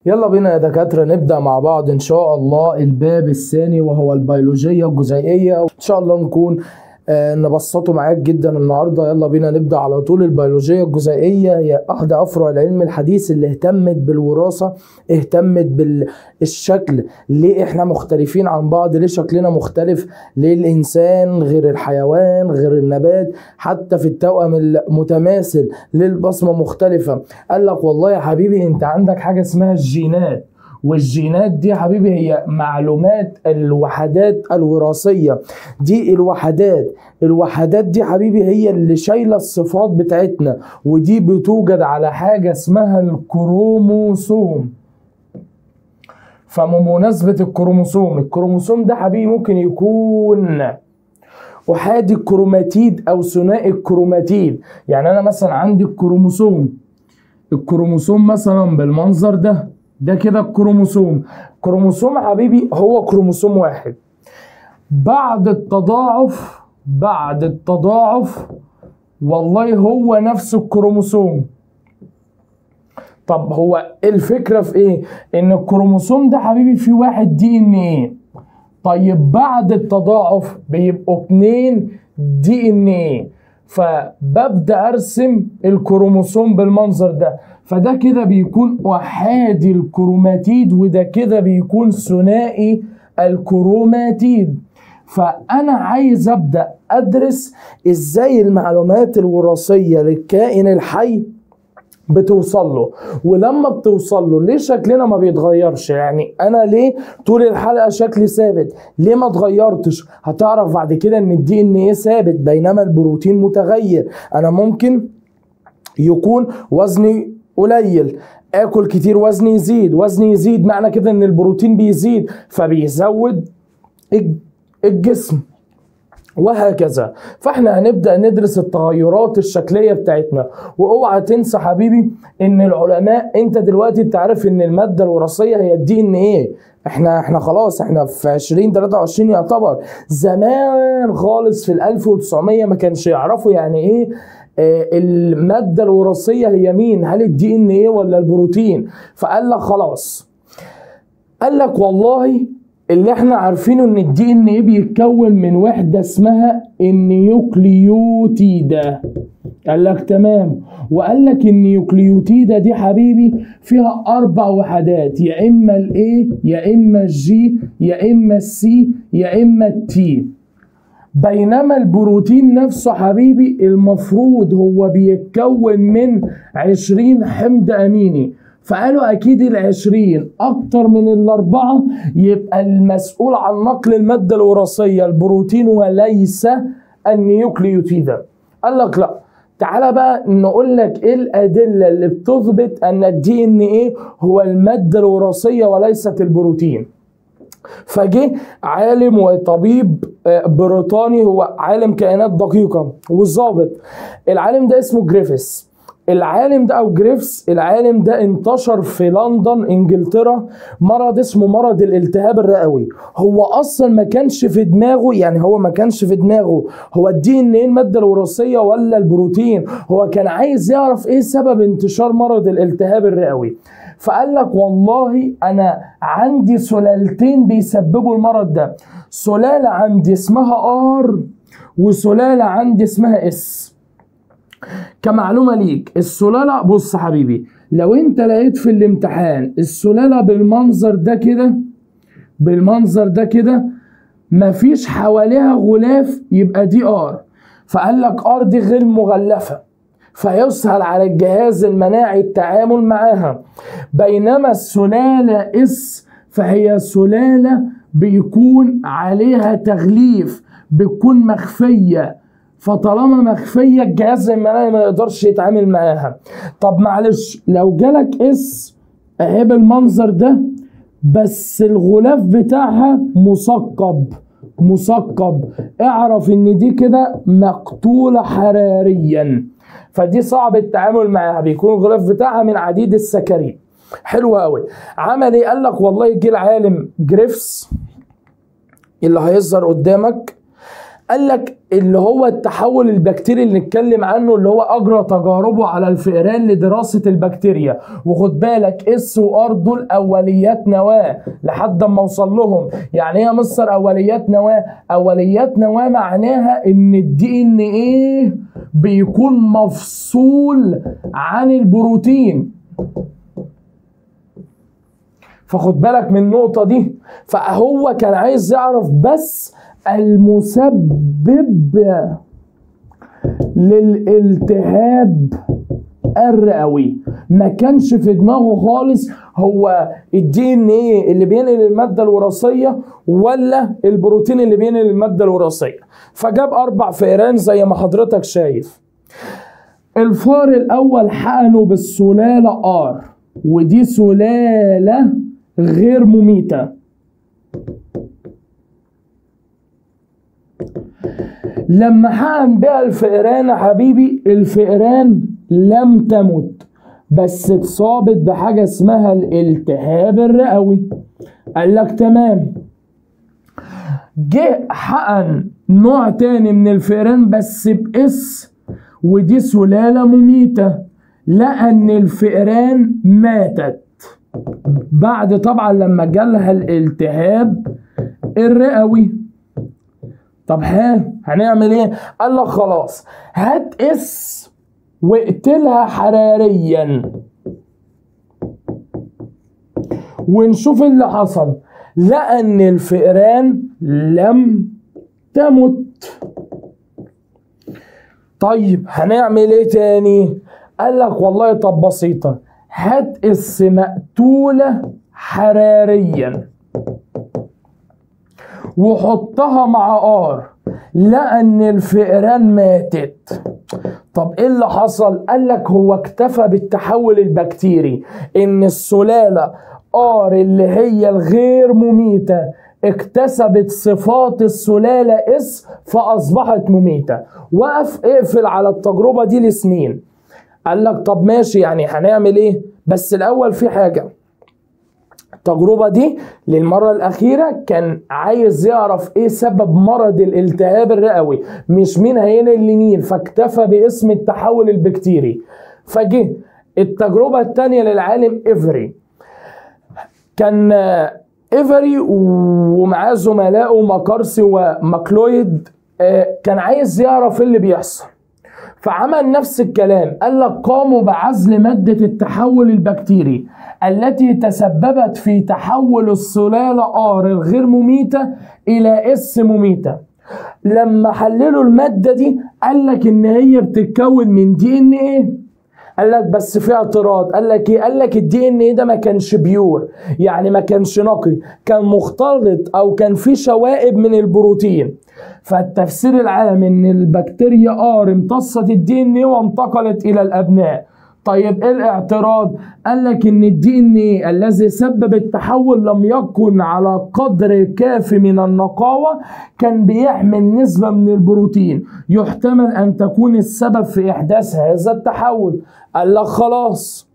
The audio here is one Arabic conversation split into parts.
يلا بينا يا دكاترة نبدأ مع بعض إن شاء الله الباب الثاني وهو البيولوجية الجزيئية، وإن شاء الله نكون نبسطه معاك جدا النهاردة. يلا بينا نبدأ على طول. البيولوجية الجزيئية هي أحد أفرع العلم الحديث اللي اهتمت بالوراثة، اهتمت بالشكل. ليه إحنا مختلفين عن بعض؟ ليه شكلنا مختلف؟ ليه الإنسان غير الحيوان غير النبات؟ حتى في التوأم المتماثل ليه البصمة مختلفة؟ قال لك والله يا حبيبي أنت عندك حاجة اسمها الجينات، والجينات دي يا حبيبي هي معلومات الوحدات الوراثية. دي الوحدات دي حبيبي هي اللي شايلة الصفات بتاعتنا، ودي بتوجد على حاجة اسمها الكروموسوم. فبمناسبة الكروموسوم ده حبيبي ممكن يكون أحادي الكروماتيد أو ثنائي الكروماتيد. يعني أنا مثلا عندي الكروموسوم مثلا بالمنظر ده كده الكروموسوم يا حبيبي هو كروموسوم واحد. بعد التضاعف والله هو نفس الكروموسوم. طب هو الفكرة في ايه؟ ان الكروموسوم ده حبيبي فيه واحد دي ان ايه. طيب بعد التضاعف بيبقوا 2 دي ان ايه. فببدأ ارسم الكروموسوم بالمنظر ده، فده كده بيكون احادي الكروماتيد، وده كده بيكون ثنائي الكروماتيد. فانا عايز ابدأ ادرس ازاي المعلومات الوراثية للكائن الحي بتوصل له، ولما بتوصل له ليه شكلنا ما بيتغيرش؟ يعني انا ليه طول الحلقة شكلي ثابت؟ ليه ما اتغيرتش؟ هتعرف بعد كده ان الدي ان ايه ثابت بينما البروتين متغير. انا ممكن يكون وزني قليل، اكل كتير وزني يزيد، معنى كده ان البروتين بيزيد فبيزود الجسم وهكذا. فاحنا هنبدأ ندرس التغيرات الشكلية بتاعتنا. واوعى تنسى حبيبي ان العلماء، انت دلوقتي تعرف ان المادة الوراثية هي الدي ان ايه. احنا خلاص احنا في 2023 يعتبر. زمان خالص في 1900 ما كانش يعرفوا يعني ايه المادة الوراثية هي مين، هل الدي ان ايه ولا البروتين. فقال لك خلاص، قال لك والله اللي احنا عارفينه ان الدي ان ايه بيتكون من وحدة اسمها النيوكليوتيدة. قال لك تمام. وقال لك النيوكليوتيدة دي حبيبي فيها 4 وحدات، يا اما الاي يا اما الجي يا اما السي يا اما التي. بينما البروتين نفسه حبيبي المفروض هو بيتكون من 20 حمض اميني. فقالوا اكيد 20 اكتر من 4 يبقى المسؤول عن نقل المادة الوراثية البروتين وليس النيوكليوتيدة. قال لك لا، تعالى بقى نقول لك ايه الادلة اللي بتثبت ان الدي ان ايه هو المادة الوراثية وليست البروتين. فجه عالم وطبيب بريطاني، هو عالم كائنات دقيقة وظابط. العالم ده اسمه جريفيث. العالم ده انتشر في لندن انجلترا مرض اسمه مرض الالتهاب الرئوي. هو اصلا ما كانش في دماغه هو الدي ان ايه الماده الوراثيه ولا البروتين. هو كان عايز يعرف ايه سبب انتشار مرض الالتهاب الرئوي. فقال لك والله انا عندي سلالتين بيسببوا المرض ده، سلاله عندي اسمها ار وسلاله عندي اسمها اس. كمعلومة ليك السلالة، بص حبيبي، لو انت لقيت في الامتحان السلالة بالمنظر ده كده مفيش حواليها غلاف يبقى دي ار. فقال لك ار دي غير مغلفة فيسهل على الجهاز المناعي التعامل معاها. بينما السلالة اس فهي سلالة بيكون عليها تغليف، بتكون مخفية، فطالما مخفية الجهاز المناعي ما يقدرش يتعامل معاها. طب معلش لو جالك اس اهي بالمنظر ده بس الغلاف بتاعها مثقب، اعرف ان دي كده مقتولة حراريا، فدي صعب التعامل معاها، بيكون الغلاف بتاعها من عديد السكرين. حلو قوي. عمل ايه؟ قال لك والله جه العالم جريفيث اللي هيظهر قدامك، قال لك اللي هو التحول البكتيري اللي نتكلم عنه، اللي هو اجرى تجاربه على الفئران لدراسه البكتيريا. وخد بالك اس وار دول اوليات نواه لحد ما اوصل لهم. يعني ايه يا مستر اوليات نواه؟ اوليات نواه معناها ان الدي ان ايه بيكون مفصول عن البروتين. فخد بالك من النقطة دي. فهو كان عايز يعرف بس المسبب للالتهاب الرئوي، ما كانش في دماغه خالص هو الدي ان ايه اللي بينقل المادة الوراثية ولا البروتين اللي بينقل المادة الوراثية. فجاب 4 فئران زي ما حضرتك شايف. الفار الأول حقنه بالسلالة ار، ودي سلالة غير مميتة. لما حقن بها الفئران يا حبيبي، الفئران لم تمت بس اتصابت بحاجة اسمها الالتهاب الرئوي. قال لك تمام. جه حقن نوع تاني من الفئران بس بإس، ودي سلالة مميتة، لقى ان الفئران ماتت بعد طبعا لما جالها الالتهاب الرئوي. طب هنعمل ايه؟ قال لك خلاص هات اس واقتلها حراريا ونشوف اللي حصل. لقى ان الفئران لم تمت. طيب هنعمل ايه تاني؟ قال لك والله طب بسيطة، هات اس مقتولة حراريا وحطها مع ار. لقى ان الفئران ماتت. طب ايه اللي حصل؟ قال لك هو اكتفى بالتحول البكتيري، ان السلالة ار اللي هي الغير مميتة اكتسبت صفات السلالة اس فاصبحت مميتة. وقف اقفل على التجربة دي لسنين. قال لك طب ماشي، يعني هنعمل ايه؟ بس الاول في حاجة. التجربة دي للمرة الأخيرة كان عايز يعرف إيه سبب مرض الالتهاب الرئوي، مش مين هينقل لمين، فاكتفى باسم التحول البكتيري. فجه التجربة الثانية للعالم إيفري. كان إيفري ومعاه زملائه ماكارسي وماكلويد كان عايز يعرف إيه اللي بيحصل. فعمل نفس الكلام. قال لك قاموا بعزل مادة التحول البكتيري التي تسببت في تحول السلالة ار الغير مميتة إلى اس مميتة. لما حللوا المادة دي قال لك إن هي بتتكون من دي ان ايه. قال لك بس في اعتراض. قال لك ايه؟ قال لك الدي ان ايه ده ما كانش بيور، يعني ما كانش نقي، كان مختلط او كان فيه شوائب من البروتين. فالتفسير العام ان البكتيريا ار امتصت الدي ان ايه وانتقلت الى الابناء. طيب ايه الاعتراض؟ قال لك ان الدي ان ايه الذي سبب التحول لم يكن على قدر كافي من النقاوة، كان بيحمل نسبة من البروتين يحتمل ان تكون السبب في احداث هذا التحول. قال لك خلاص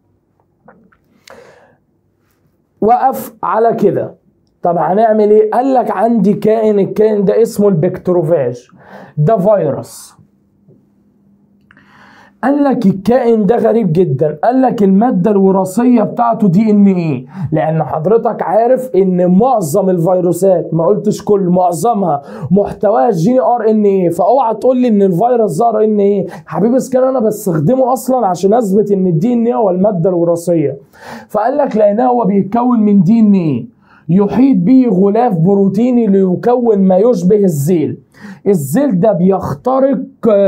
وقف على كده. طب هنعمل ايه؟ قال لك عندي كائن، الكائن ده اسمه البكتروفاج، ده فيروس. قال لك الكائن ده غريب جدا. قال لك المادة الوراثية بتاعته دي ان ايه، لان حضرتك عارف ان معظم الفيروسات، ما قلتش كل، معظمها محتواها الجيني ار ان ايه. فاوعى تقول لي ان الفيروس ده ار ان ايه حبيبي، اسكان انا بستخدمه اصلا عشان اثبت ان الدي ان ايه هو المادة الوراثية. فقال لك لانه هو بيتكون من دي ان ايه يحيط به غلاف بروتيني ليكون ما يشبه الزيل. الزيل ده بيخترق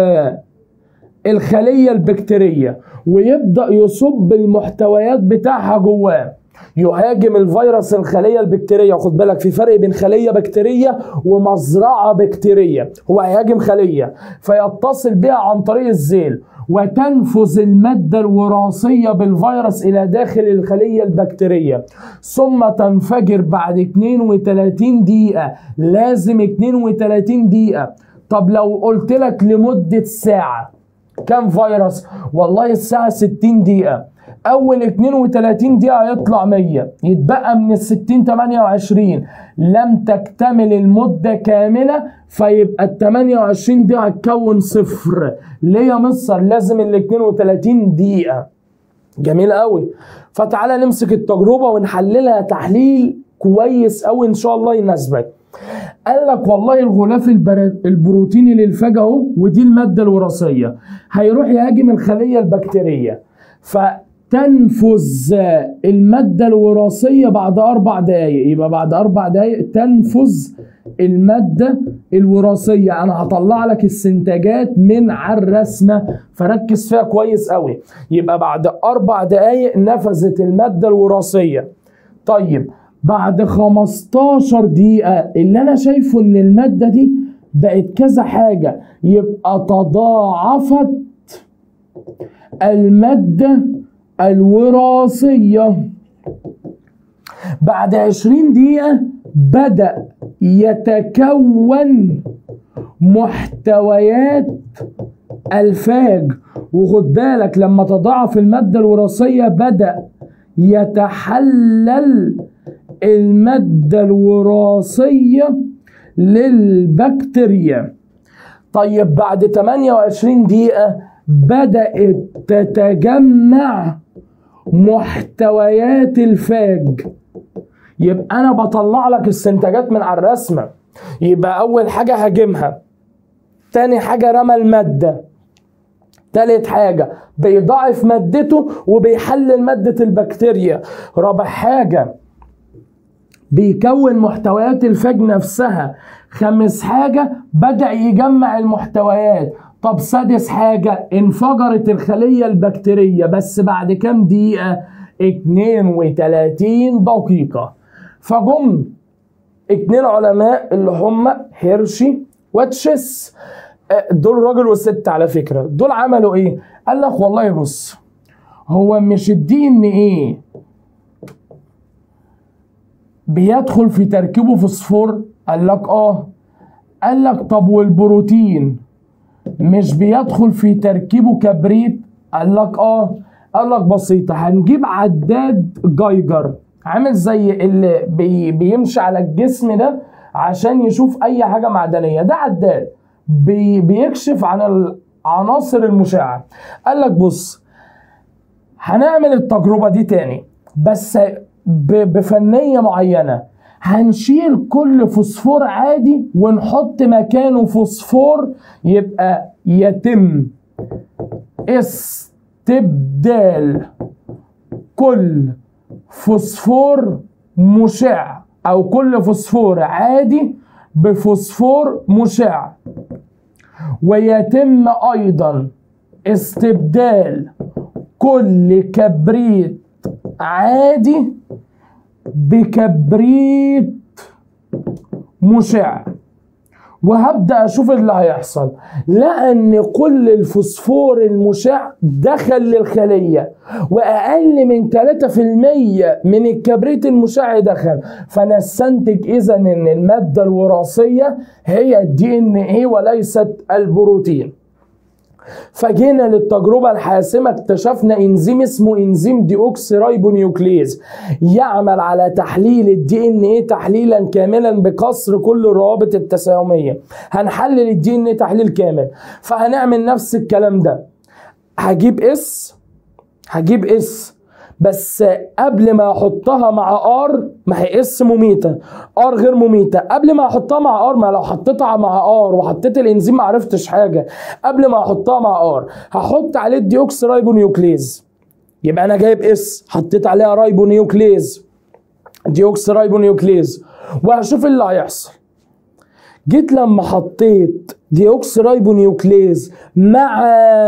الخلية البكتيرية ويبدأ يصب المحتويات بتاعها جواه. يهاجم الفيروس الخلية البكتيرية. خد بالك في فرق بين خلية بكتيرية ومزرعة بكتيرية. هو هيهاجم خلية فيتصل بها عن طريق الزيل، وتنفذ المادة الوراثية بالفيروس إلى داخل الخلية البكتيرية، ثم تنفجر بعد 32 دقيقة. لازم 32 دقيقة. طب لو قلت لك لمدة ساعة كم فيروس؟ والله الساعة 60 دقيقة. اول 32 دقيقة هيطلع 100، يتبقى من ال60 28. لم تكتمل المدة كاملة، فيبقى ال 28 دقيقة هتكون صفر. ليه يا مستر؟ لازم ال 32 دقيقة. جميل قوي. فتعالى نمسك التجربة ونحللها تحليل كويس قوي ان شاء الله يناسبك. قال لك والله الغلاف البروتيني للفاج اهو، ودي المادة الوراثية، هيروح يهاجم الخلية البكتيرية، فتنفذ المادة الوراثية بعد 4 دقايق. يبقى بعد 4 دقايق تنفذ المادة الوراثية. أنا هطلع لك السنتاجات من على الرسمة، فركز فيها كويس قوي. يبقى بعد 4 دقايق نفذت المادة الوراثية. طيب بعد 15 دقيقة اللي أنا شايفه إن المادة دي بقت كذا حاجة، يبقى تضاعفت المادة الوراثية. بعد 20 دقيقة بدأ يتكون محتويات الفاج. وخد بالك لما تضاعف المادة الوراثية بدأ يتحلل المادة الوراثية للبكتيريا. طيب بعد 28 دقيقة بدأت تتجمع محتويات الفاج. يبقى أنا بطلع لك السنتاجات من على الرسمة. يبقى أول حاجة هاجمها، تاني حاجة رمى المادة، تالت حاجة بيضاعف مادته وبيحلل مادة البكتيريا، رابع حاجة بيكون محتويات الفاج نفسها، خامس حاجة بدأ يجمع المحتويات. طب سادس حاجة انفجرت الخلية البكتيرية، بس بعد كام دقيقة؟ 32 دقيقة. فجم 2 علماء اللي هم هيرشي وتشيس، دول راجل وست على فكرة. دول عملوا ايه؟ قال لك والله بص، هو مش الدي ان ايه بيدخل في تركيبه فوسفور؟ قال لك اه. قال لك طب والبروتين مش بيدخل في تركيبه كبريت؟ قال لك اه. قال لك بسيطة، هنجيب عداد جايجر عامل زي اللي بيمشي على الجسم ده عشان يشوف اي حاجة معدنية. ده عداد بيكشف عن العناصر المشعة. قال لك بص، هنعمل التجربة دي تاني بس بفنية معينة. هنشيل كل فوسفور عادي ونحط مكانه فوسفور، يبقى يتم استبدال كل فوسفور مشع او كل فوسفور عادي بفوسفور مشع، ويتم ايضا استبدال كل كبريت عادي بكبريت مشع. وهبدأ أشوف اللي هيحصل. لأن كل الفوسفور المشع دخل للخلية وأقل من 3% من الكبريت المشع دخل، فنستنتج إذا أن المادة الوراثية هي الدي ان ايه وليست البروتين. فجينا للتجربة الحاسمة، اكتشفنا انزيم اسمه انزيم ديوكسيرايبونيوكليز يعمل على تحليل الدي ان ايه تحليلا كاملا بكسر كل الروابط التساهمية. هنحلل الدي ان ايه تحليل كامل، فهنعمل نفس الكلام ده. هجيب اس بس قبل ما احطها مع ار، ما هي اس مميته، ار غير مميته. قبل ما احطها مع ار، ما لو حطيتها مع ار وحطيت الانزيم ما عرفتش حاجه. قبل ما احطها مع ار هحط عليه الديوكسيرايبونيوكليز. يبقى انا جايب اس حطيت عليها رايبونيوكليز، ديوكسيرايبونيوكليز، وهشوف اللي هيحصل. جيت لما حطيت ديوكسيرايبونيوكليز مع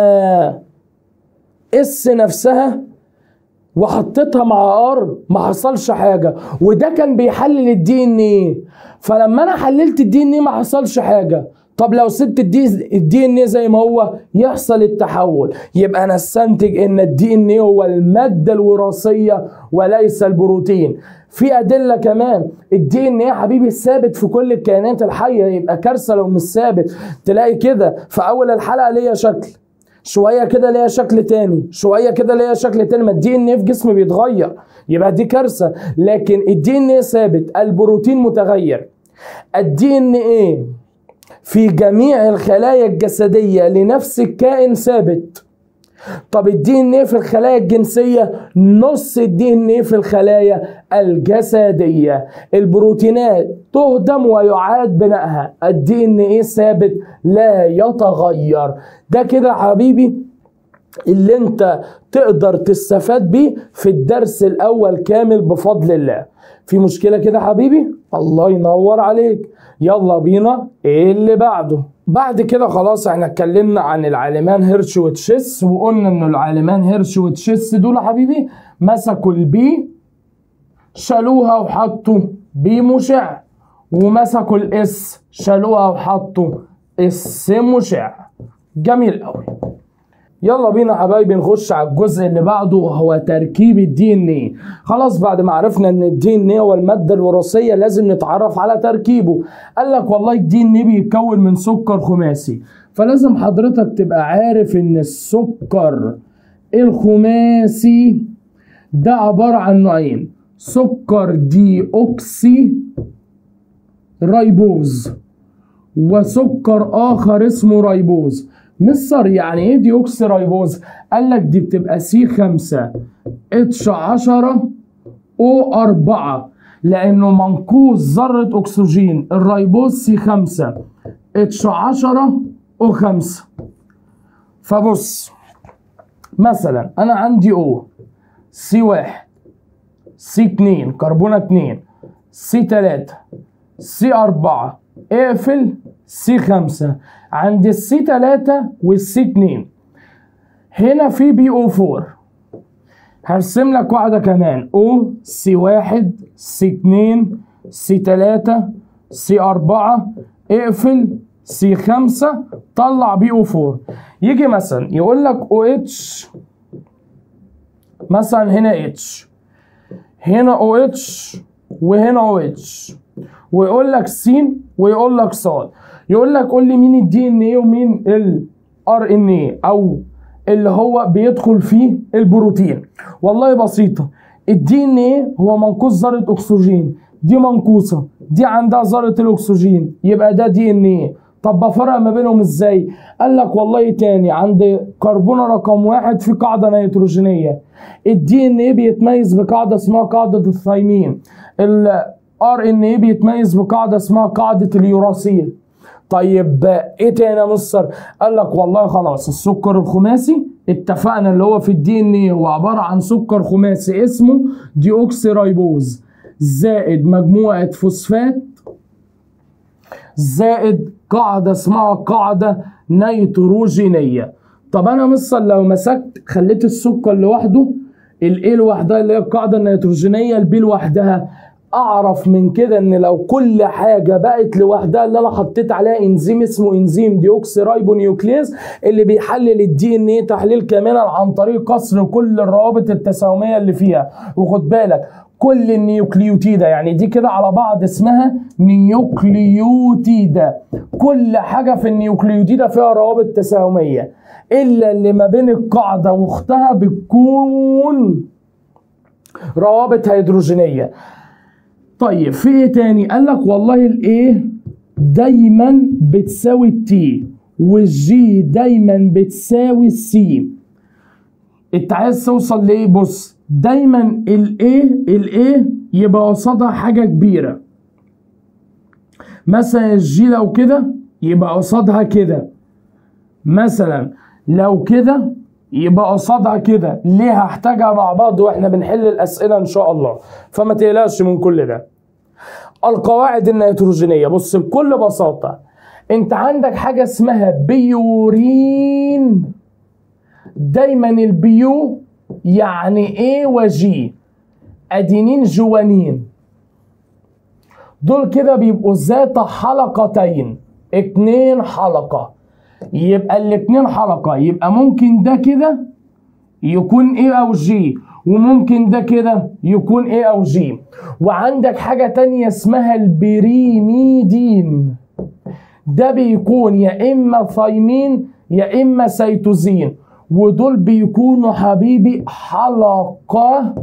اس نفسها وحطيتها مع ار، ما حصلش حاجه، وده كان بيحلل الدي ان ايه. فلما انا حللت الدي ان ايه ما حصلش حاجه. طب لو سبت الدي ان ايه زي ما هو يحصل التحول. يبقى انا استنتج ان الدي ان ايه هو الماده الوراثيه وليس البروتين. في ادله كمان، الدي ان ايه يا حبيبي ثابت في كل الكائنات الحيه، يبقى كارثه لو مش ثابت. تلاقي كده في اول الحلقه ليا شكل، شويه كده ليها شكل تاني، شويه كده ليها شكل تاني. ما الدي ان ايه في جسم بيتغير، يبقى دي كارثه. لكن الدي ان ايه ثابت، البروتين متغير. الدي ان ايه في جميع الخلايا الجسديه لنفس الكائن ثابت. طب الدي ان ايه في الخلايا الجنسيه نص الدي ان ايه في الخلايا الجسديه. البروتينات تهدم ويعاد بنائها، الدي ان ايه ثابت لا يتغير. ده كده حبيبي اللي انت تقدر تستفاد بيه في الدرس الاول كامل بفضل الله. في مشكله كده حبيبي؟ الله ينور عليك. يلا بينا ايه اللي بعده. بعد كده خلاص احنا اتكلمنا عن العالمان هيرش وتشيس، وقلنا ان العالمان هيرش وتشيس دول حبيبي مسكوا البي شالوها وحطوا بي مشع، ومسكوا الاس شالوها وحطوا اس مشع. جميل قوي. يلا بينا حبايبي نخش على الجزء اللي بعده وهو تركيب الدي ان ايه. خلاص بعد ما عرفنا ان الدي ان ايه هو الماده الوراثيه لازم نتعرف على تركيبه. قال لك والله الدي ان ايه بيتكون من سكر خماسي، فلازم حضرتك تبقى عارف ان السكر الخماسي ده عباره عن نوعين، سكر دي اوكسي رايبوز وسكر اخر اسمه رايبوز. مصر يعني ايه دي اوكسي رايبوز؟ قال لك دي بتبقى سي 5 اتش 10 او 4 لانه منقوص ذره اكسجين. الرايبوز سي 5 اتش 10 او 5. فبص مثلا انا عندي او سي 1 سي 2 كربونه 2 سي 3 سي 4 اقفل سي 5. عند السي 3 والسي 2 هنا في بي او 4. هرسم لك واحده كمان او سي 1 سي 2 سي 3 سي 4 اقفل سي 5 طلع بي او 4. يجي مثلا يقول لك او اتش مثلا، هنا اتش هنا او اتش وهنا او اتش، ويقول لك سين ويقول لك صاد. يقول لك قول لي مين الدي ان ايه ومين الار ان ايه او اللي هو بيدخل فيه البروتين. والله بسيطه، الدي ان ايه هو منقوص ذره اكسجين، دي منقوصه، دي عندها ذره الاكسجين، يبقى ده دي ان ايه. طب بفرق ما بينهم ازاي؟ قال لك والله تاني عند كربونه رقم 1 في قاعده نيتروجينيه، الدي ان ايه بيتميز بقاعده اسمها قاعده الثايمين، الار ان ايه بيتميز بقاعده اسمها قاعده اليوراسيل. طيب ايه تاني يا مستر؟ قال لك والله خلاص السكر الخماسي اتفقنا اللي هو في الدي ان ايه هو عباره عن سكر خماسي اسمه دي اوكسي رايبوز زائد مجموعه فوسفات زائد قاعده اسمها قاعده نيتروجينيه. طب انا مستر لو مسكت خليت السكر لوحده، الايه لوحدها اللي هي القاعده النيتروجينيه، البي لوحدها، اعرف من كده ان لو كل حاجه بقت لوحدها اللي انا حطيت عليها انزيم اسمه انزيم ديوكسي رايبو نيوكليز اللي بيحلل الدي ان ايه تحليل كاملا عن طريق كسر كل الروابط التساهميه اللي فيها. وخد بالك كل النيوكليوتيدا، يعني دي كده على بعض اسمها نيوكليوتيدا، كل حاجه في النيوكليوتيدا فيها روابط تساهميه الا اللي ما بين القاعده واختها بتكون روابط هيدروجينيه. طيب في ايه تاني؟ قال لك والله الايه دايما بتساوي التي والجي دايما بتساوي السي. انت عايز توصل لايه؟ بص دايما الايه يبقى قصادها حاجه كبيره، مثلا الجي لو كده يبقى قصادها كده، مثلا لو كده يبقى قصادها كده. ليه؟ هحتاجها مع بعض واحنا بنحل الاسئله ان شاء الله، فما تقلقش من كل ده. القواعد النيتروجينيه بص بكل بساطه، انت عندك حاجه اسمها بيورين، دايما البيو يعني ايه وجي، ادينين جوانين، دول كده بيبقوا ذات حلقتين، 2 حلقه، يبقى الاتنين حلقة، يبقى ممكن ده كده يكون ايه او جي وممكن ده كده يكون ايه او جي. وعندك حاجة تانية اسمها البريميدين، ده بيكون يا اما ثايمين يا اما سيتوزين، ودول بيكونوا حبيبي حلقة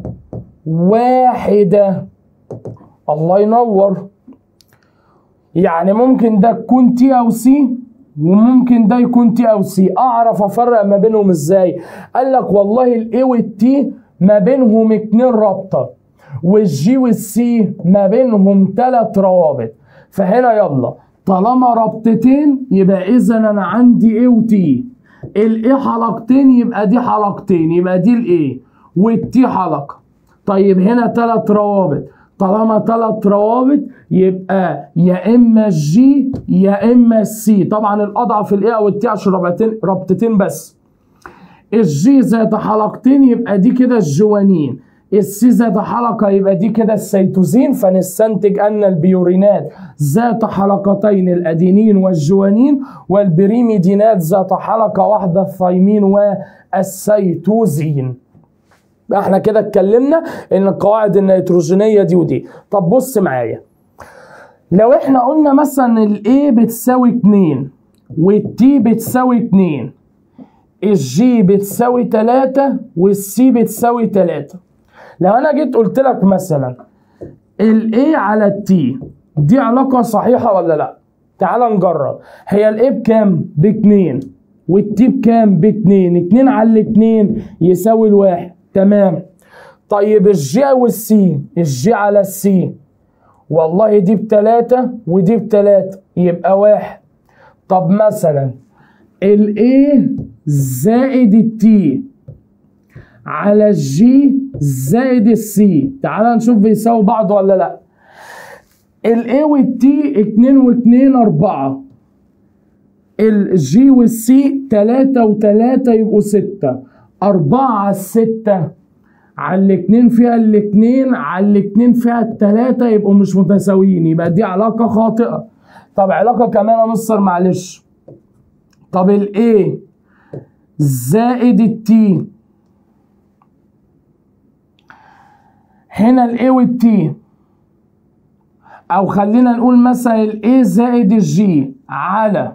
واحدة. الله ينور. يعني ممكن ده تكون تي او سي وممكن ده يكون تي او سي. اعرف افرق ما بينهم ازاي؟ قال لك والله الاي والتي ما بينهم 2 رابطة، والجي والسي ما بينهم 3 روابط. فهنا يلا طالما رابطتين يبقى اذا انا عندي ايه وتي. الايه حلقتين يبقى دي حلقتين، يبقى دي الايه والتي حلقه. طيب هنا 3 روابط، طالما 3 روابط يبقى يا اما الجي يا اما السي. طبعا الاضعف الايه او التي عشان رابطتين بس. الجي ذات حلقتين يبقى دي كده الجوانين، السي ذات حلقة يبقى دي كده السيتوزين. فنستنتج أن البيورينات ذات حلقتين الأدينين والجوانين، والبريميدينات ذات حلقة واحدة الثايمين والسيتوزين. احنا كده اتكلمنا ان القواعد النيتروجينية دي ودي. طب بص معايا، لو احنا قلنا مثلا الاي بتساوي 2 والتي بتساوي 2، الجي بتساوي 3 والسي بتساوي 3. لو انا جيت قلت لك مثلا الاي على التي دي علاقة صحيحة ولا لا؟ تعال نجرب. هي الاي بكام؟ ب2 والتي بكام؟ ب2. 2 على 2 يساوي 1. تمام. طيب الجي والسي، الجي على السي والله دي ب3 ودي ب3 يبقى 1. طب مثلا الاي زائد التي على الجي زائد السي، تعال نشوف بيساوي بعض ولا لا. الاي والتي 2 و2 4، الجي والسي 3 و3 يبقوا 6، 4 على 6 على الاتنين فيها الاتنين على الاتنين فيها التلاتة يبقوا مش متساويين، يبقى دي علاقة خاطئة. طب علاقة كمان يا مستر معلش. طب الايه زائد التي، هنا الايه والتي، او خلينا نقول مثلا الايه زائد الجي على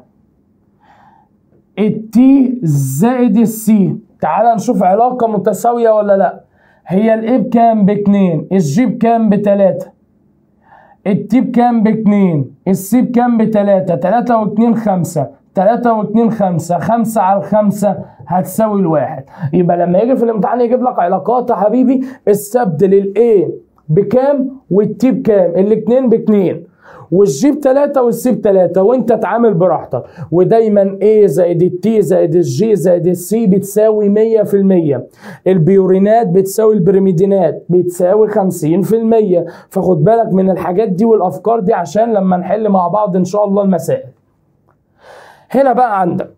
التي زائد السي. تعال نشوف علاقة متساوية ولا لا. هي الايه بكام؟ ب2، الجي بكام؟ ب3، التي بكام؟ ب2، السي بكام؟ ب3. 3 و2 5، 3 و2 5، 5 على 5 هتساوي 1. يبقى لما يجي في الامتحان يجيب لك علاقات يا حبيبي، استبدل الايه بكام والتي بكام. الاتنين ب2 والجي ب3 والسي ب3 وانت اتعامل براحتك. ودايما ايه زائد التي زائد الجي زائد السي بتساوي 100%. البيورينات بتساوي البريميدينات بتساوي 50%. فخد بالك من الحاجات دي والافكار دي عشان لما نحل مع بعض ان شاء الله المسائل. هنا بقى عندك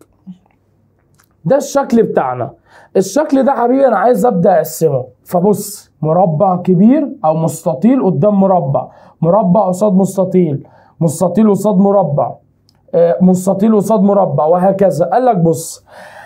ده الشكل بتاعنا. الشكل ده حبيبي انا عايز ابدا اقسمه. فبص، مربع كبير او مستطيل قدام مربع، مربع قصاد مستطيل، مستطيل قصاد مربع، مستطيل قصاد مربع، وهكذا. قال لك بص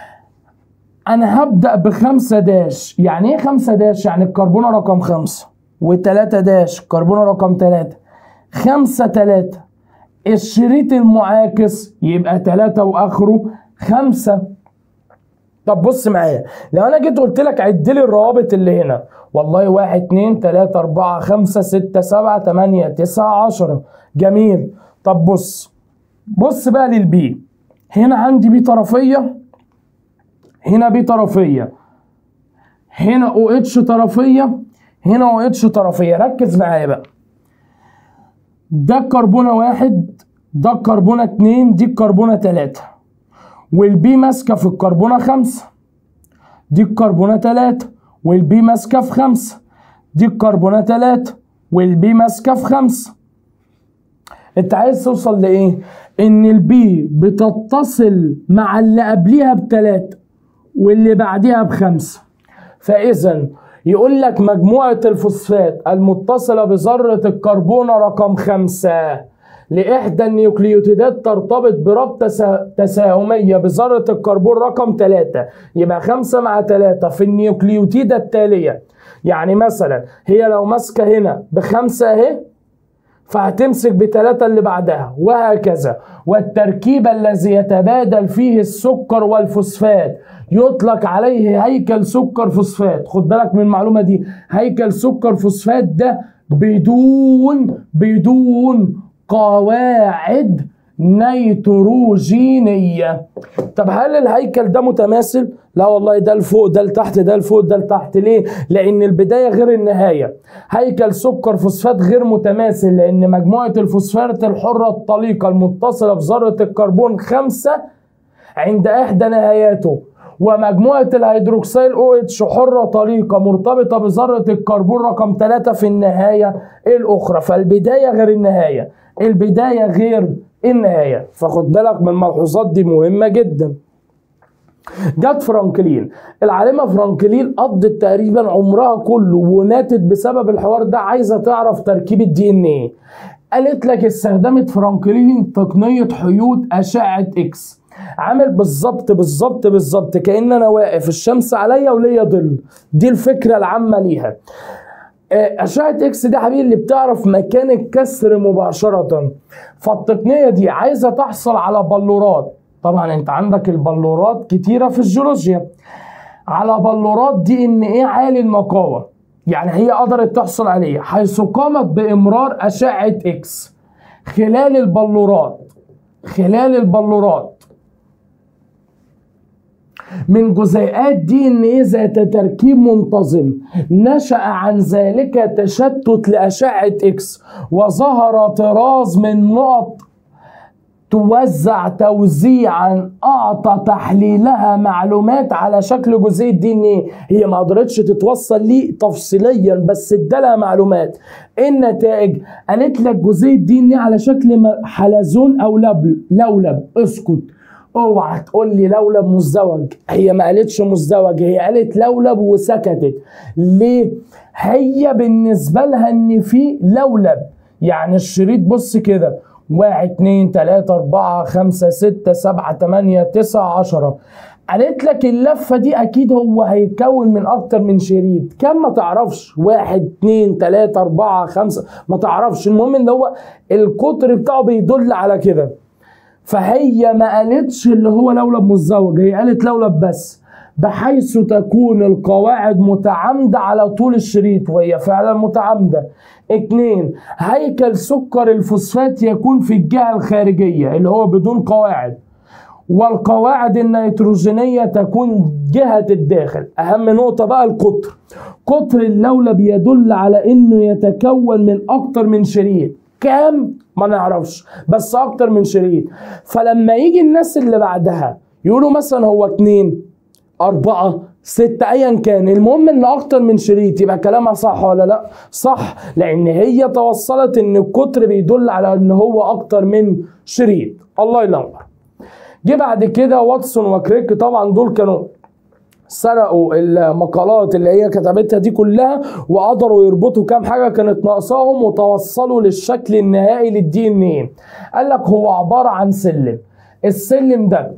انا هبدا ب5 داش. يعني ايه 5 داش؟ يعني الكربونه رقم 5، و3 داش الكربونه رقم 3، 5 3. الشريط المعاكس يبقى 3 واخره 5. طب بص معايا، لو انا جيت قلت لك عد لي الروابط اللي هنا، والله 1 2 3 4 5 6 7 8 9 10. جميل. طب بص بقى للبي. هنا عندي بي طرفيه، هنا بي طرفيه، هنا او اتش طرفيه، هنا او اتش طرفيه. ركز معايا بقى، ده الكربونه 1، ده الكربونه 2، دي الكربونه 3، والبي ماسكه في الكربونه 5، دي الكربونه 3 والبي ماسكه في 5، دي الكربونه 3 والبي ماسكه في 5. انت عايز توصل لايه؟ ان البي بتتصل مع اللي قبليها ب3 واللي بعديها ب5. فاذا يقول لك مجموعه الفوسفات المتصله بذره الكربونه رقم 5 لإحدى النيوكليوتيدات ترتبط بربطة تساهمية بذرة الكربون رقم 3. يبقى 5 مع 3 في النيوكليوتيدة التالية. يعني مثلا هي لو ماسكة هنا ب5 اهي، فهتمسك ب3 اللي بعدها وهكذا. والتركيب الذي يتبادل فيه السكر والفوسفات يطلق عليه هيكل سكر فوسفات. خد بالك من المعلومة دي، هيكل سكر فوسفات ده بدون قواعد نيتروجينية. طب هل الهيكل ده متماثل؟ لا والله، ده لفوق ده لتحت ده لفوق ده لتحت. ليه؟ لأن البداية غير النهاية. هيكل سكر فوسفات غير متماثل لأن مجموعة الفوسفات الحرة الطليقة المتصلة بذرة الكربون 5 عند إحدى نهاياته، ومجموعة الهيدروكسيل OH حرة طليقة مرتبطة بذرة الكربون رقم 3 في النهاية الأخرى. فالبداية غير النهاية، البداية غير النهاية. فخد بالك من الملحوظات دي مهمة جدا. جت فرانكلين، العالمة فرانكلين قضت تقريبا عمرها كله وماتت بسبب الحوار ده، عايزة تعرف تركيب الDNA. قالت لك استخدمت فرانكلين تقنية حيود أشعة إكس. عامل بالظبط كأن أنا واقف الشمس عليا وليا ظل. دي الفكرة العامة ليها. أشعة إكس دي حبيبي اللي بتعرف مكان الكسر مباشرة. فالتقنية دي عايزة تحصل على بلورات. طبعا انت عندك البلورات كتيرة في الجيولوجيا، على بلورات DNA عالي النقاوة. يعني هي قدرت تحصل عليه حيث قامت بإمرار أشعة إكس خلال البلورات من جزيئات DNA ذات تركيب منتظم. نشأ عن ذلك تشتت لأشعة إكس، وظهر طراز من نقط توزع توزيعا أعطى تحليلها معلومات على شكل جزيء DNA. هي ما قدرتش تتوصل ليه تفصيليا بس ادالها معلومات. النتائج قالت لك جزيء DNA على شكل حلزون أو لولب. اسكت، اوعى تقول لي لولب مزدوج. هي ما قالتش مزدوج، هي قالت لولب وسكتت. ليه؟ هي بالنسبة لها ان في لولب، يعني الشريط بص كده 1 2 3 4 5 6 7 8 9 10. قالت لك اللفة دي اكيد هو هيتكون من اكتر من شريط. كم ما تعرفش، 1 2 3 4 5 ما تعرفش. المهم ان هو القطر بتاعه بيدل على كده. فهي ما قالتش اللي هو لولب مزدوج، هي قالت لولب بس، بحيث تكون القواعد متعامدة على طول الشريط، وهي فعلا متعامدة. 2 هيكل سكر الفوسفات يكون في الجهة الخارجية اللي هو بدون قواعد، والقواعد النيتروجينية تكون جهة الداخل. أهم نقطة بقى القطر. قطر اللولب يدل على إنه يتكون من أكتر من شريط. كام؟ ما نعرفش، بس أكتر من شريط. فلما يجي الناس اللي بعدها يقولوا مثلا هو 2 4 6 أيا كان، المهم إن أكتر من شريط، يبقى كلامها صح ولا لأ؟ صح، لأن هي توصلت إن القطر بيدل على إن هو أكتر من شريط. الله ينور. جه بعد كده واتسون وكريك، طبعا دول كانوا سرقوا المقالات اللي هي كتبتها دي كلها وقدروا يربطوا كام حاجة كانت ناقصاهم وتوصلوا للشكل النهائي للDNA. قال لك هو عبارة عن سلم. السلم ده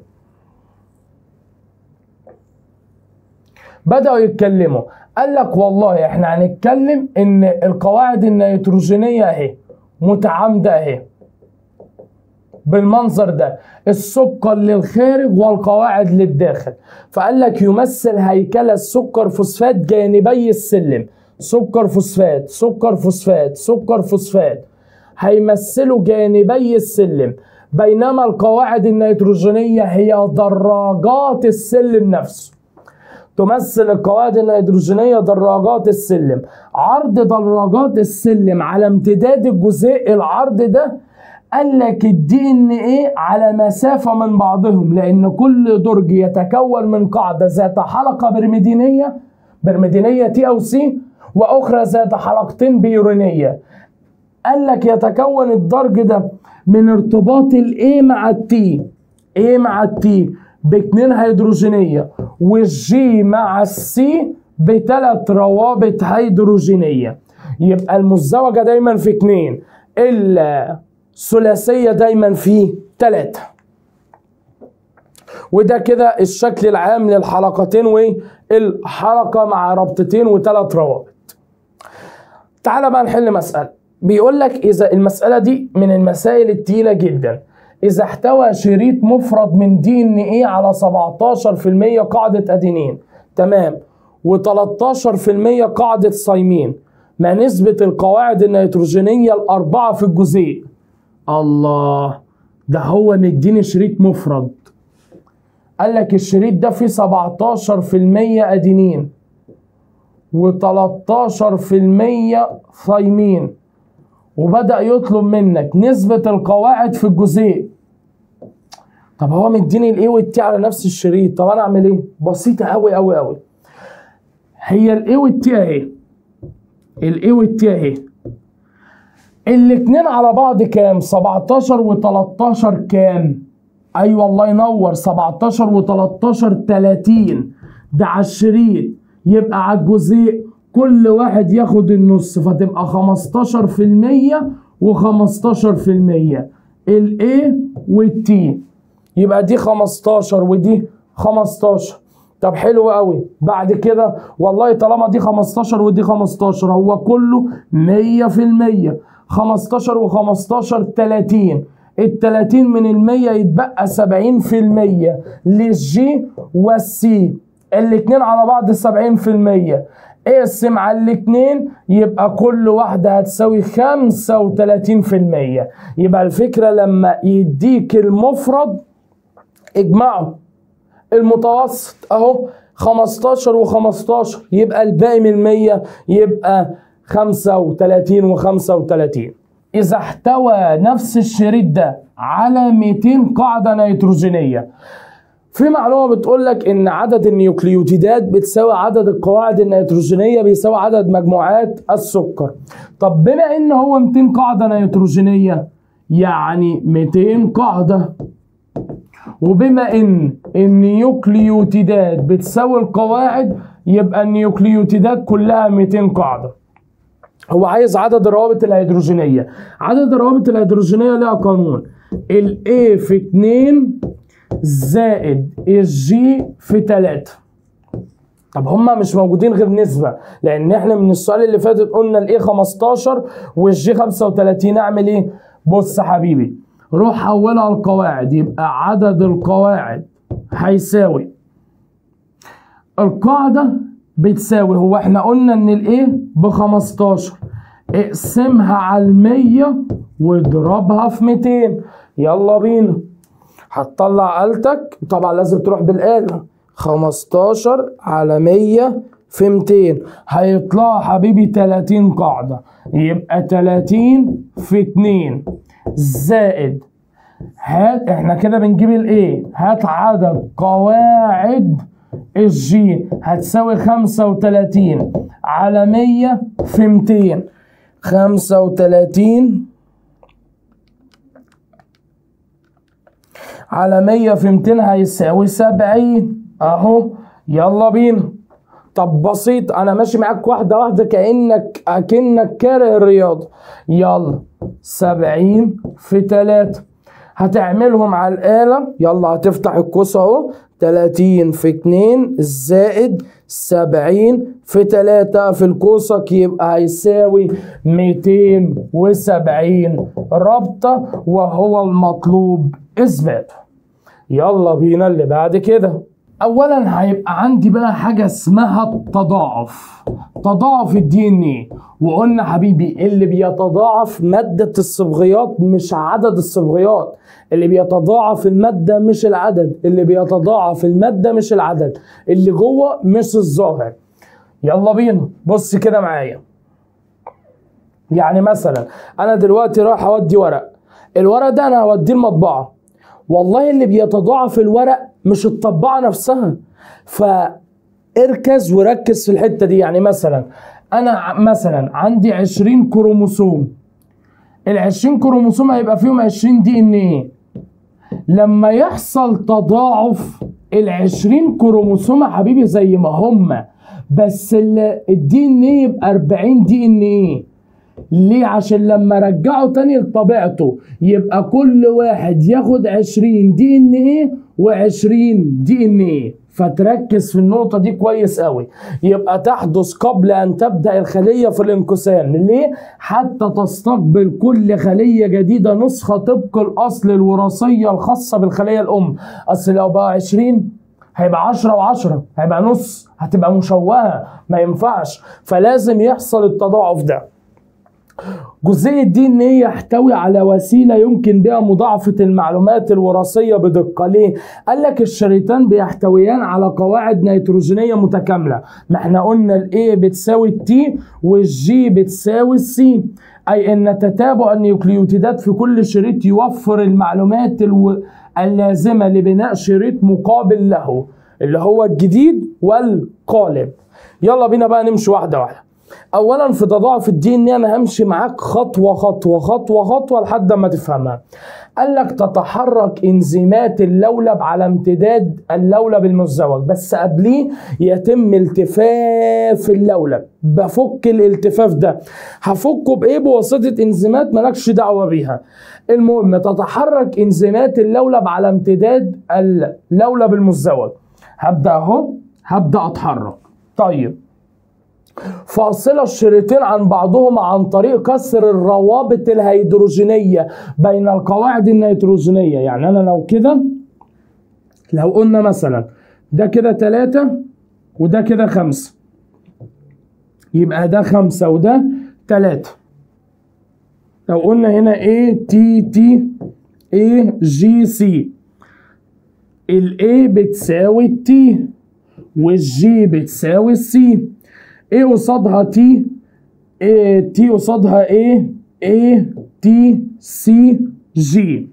بدأوا يتكلموا، قال لك والله احنا هنتكلم ان القواعد النيتروجينية اهي متعامدة اهي بالمنظر ده، السكر للخارج والقواعد للداخل. فقال لك يمثل هيكل السكر فوسفات جانبي السلم، سكر فوسفات سكر فوسفات سكر فوسفات هيمثلوا جانبي السلم، بينما القواعد النيتروجينية هي دراجات السلم نفسه. تمثل القواعد النيتروجينية دراجات السلم. عرض دراجات السلم على امتداد الجزيء، العرض ده قال لك الDNA على مسافة من بعضهم، لأن كل درج يتكون من قاعدة ذات حلقة برميدينية TOC وأخرى ذات حلقتين بيورينية. قال لك يتكون الدرج ده من ارتباط A مع T ب2 هيدروجينية، والG مع C ب3 روابط هيدروجينية. يبقى المزدوجة دايما في 2، الثلاثية دايما في 3. وده كده الشكل العام للحلقتين والحلقة مع ربطتين و3 روابط. تعال بقى نحل مسألة. بيقول لك اذا المساله دي من المسائل التقيله جدا، اذا احتوى شريط مفرد من دي ان ايه على 17% قاعده ادينين، تمام، و13% قاعده ثايمين، ما نسبه القواعد النيتروجينيه الاربعه في الجزيء؟ الله، ده هو مديني شريط مفرد، قال لك الشريط ده فيه 17% ادينين و13% ثايمين، وبدأ يطلب منك نسبة القواعد في الجزيء. طب هو مديني الايه والتي على نفس الشريط، طب انا اعمل ايه؟ بسيطة قوي قوي قوي. هي الايه والتي اهي، الايه والتي اهي، الاتنين على بعض كام؟ 17 و13 كام؟ ايوه الله ينور، 17 و13 30، ده على الشريط، يبقى على الجزيء كل واحد ياخد النص، فتبقى 15% و15%، الايه والتي، يبقى دي 15 ودي 15. طب حلو قوي. بعد كده والله طالما دي 15 ودي 15 هو كله 100%، 15 و15 30، ال30 من ال100 يتبقى 70% للجي والسي، الاتنين على بعض 70%، اقسم على الاتنين يبقى كل واحدة هتساوي 35%. يبقى الفكرة لما يديك المفرد اجمعه، المتوسط اهو 15 و15، يبقى الباقي من 100 يبقى 35 و35. إذا احتوى نفس الشريط ده على 200 قاعدة نيتروجينية، في معلومة بتقول لك إن عدد النيوكليوتيدات بتساوي عدد القواعد النيتروجينية بيساوي عدد مجموعات السكر. طب بما إن هو 200 قاعدة نيتروجينية يعني 200 قاعدة، وبما إن النيوكليوتيدات بتساوي القواعد يبقى النيوكليوتيدات كلها 200 قاعدة. هو عايز عدد الروابط الهيدروجينية. عدد الروابط الهيدروجينية لها قانون، ال A في 2 زائد الجي في 3. طب هما مش موجودين غير نسبة، لأن احنا من السؤال اللي فاتت قلنا ال A 15 والجي 35. أعمل إيه؟ بص يا حبيبي، روح حولها القواعد، يبقى عدد القواعد هيساوي القاعدة بتساوي، هو احنا قلنا ان الايه ب15، اقسمها على 100 واضربها في 200. يلا بينا، هتطلع آلتك، طبعا لازم تروح بالآلة، 15 على 100 في 200 هيطلع حبيبي 30 قاعدة، يبقى 30 في 2 زائد، هات احنا كده بنجيب الايه، هات عدد قواعد الجي هتساوي 35 على 100 في 200، 35 على 100 في 200 هيساوي 70 اهو. يلا بينا. طب بسيط، انا ماشي معاك واحده واحده كأنك كاره الرياضه. يلا 70 في 3 هتعملهم على الآلة، يلا هتفتح القوس اهو، 30 في 2 زائد 70 في 3 في القوسك، يبقى هيساوي 270 رابطة، وهو المطلوب إثباته. يلا بينا اللي بعد كده. اولا هيبقى عندي بقى حاجه اسمها التضاعف، تضاعف الدي ان ايه. وقلنا حبيبي اللي بيتضاعف ماده الصبغيات مش عدد الصبغيات، اللي بيتضاعف الماده مش العدد، اللي بيتضاعف الماده مش العدد، اللي جوه مش الظاهر. يلا بينا بص كده معايا. يعني مثلا انا دلوقتي رايح اودي ورق، الورق ده انا هوديه المطبعه، والله اللي بيتضاعف الورق مش الطباعة نفسها، فاركز وركز في الحتة دي. يعني مثلا أنا مثلا عندي 20 كروموسوم، ال20 كروموسوم هيبقى فيهم 20 دي ان ايه. لما يحصل تضاعف ال20 كروموسوم يا حبيبي زي ما هما، بس الدي ان ايه يبقى 40 دي ان ايه. ليه؟ عشان لما رجعه تاني لطبيعته يبقى كل واحد ياخد 20 دي ان ايه و20 دي ان ايه. فتركز في النقطة دي كويس قوي. يبقى تحدث قبل ان تبدأ الخلية في الانقسام. ليه؟ حتى تستقبل كل خلية جديدة نسخة طبق الاصل الوراثية الخاصة بالخلية الام. اصل لو بقى 20 هيبقى 10 و10 هيبقى نص، هتبقى مشوهة، ما ينفعش. فلازم يحصل التضاعف ده. جزيء الدي ان ايه يحتوي على وسيله يمكن بها مضاعفه المعلومات الوراثيه بدقه. ليه؟ قال لك الشريطان بيحتويان على قواعد نيتروجينيه متكامله. ما احنا قلنا الاي بتساوي التي والجي بتساوي السي، اي ان تتابع النيوكليوتيدات في كل شريط يوفر المعلومات اللازمه لبناء شريط مقابل له اللي هو الجديد والقالب. يلا بينا بقى نمشي واحده واحده. اولا في تضاعف الدي ان انا همشي معاك خطوه خطوه خطوه خطوه لحد ما تفهمها. قال لك تتحرك انزيمات اللولب على امتداد اللولب المزدوج، بس قبليه يتم التفاف اللولب. بفك الالتفاف ده، هفكه بايه؟ بواسطه انزيمات مالكش دعوه بيها. المهم تتحرك انزيمات اللولب على امتداد اللولب المزدوج. هبدا اهو، هبدا اتحرك. طيب فاصل الشريطين عن بعضهما عن طريق كسر الروابط الهيدروجينية بين القواعد النيتروجينية. يعني أنا لو كده، لو قلنا مثلا ده كده 3 وده كده 5، يبقى ده 5 وده 3. لو قلنا هنا A T T A G C، ال A بتساوي ال T والG بتساوي ال C. ايه قصادها تي، ايه تي قصادها ايه، ايه تي سي جي.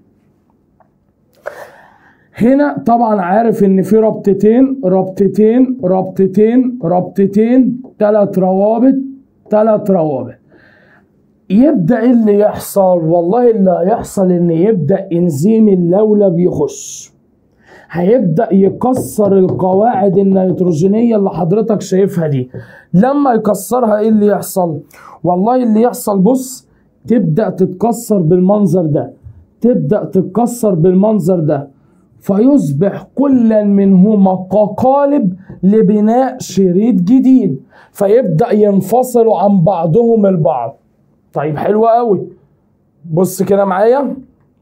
هنا طبعا عارف ان في رابطتين رابطتين رابطتين رابطتين، 3 روابط 3 روابط. يبدأ ايه اللي يحصل؟ والله اللي هيحصل ان يبدأ انزيم اللولب يخش، هيبدأ يكسر القواعد النيتروجينية اللي حضرتك شايفها دي. لما يكسرها ايه اللي يحصل؟ والله اللي يحصل بص، تبدأ تتكسر بالمنظر ده، تبدأ تتكسر بالمنظر ده، فيصبح كل منهما كقالب لبناء شريط جديد، فيبدأ ينفصلوا عن بعضهم البعض. طيب حلو قوي. بص كده معايا،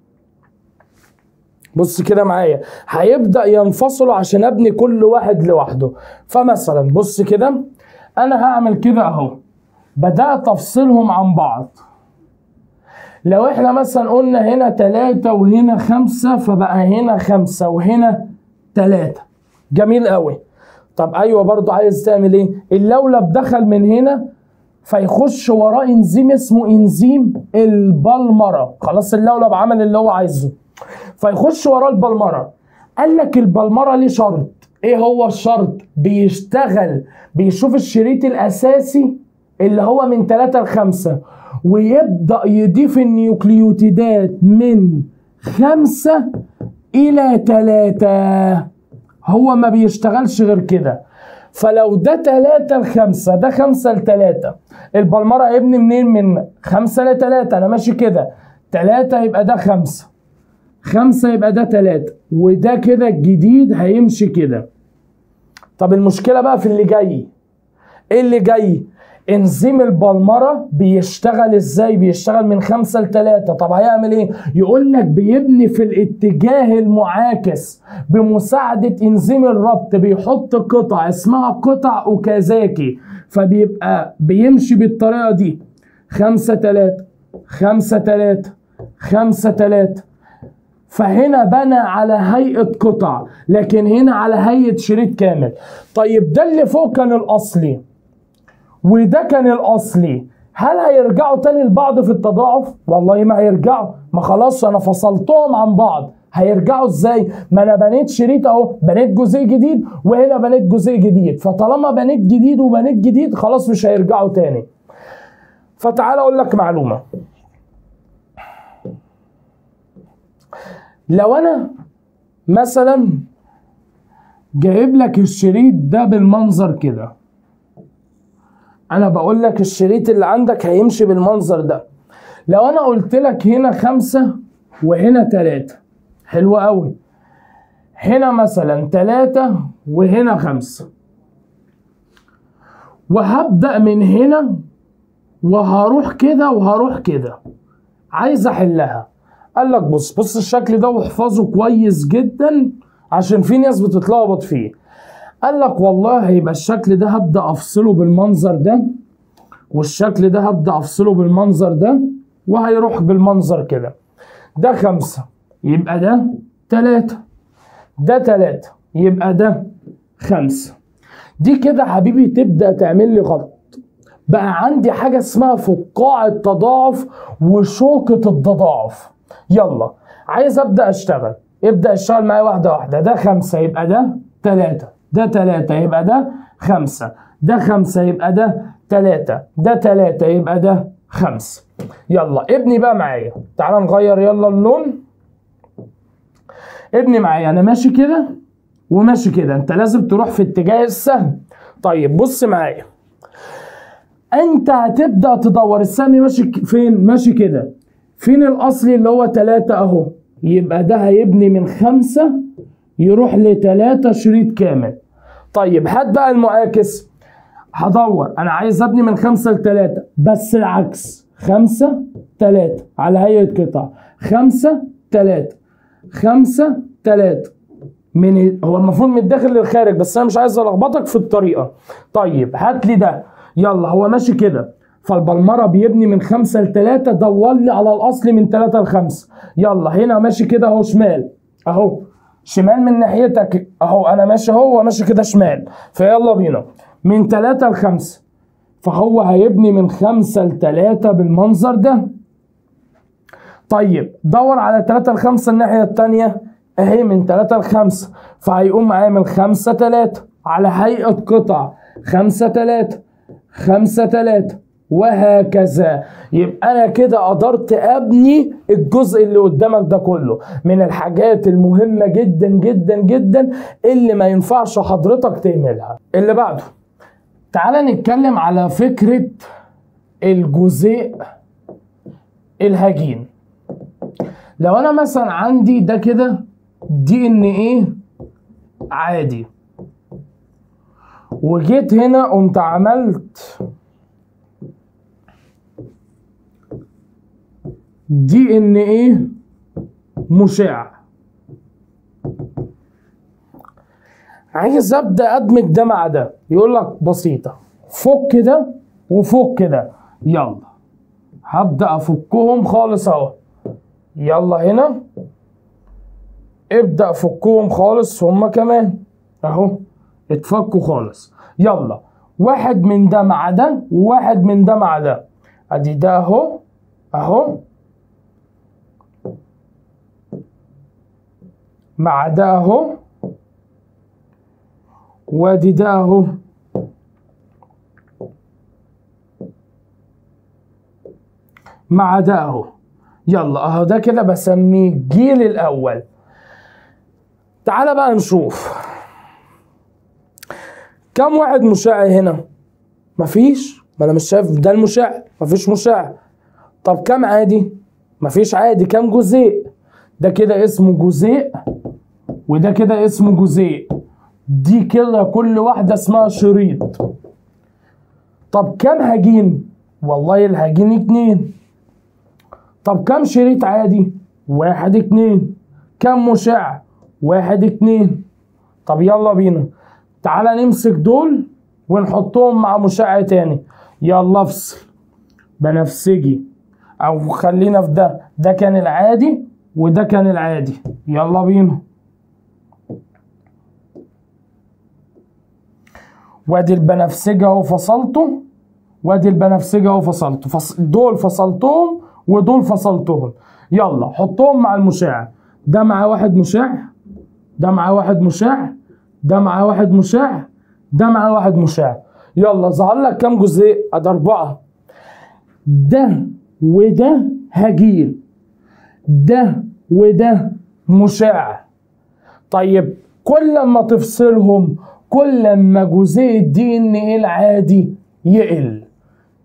بص كده معايا، هيبدأ ينفصلوا عشان ابني كل واحد لوحده. فمثلا بص كده، انا هعمل كده اهو، بدأت افصلهم عن بعض. لو احنا مثلا قلنا هنا 3 وهنا 5، فبقى هنا 5 وهنا 3. جميل قوي. طب ايوه برضو عايز تعمل ايه؟ اللولب دخل من هنا فيخش وراه انزيم اسمه انزيم البلمرة. خلاص اللولب عمل اللي هو عايزه، فيخش وراه البلمرة. قال لك البلمرة ليه شرط. ايه هو الشرط؟ بيشتغل بيشوف الشريط الاساسي اللي هو من 3 ل5، ويبدأ يضيف النيوكليوتيدات من 5 إلى 3. هو ما بيشتغلش غير كده. فلو ده 3 ل5 ده 5 ل3، البلمرة هيبني منين؟ من 5 ل3. أنا ماشي كده، 3 يبقى ده 5، 5 يبقى ده 3، وده كده الجديد هيمشي كده. طب المشكلة بقى في اللي جاي. ايه اللي جاي؟ انزيم البلمرة بيشتغل ازاي؟ بيشتغل من 5 ل3. طب هيعمل ايه؟ يقول لك بيبني في الاتجاه المعاكس بمساعدة انزيم الربط. بيحط قطع اسمها قطع اوكازاكي، فبيبقى بيمشي بالطريقة دي: 5 3 5 3 5 3. فهنا بنى على هيئة قطع، لكن هنا على هيئة شريط كامل. طيب ده اللي فوق كان الأصلي وده كان الأصلي، هل هيرجعوا تاني لبعض في التضاعف؟ والله ما هيرجعوا، ما خلاص أنا فصلتهم عن بعض. هيرجعوا ازاي؟ ما أنا بنيت شريط أهو، بنيت جزء جديد وهنا بنيت جزء جديد، فطالما بنيت جديد وبنيت جديد خلاص مش هيرجعوا تاني. فتعال أقول لك معلومة. لو انا مثلا جايب لك الشريط ده بالمنظر كده، انا بقول لك الشريط اللي عندك هيمشي بالمنظر ده. لو انا قلت لك هنا 5 وهنا 3، حلو قوي. هنا مثلا 3 وهنا 5، وهبدأ من هنا وهروح كده وهروح كده، عايز احلها. قال لك بص الشكل ده واحفظه كويس جدا عشان في ناس بتتلخبط فيه. قال لك والله هيبقى الشكل ده هبدأ افصله بالمنظر ده، والشكل ده هبدأ افصله بالمنظر ده، وهيروح بالمنظر كده. ده 5 يبقى ده 3، ده 3 يبقى ده 5. دي كده حبيبي تبدأ تعمل لي خط. بقى عندي حاجة اسمها فقاعة التضاعف وشوكة التضاعف. يلا عايز ابدأ اشتغل. ابدأ اشتغل معايا واحدة واحدة. ده 5 يبقى ده 3، ده 3 يبقى ده 5، ده 5 يبقى ده 3، ده 3 يبقى ده 5. يلا ابني بقى معايا. تعال نغير يلا اللون. ابني معايا. انا ماشي كده وماشي كده، انت لازم تروح في اتجاه السهم. طيب بص معايا، انت هتبدأ تدور السهم ماشي فين؟ ماشي كده. فين الاصلي اللي هو 3 اهو، يبقى ده هيبني من 5 يروح ل3 شريط كامل. طيب هات بقى المعاكس. هدور انا عايز ابني من 5 ل3 بس العكس، 5 3 على هيئة قطع، 5 3 5 3. هو المفروض من الداخل للخارج بس انا مش عايز الخبطك في الطريقة. طيب هات لي ده. يلا هو ماشي كده، فالبلمرة بيبني من 5 ل3. دور لي على الاصل من 3 ل5. يلا هنا ماشي كده اهو شمال، اهو شمال من ناحيتك اهو، انا ماشي اهو وماشي كده شمال. فيلا بينا من 3 ل5، فهو هيبني من 5 ل3 بالمنظر ده. طيب دور على 3 ل5 الناحية التانية اهي من 3 ل5، فهيقوم معايا من 5 3 على هيئة قطع، 5 3 5 3 وهكذا. يبقى انا كده قدرت ابني الجزء اللي قدامك ده كله. من الحاجات المهمة جدا جدا جدا اللي ما ينفعش حضرتك تعملها. اللي بعده تعال نتكلم على فكرة الجزيء الهجين. لو انا مثلا عندي ده كده DNA عادي، وجيت هنا قمت عملت DNA مشع، عايز ابدا ادمج ده مع ده. يقول لك بسيطه، فك ده وفك ده. يلا هبدا افكهم خالص اهو. يلا هنا ابدا فكهم خالص هما كمان اهو اتفكوا خالص. يلا واحد من ده مع ده وواحد من ده مع ده. ادي ده اهو اهو مع ده اهو، وادي ده اهو مع ده اهو. يلا اهو ده كده بسميه الجيل الاول. تعال بقى نشوف كم واحد مشع هنا. مفيش، ما انا مش شايف ده المشع، مفيش مشع. طب كم عادي؟ مفيش عادي. كم جزيء؟ ده كده اسمه جزيء وده كده اسمه جزيء. دي كده كل واحدة اسمها شريط. طب كم هجين؟ والله الهجين 2. طب كم شريط عادي؟ 1 2. كم مشع؟ 1 2. طب يلا بينا تعالى نمسك دول ونحطهم مع مشع تاني. يلا افصل بنفسجي، او خلينا في ده. ده كان العادي وده كان العادي. يلا بينا. وادي البنفسجي اهو فصلته، وادي البنفسجي اهو فصلته. دول فصلتهم ودول فصلتهم. يلا حطهم مع المشع. ده مع واحد مشع، ده مع واحد مشع، ده مع واحد مشع، ده مع واحد مشع. يلا ظهر لك كام جزء؟ ادي 4. ده وده هجين، ده وده مشع. طيب كل ما تفصلهم كل ما جزيء DNA العادي يقل.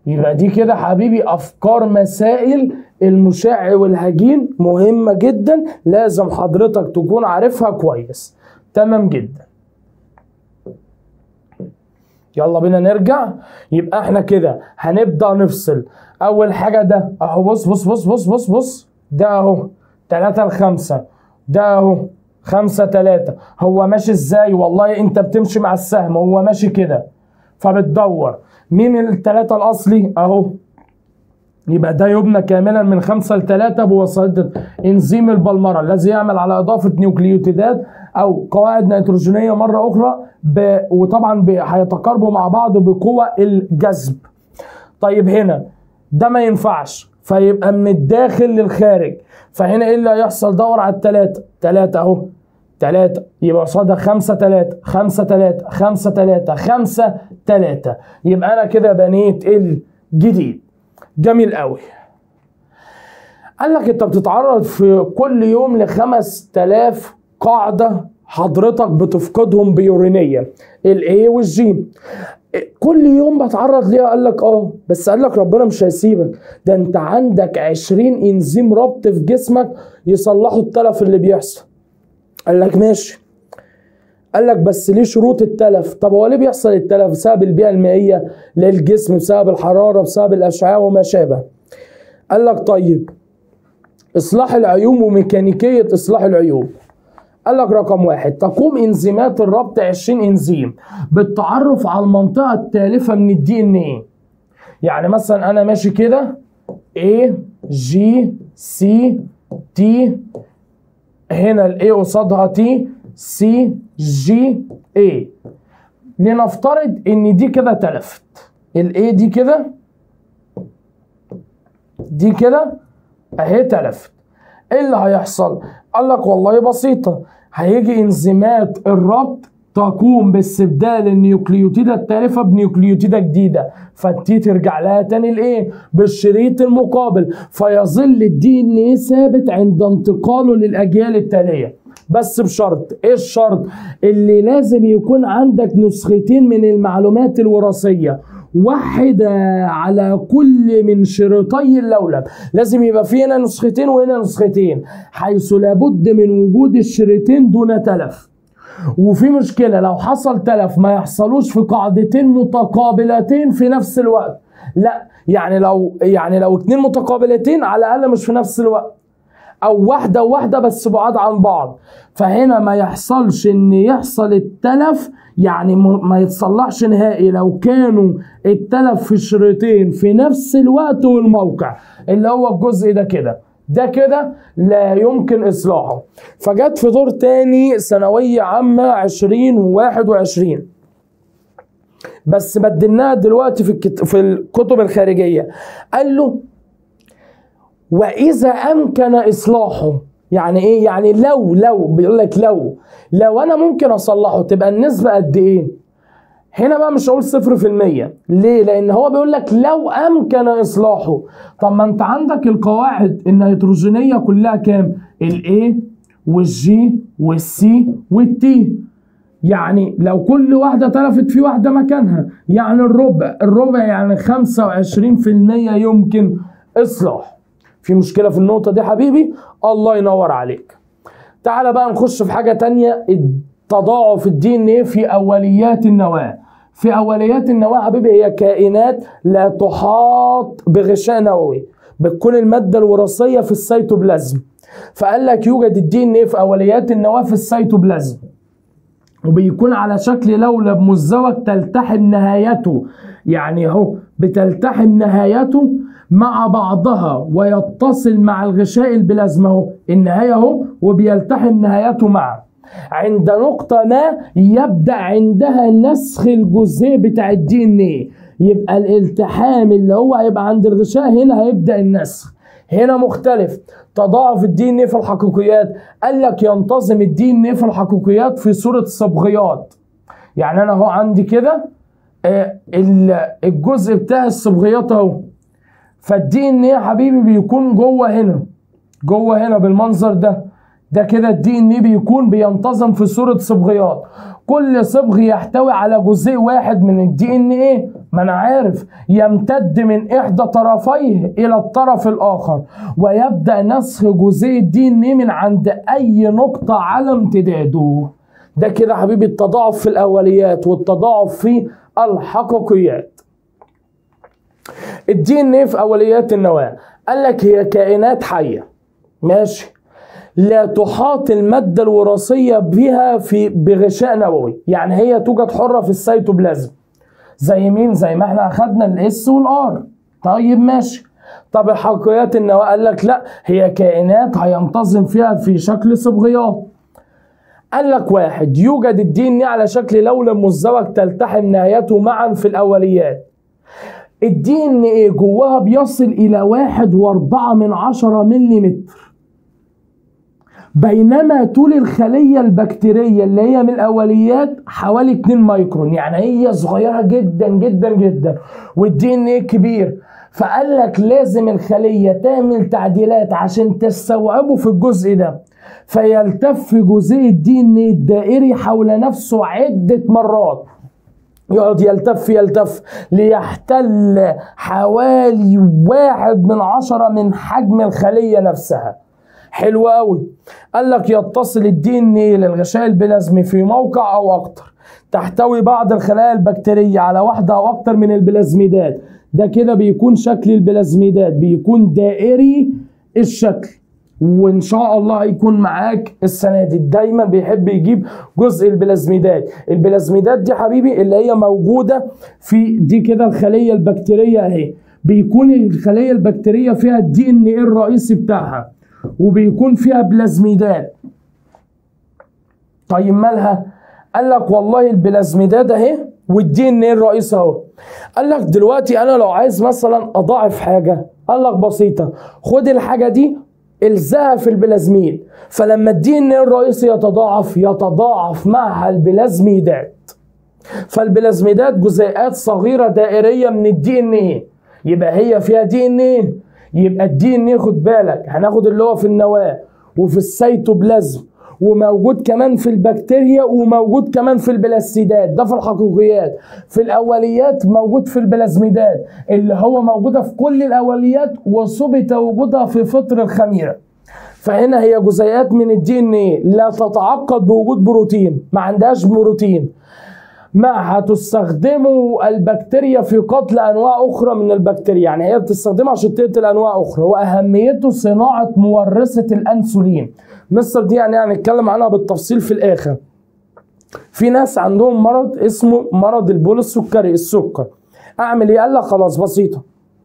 يبقى دي كده حبيبي افكار مسائل المشع والهجين مهمة جدا، لازم حضرتك تكون عارفها كويس. تمام جدا. يلا بينا نرجع. يبقى احنا كده هنبدأ نفصل. اول حاجة ده اهو، بص بص بص بص بص بص، ده اهو 3 ل5، ده اهو 5 3. هو ماشي ازاي؟ والله انت بتمشي مع السهم، هو ماشي كده فبتدور مين الثلاثة الاصلي اهو. يبقى ده يبنى كاملا من 5 ل3 بواسطة انزيم البلمرة الذي يعمل على اضافة نيوكليوتيدات او قواعد نيتروجينية مرة اخرى وطبعا هيتقاربوا مع بعض بقوة الجذب. طيب هنا ده ما ينفعش، فيبقى من الداخل للخارج. فهنا ايه اللي هيحصل؟ دور على ال3، 3 اهو 3، يبقى قصادها 5 3 5 3 5 3 5 3. يبقى انا كده بنيت الجديد. جميل قوي. قال لك انت بتتعرض في كل يوم ل5000 قاعده حضرتك بتفقدهم بيورينيا، الاي والجي. كل يوم بتعرض ليها. قال لك بس قال لك ربنا مش هيسيبك، ده انت عندك 20 انزيم ربط في جسمك يصلحوا التلف اللي بيحصل. قال لك ماشي. قال لك بس ليه شروط التلف؟ طب هو ليه بيحصل التلف؟ بسبب البيئة المائية للجسم، بسبب الحرارة، بسبب الأشعة وما شابه. قال لك طيب إصلاح العيوب وميكانيكية إصلاح العيوب. قال لك رقم 1، تقوم انزيمات الربط 20 انزيم بالتعرف على المنطقة التالفة من الدي ان ايه. يعني مثلا أنا ماشي كده A G C T، هنا ال A قصادها T C G A. لنفترض ان دي كده تلفت، ال A دي كده، دي كده اهي تلفت. ايه اللي هيحصل؟ قال لك والله بسيطة، هيجي انزيمات الربط تقوم باستبدال النيوكليوتيدة التالفة بنيوكليوتيدة جديدة، فالتي ترجع لها تاني الايه بالشريط المقابل، فيظل الدي ان ايه ثابت عند انتقاله للاجيال التالية. بس بشرط، ايه الشرط؟ اللي لازم يكون عندك نسختين من المعلومات الوراثية، واحدة على كل من شريطي اللولب. لازم يبقى في هنا نسختين وهنا نسختين، حيث لابد من وجود الشريطين دون تلف. وفي مشكلة لو حصل تلف ما يحصلوش في قاعدتين متقابلتين في نفس الوقت، لا، يعني لو 2 متقابلتين على الأقل مش في نفس الوقت، او واحدة وواحدة بس بعاد عن بعض. فهنا ما يحصلش ان يحصل التلف، يعني ما يتصلحش نهائي لو كانوا التلف في شريطين في نفس الوقت والموقع، اللي هو الجزء ده كده، ده كده لا يمكن اصلاحه. فجت في دور تاني ثانوية عامة 2021، بس بدلناها دلوقتي في الكتب الخارجية. قال له وإذا أمكن إصلاحه. يعني إيه؟ يعني لو بيقول لك لو أنا ممكن أصلحه تبقى النسبة قد إيه؟ هنا بقى مش هقول 0%. ليه؟ لأن هو بيقول لك لو أمكن إصلاحه. طب ما أنت عندك القواعد النيتروجينية كلها كام؟ الA والG والC والT. يعني لو كل واحدة تلفت في واحدة مكانها، يعني الربع يعني 25% يمكن إصلاح. في مشكلة في النقطة دي حبيبي؟ الله ينور عليك. تعال بقى نخش في حاجة تانية، تضاعف الدي ان ايه في أوليات النواة. في أوليات النواة حبيبي هي كائنات لا تحاط بغشاء نووي، بتكون المادة الوراثية في السيتوبلازم. فقال لك يوجد الدي ان ايه في أوليات النواة في السيتوبلازم، وبيكون على شكل لولب مزدوج تلتحم نهايته، يعني اهو بتلتحم نهايته مع بعضها ويتصل مع الغشاء البلازما اهو، النهايه اهو وبيلتحم نهايته معه. عند نقطه ما يبدا عندها نسخ الجزيء بتاع الدي ان ايه، يبقى الالتحام اللي هو هيبقى عند الغشاء هنا هيبدا النسخ. هنا مختلف. تضاعف الدي ان ايه في الحقيقيات، قال لك ينتظم الدي ان ايه في الحقيقيات في صوره صبغيات. يعني انا اهو عندي كده الجزء بتاع الصبغيات اهو، فالدي ان ايه يا حبيبي بيكون جوه هنا بالمنظر ده، ده كده الدي ان ايه بيكون بينتظم في صورة صبغيات، كل صبغ يحتوي على جزيء واحد من الدي ان ايه، ما انا عارف، يمتد من احدى طرفيه الى الطرف الاخر، ويبدأ نسخ جزيء الدي ان ايه من عند اي نقطة على امتداده. ده كده حبيبي التضاعف في الاوليات والتضاعف في الحقيقيات. الدي ان ايه في اوليات النواة قال لك هي كائنات حية، ماشي، لا تحاط المادة الوراثية بها بغشاء نووي، يعني هي توجد حرة في السيتوبلازم. زي مين؟ زي ما احنا اخدنا الاس والار. طيب ماشي. طب الحقيقيات النواة قال لك لا، هي كائنات هينتظم فيها في شكل صبغيات. قال لك واحد، يوجد الدي ان ايه على شكل لولب مزدوج تلتحم نهايته معا في الاوليات. الدي ان ايه جواها بيصل الى 1.4 ملم، بينما طول الخلية البكتيرية اللي هي من الأوليات حوالي 2 مايكرون، يعني هي صغيرة جدا جدا جدا، والدي ان ايه كبير. فقال لك لازم الخلية تعمل تعديلات عشان تستوعبه في الجزء ده، فيلتف جزيء الدي ان ايه الدائري حول نفسه عدة مرات، يقعد يلتف ليحتل حوالي 1/10 من حجم الخلية نفسها. حلو قوي. قال لك يتصل الدي ان ايه للغشاء البلازمي في موقع او اكتر تحتوي بعض الخلايا البكتيرية على واحدة او اكتر من البلازميدات. ده كده بيكون شكل البلازميدات بيكون دائري الشكل، وان شاء الله هيكون معاك السنة دي. دايما بيحب يجيب جزء البلازميدات. البلازميدات دي حبيبي اللي هي موجودة في دي كده الخلية البكتيرية اهي، بيكون الخلية البكتيرية فيها الدي ان ايه الرئيسي بتاعها، وبيكون فيها بلازميدات. طيب مالها؟ قال لك والله البلازميدات اهي والدي ان ايه الرئيسي اهو. قال لك دلوقتي انا لو عايز مثلا اضاعف حاجه، قال لك بسيطه، خد الحاجه دي الزقها في البلازميد، فلما الدي ان ايه الرئيسي يتضاعف معها البلازميدات. فالبلازميدات جزيئات صغيره دائريه من الدي ان ايه، يبقى هي فيها دي ان ايه، يبقى الدي ان ايه خد بالك هناخد اللي هو في النواة وفي السيتوبلازم وموجود كمان في البكتيريا وموجود كمان في البلاستيدات. ده في الحقيقيات. في الاوليات موجود في البلازميدات اللي هو موجوده في كل الاوليات وثبت وجودها في فطر الخميره. فهنا هي جزيئات من الدي ان ايه لا تتعقد بوجود بروتين، ما عندهاش بروتين، معها تستخدمه البكتيريا في قتل انواع اخرى من البكتيريا، يعني هي بتستخدمها عشان تقتل انواع اخرى. واهميته صناعه مورثه الانسولين. مصر دي يعني هنتكلم عنها بالتفصيل في الاخر. في ناس عندهم مرض اسمه مرض البول السكري، السكر. اعمل ايه؟ قال لك خلاص بسيطه،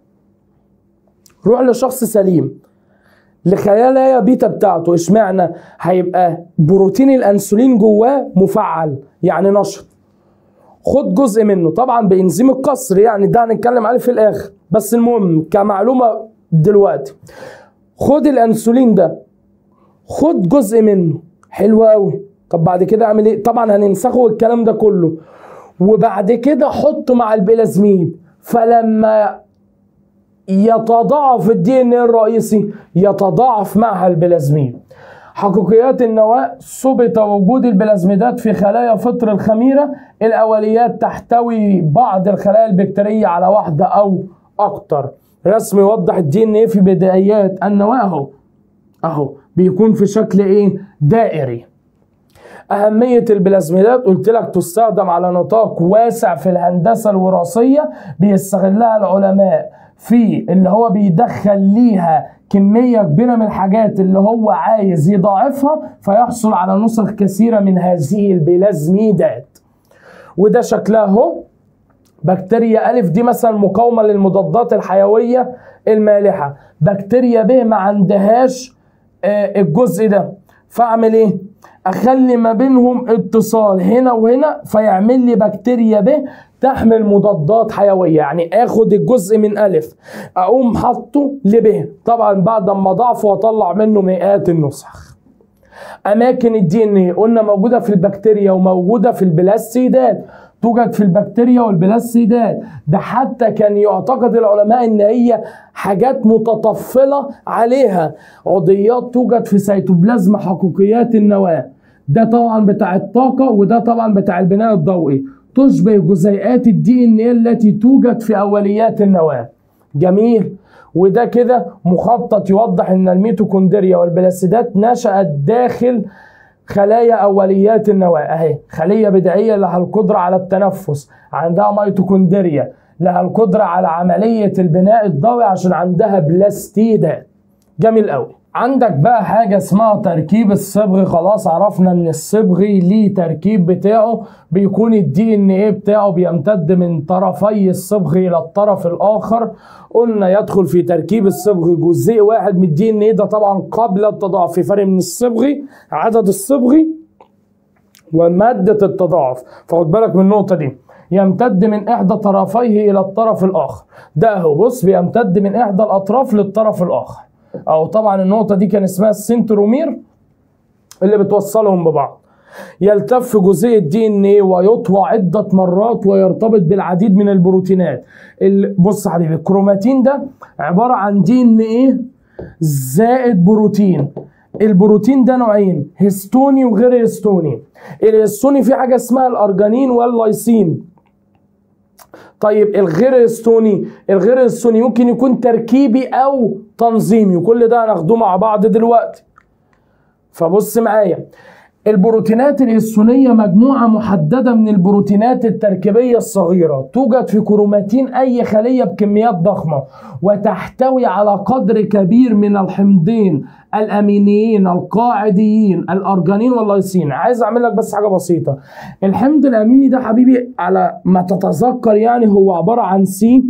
روح لشخص سليم لخلايا بيتا بتاعته. اشمعنى؟ هيبقى بروتين الانسولين جواه مفعل يعني نشط، خد جزء منه طبعا بانزيم القصر، يعني ده هنتكلم عليه في الاخر، بس المهم كمعلومه دلوقتي خد الانسولين ده، خد جزء منه. حلو قوي. طب بعد كده اعمل ايه؟ طبعا هننسخه الكلام ده كله، وبعد كده حطه مع البلازميد، فلما يتضاعف الدي ان ايه الرئيسي يتضاعف معها البلازميد. حقيقيات النواة ثبت وجود البلازميدات في خلايا فطر الخميرة. الأوليات تحتوي بعض الخلايا البكتيرية على واحدة أو أكتر. رسم يوضح الدي ان ايه في بدايات النواة أهو بيكون في شكل إيه؟ دائري. أهمية البلازميدات قلت لك تستخدم على نطاق واسع في الهندسة الوراثية، بيستغلها العلماء في اللي هو بيدخل ليها كمية كبيرة من الحاجات اللي هو عايز يضاعفها، فيحصل على نسخ كثيرة من هذه البلازميدات. وده شكلها اهو. بكتيريا ألف دي مثلا مقاومة للمضادات الحيوية المالحة، بكتيريا ب ما عندهاش الجزء ده، فاعمل ايه؟ اخلي ما بينهم اتصال هنا وهنا، فيعمل لي بكتيريا ب تحمل مضادات حيويه. يعني اخد الجزء من الف اقوم حاطه لب، طبعا بعد ما اضعفه واطلع منه مئات النسخ. اماكن الدي ان ايه قلنا موجوده في البكتيريا وموجوده في البلاستيدات. توجد في البكتيريا والبلاستيدات. ده حتى كان يعتقد العلماء ان هي حاجات متطفلة عليها، عضيات توجد في سيتوبلازم حقيقيات النواة. ده طبعا بتاع الطاقة، وده طبعا بتاع البناء الضوئي، تشبه جزيئات الدي ان ايه التي توجد في اوليات النواة. جميل. وده كده مخطط يوضح ان الميتوكوندريا والبلاستيدات نشأت داخل خلايا اوليات النواة. اهي خلية بدائية لها القدرة على التنفس، عندها ميتوكوندريا لها القدرة على عملية البناء الضوئي عشان عندها بلاستيدات. جميل قوي. عندك بقى حاجة اسمها تركيب الصبغي. خلاص عرفنا ان الصبغي ليه تركيب بتاعه، بيكون الدي ان ايه بتاعه بيمتد من طرفي الصبغي الى الطرف الاخر. قلنا يدخل في تركيب الصبغي جزء واحد من الدي ان ايه، ده طبعا قبل التضاعف. في فرق من الصبغي، عدد الصبغي ومادة التضاعف، فخد بالك من النقطة دي. يمتد من احدى طرفيه الى الطرف الاخر. ده اهو بص بيمتد من احدى الاطراف للطرف الاخر، او طبعا النقطة دي كان اسمها السنترومير اللي بتوصلهم ببعض. يلتف جزيء الدي ان ايه ويطوى عدة مرات ويرتبط بالعديد من البروتينات. بص يا حبيبي، الكروماتين ده عبارة عن دي ان ايه زائد بروتين. البروتين ده نوعين، هستوني وغير هستوني. الهستوني في حاجة اسمها الارجانين واللايسين. طيب الغير هستوني، الغير هستوني ممكن يكون تركيبي او تنظيمي، كل ده هناخده مع بعض دلوقتي. فبص معايا، البروتينات الهستونية مجموعة محددة من البروتينات التركيبية الصغيرة، توجد في كروماتين أي خلية بكميات ضخمة، وتحتوي على قدر كبير من الحمضين الأمينيين القاعديين الأرجانين واللايسين. عايز أعمل لك بس حاجة بسيطة. الحمض الأميني ده حبيبي على ما تتذكر يعني هو عبارة عن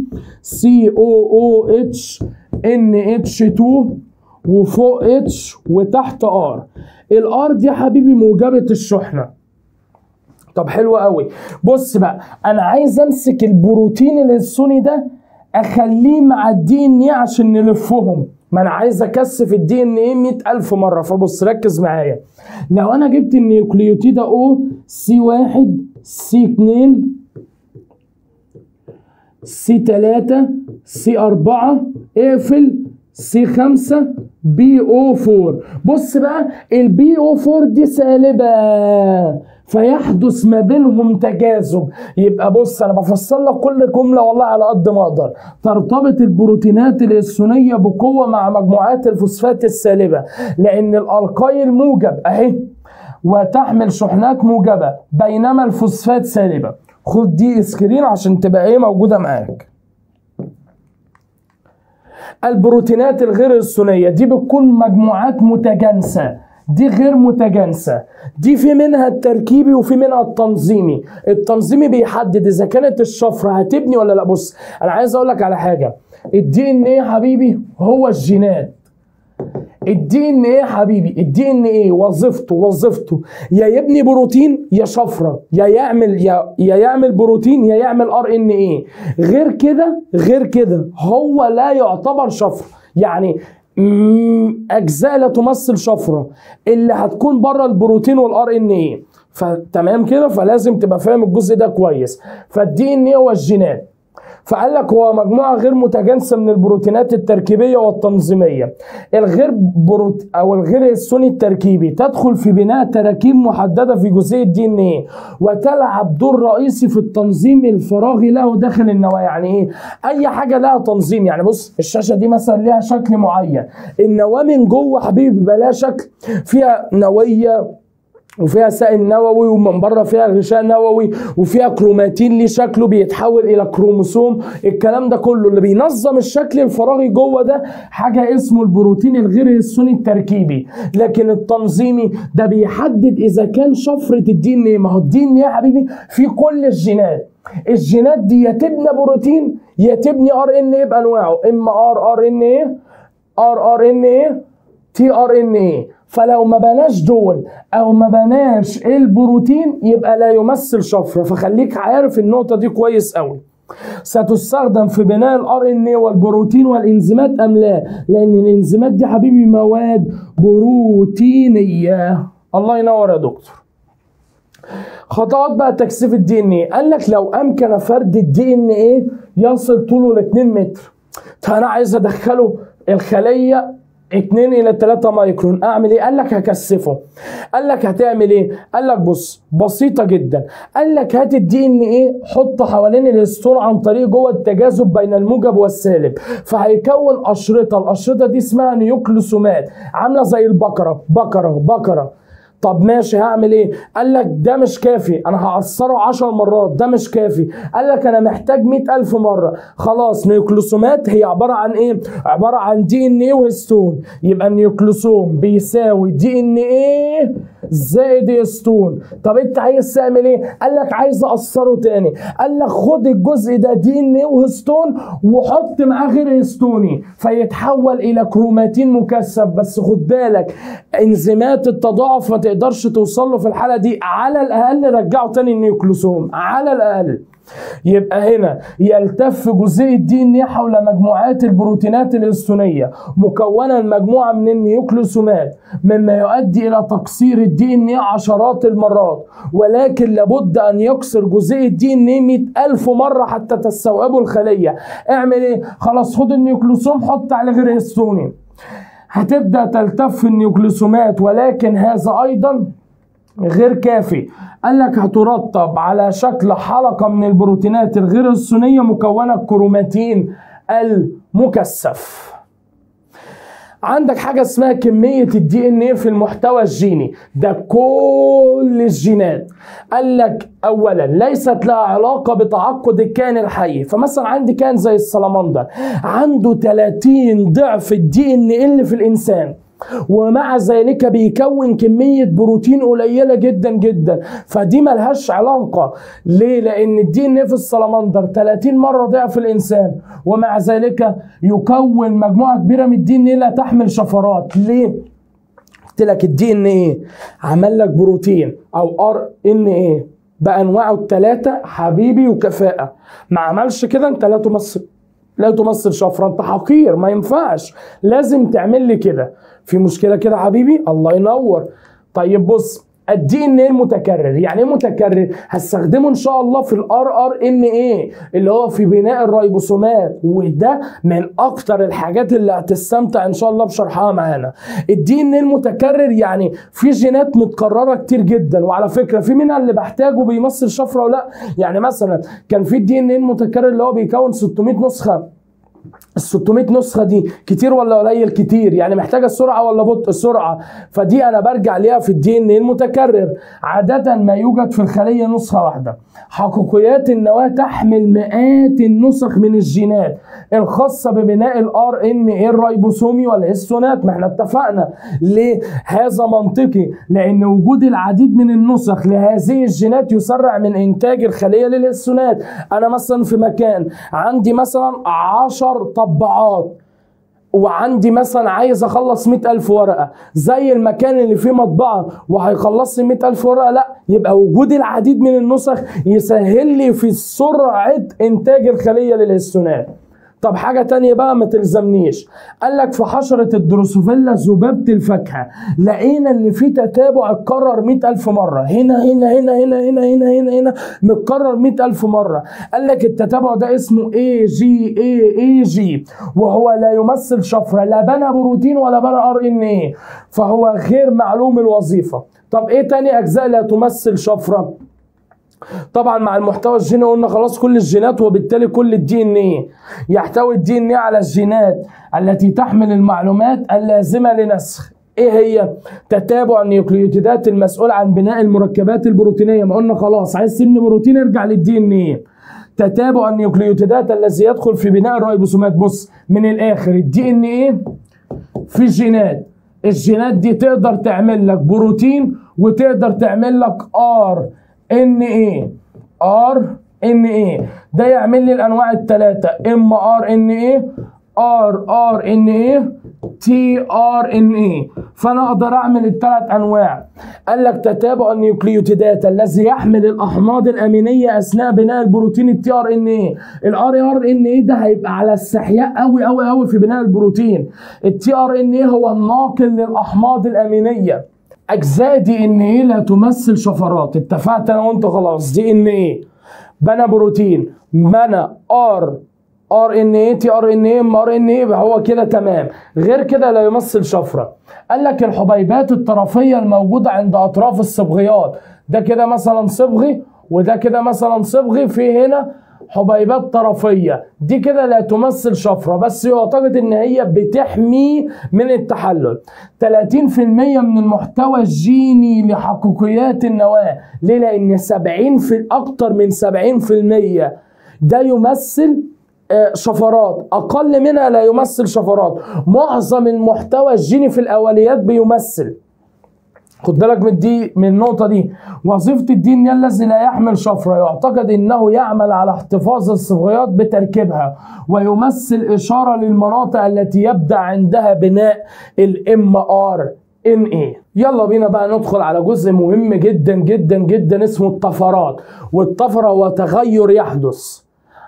COOH NH2 وفوق اتش وتحت ار. الار دي يا حبيبي موجبة الشحنة. طب حلو قوي. بص بقى، انا عايز امسك البروتين الهستوني ده اخليه مع الدي ان ايه عشان نلفهم. ما انا عايز اكثف الدي ان ايه 100,000 مرة. فبص ركز معايا، لو انا جبت النيوكليوتيدة او C1 C2 C3 C4 اقفل C5 BO4. بص بقى، الBO4 دي سالبة فيحدث ما بينهم تجاذب. يبقى بص انا بفصل لك كل جملة والله على قد ما اقدر. ترتبط البروتينات الهستونية بقوة مع مجموعات الفوسفات السالبة، لان الالقايل موجب اهي وتحمل شحنات موجبة، بينما الفوسفات سالبة. خد دي سكرين عشان تبقى ايه موجودة معاك. البروتينات الغير هستونية دي بتكون مجموعات متجانسة، دي غير متجانسة. دي في منها التركيبي وفي منها التنظيمي. التنظيمي بيحدد اذا كانت الشفرة هتبني ولا لا. بص انا عايز اقول لك على حاجة، الدي ان ايه حبيبي هو الجينات. الدي ان ايه حبيبي، الدي ان ايه وظيفته يا يبني بروتين يا شفره، يا يعمل بروتين يا يعمل ار ان ايه. غير كده هو لا يعتبر شفره. يعني اجزاء لا تمثل شفره اللي هتكون بره البروتين والار ان ايه. فتمام كده، فلازم تبقى فاهم الجزء ده كويس. فالدي ان ايه هو الجينات. فقال لك هو مجموعة غير متجانسة من البروتينات التركيبية والتنظيمية. الغير هستوني التركيبي تدخل في بناء تراكيب محددة في جزيء الدي ان ايه، وتلعب دور رئيسي في التنظيم الفراغي له داخل النواة. يعني ايه؟ اي حاجة لها تنظيم. يعني بص الشاشة دي مثلا لها شكل معين، النواة من جوه حبيبي بيبقى لها شكل، فيها نوية وفيها سائل نووي، ومن بره فيها غشاء نووي، وفيها كروماتين ليه شكله بيتحول الى كروموسوم. الكلام ده كله اللي بينظم الشكل الفراغي جوه ده حاجه اسمه البروتين الغير هستوني التركيبي. لكن التنظيمي ده بيحدد اذا كان شفره الدي ان ايه. ما هو الدي ان ايه يا حبيبي في كل الجينات. الجينات دي يا تبني بروتين يا تبني ار ان ايه بانواعه، اما ار ان ايه، ار ان ايه، تي ار ان ايه. فلو ما بناش دول او ما بناش البروتين يبقى لا يمثل شفره. فخليك عارف النقطه دي كويس قوي. ستستخدم في بناء الار ان اي والبروتين والانزيمات ام لا؟ لان الانزيمات دي حبيبي مواد بروتينيه. الله ينور يا دكتور. خطوات بقى تكثيف الدي ان ايه. قال لك لو امكن فرد الدي ان ايه يصل طوله ل 2 متر، فانا عايز ادخله الخليه 2 إلى 3 مايكرون، اعمل ايه؟ قال لك هكثفه. قال لك هتعمل ايه؟ قال لك بص بسيطه جدا. قال لك هات الدي ان ايه حطه حوالين الهستون عن طريق جوه التجاذب بين الموجب والسالب، فهيكون اشرطه. الاشرطه دي اسمها نيوكليوسومات، عامله زي البقره بقره. طب ماشي هعمل ايه؟ قال لك ده مش كافي، انا هعصره 10 مرات، ده مش كافي. قال لك انا محتاج 100,000 مره. خلاص نيوكليوسومات هي عباره عن ايه؟ عباره عن دي ان ايه وهستون، يبقى النيوكليوسوم بيساوي دي ان ايه زائد هستون. طب انت عايز تعمل ايه؟ قال لك عايز اقصره تاني. قال لك خد الجزء ده دي ان ايه وهستون وحط معاه غير هستوني فيتحول الى كروماتين مكثف. بس خد بالك انزيمات التضاعف ما تقدرش توصل له في الحاله دي، على الاقل رجعه تاني النيوكليوسوم على الاقل. يبقى هنا يلتف جزيء الدي ان ايه حول مجموعات البروتينات الهستونيه مكونه من مجموعه من النيوكليوسومات، مما يؤدي الى تكسير الدي ان ايه عشرات المرات، ولكن لابد ان يكسر جزيء الدي ان ايه 100,000 مره حتى تستوعبه الخليه. اعمل ايه؟ خلاص خد النيوكليوسوم حط عليه غير هستوني، هتبدا تلتف النيوكليوسومات، ولكن هذا ايضا غير كافي. قال لك هترتب على شكل حلقه من البروتينات الغير هستونيه مكونه بكروماتين المكثف. عندك حاجه اسمها كميه الدي ان ايه في المحتوى الجيني، ده كل الجينات. قال لك اولا ليست لها علاقه بتعقد الكائن الحي، فمثلا عندي كائن زي السلمندر عنده 30 ضعف الدي ان ايه اللي في الانسان، ومع ذلك بيكون كمية بروتين قليلة جدا جدا، فدي ملهاش علاقة. ليه؟ لأن الدي ان ايه في السلمندر 30 مرة ضعف الإنسان، ومع ذلك يكون مجموعة كبيرة من الدي ان ايه لا تحمل شفرات. ليه؟ قلت لك الدي ان ايه عمل لك بروتين أو ار ان ايه بأنواعه الثلاثة حبيبي وكفاءة، ما عملش كده أنت لا تمثل شفرة، انت حقير ما ينفعش، لازم تعمل لي كده. في مشكلة كده حبيبي؟ الله ينور. طيب بص الدي ان ايه المتكرر، يعني ايه متكرر؟ هستخدمه ان شاء الله في الار ار ان ايه اللي هو في بناء الريبوسومات، وده من اكتر الحاجات اللي هتستمتع ان شاء الله بشرحها معانا. الدي ان ايه المتكرر يعني في جينات متكرره كتير جدا، وعلى فكره في منها اللي بحتاجه بيمثل شفره ولا. يعني مثلا كان في الدي ان ايه المتكرر اللي هو بيكون 600 نسخه. ال 600 نسخة دي كتير ولا قليل؟ كتير. يعني محتاجة السرعة ولا بطء؟ السرعة. فدي أنا برجع ليها في الدي ان ايه المتكرر. عادة ما يوجد في الخلية نسخة واحدة. حقيقيات النواة تحمل مئات النسخ من الجينات الخاصة ببناء الار ان ايه الريبوسومي والهستونات. ما احنا اتفقنا. ليه؟ هذا منطقي، لأن وجود العديد من النسخ لهذه الجينات يسرع من إنتاج الخلية للهستونات. أنا مثلا في مكان عندي مثلا 10 طباعات، وعندي مثلا عايز اخلص 100,000 ورقه، زي المكان اللي فيه مطبعه وهيخلص لي 100,000 ورقه؟ لا، يبقى وجود العديد من النسخ يسهل لي في سرعه انتاج الخليه للهستونات. طب حاجة تانية بقى ما تلزمنيش. قال لك في حشرة الدروسوفيلا ذبابة الفاكهة لقينا ان في تتابع اتكرر 100,000 مرة، هنا هنا هنا هنا هنا هنا هنا هنا متكرر 100,000 مرة. قال لك التتابع ده اسمه AGA وهو لا يمثل شفرة، لا بنى بروتين ولا بنى ار ان ايه، فهو غير معلوم الوظيفة. طب ايه تاني اجزاء لا تمثل شفرة؟ طبعا مع المحتوى الجيني قلنا خلاص كل الجينات، وبالتالي كل الدي ان ايه. يحتوي الدي ان ايه على الجينات التي تحمل المعلومات اللازمه لنسخ. ايه هي؟ تتابع النيوكليوتيدات المسؤول عن بناء المركبات البروتينيه. ما قلنا خلاص عايز تبني بروتين ارجع للدي ان ايه. تتابع النيوكليوتيدات الذي يدخل في بناء الريبوسومات. بص من الاخر الدي ان ايه في جينات، الجينات دي تقدر تعمل لك بروتين وتقدر تعمل لك ار ان ايه. ده يعمل لي الانواع الثلاثه، ام ار ان ايه، ار ان ايه، تي ار ان ايه. فانا اقدر اعمل الثلاث انواع. قال لك تتابع النيوكليوتيدات الذي يحمل الاحماض الامينيه اثناء بناء البروتين التي ار ان ايه. الار ان ايه ده هيبقى على استحياء قوي قوي قوي في بناء البروتين. التي ار ان ايه هو الناقل للاحماض الامينيه. اجزاء دي ان ايه لا تمثل شفرات. اتفقت انا وانت خلاص. دي ان ايه بنى بروتين، بنى ار ان ايه تي ار ان ايه ام ار ان ايه، يبقى هو كده تمام. غير كده لا يمثل شفره. قال لك الحبيبات الطرفيه الموجوده عند اطراف الصبغيات، ده كده مثلا صبغي وده كده مثلا صبغي، في هنا حبيبات طرفيه، دي كده لا تمثل شفره، بس يعتقد ان هي بتحمي من التحلل. 30% من المحتوى الجيني لحقيقيات النواه. ليه؟ لان 70 في اكتر من 70% ده يمثل شفرات، اقل منها لا يمثل شفرات. معظم المحتوى الجيني في الاوليات بيمثل. خد بالك من النقطة دي. وظيفة الدي ان الذي لا يحمل شفرة يعتقد انه يعمل على احتفاظ الصبغيات بتركيبها، ويمثل اشارة للمناطق التي يبدأ عندها بناء الام ار ان ايه. يلا بينا بقى ندخل على جزء مهم جدا جدا جدا اسمه الطفرات. والطفرة هو تغير يحدث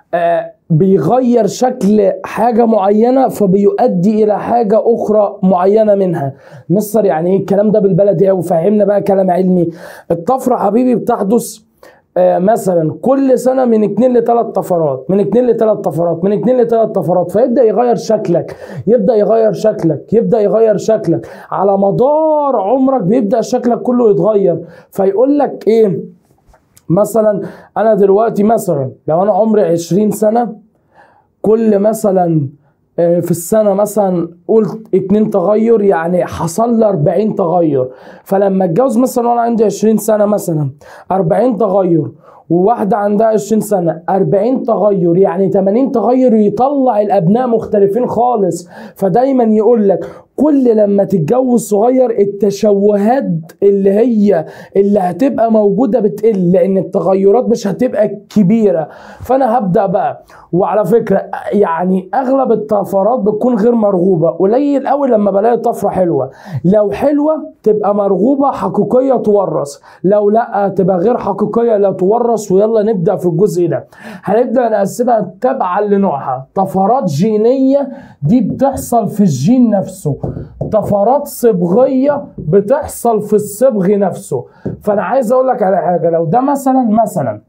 بيغير شكل حاجة معينة فبيؤدي إلى حاجة أخرى معينة منها. مصر يعني إيه الكلام ده بالبلدي؟ وفهمنا بقى كلام علمي. الطفرة حبيبي بتحدث مثلا كل سنة من 2 ل 3 طفرات، من 2 ل 3 طفرات، من 2 ل 3 طفرات، فيبدأ يغير شكلك، يبدأ يغير شكلك، يبدأ يغير شكلك على مدار عمرك، بيبدأ شكلك كله يتغير. فيقول لك إيه مثلا؟ انا دلوقتي مثلا لو انا عمري 20 سنة، كل مثلا في السنة مثلا قلت 2 تغير، يعني حصل لي 40 تغير. فلما اتجوز مثلا وانا عندي 20 سنة مثلا 40 تغير، وواحدة عندها 20 سنة 40 تغير، يعني 80 تغير، يطلع الابناء مختلفين خالص. فدايما يقول لك كل لما تتجوز صغير التشوهات اللي هتبقى موجودة بتقل، لان التغيرات مش هتبقى كبيرة. فانا هبدأ بقى. وعلى فكرة يعني اغلب الطفرات بتكون غير مرغوبة، قليل قوي لما بلاقي طفرة حلوة. لو حلوة تبقى مرغوبة حقيقية تورث، لو لا تبقى غير حقيقية لا تورث. ويلا نبدأ في الجزء ده. هنبدأ نقسمها تبعا لنوعها. طفرات جينية دي بتحصل في الجين نفسه، طفرات صبغية بتحصل في الصبغ نفسه. فانا عايز اقول لك على حاجة. لو ده مثلا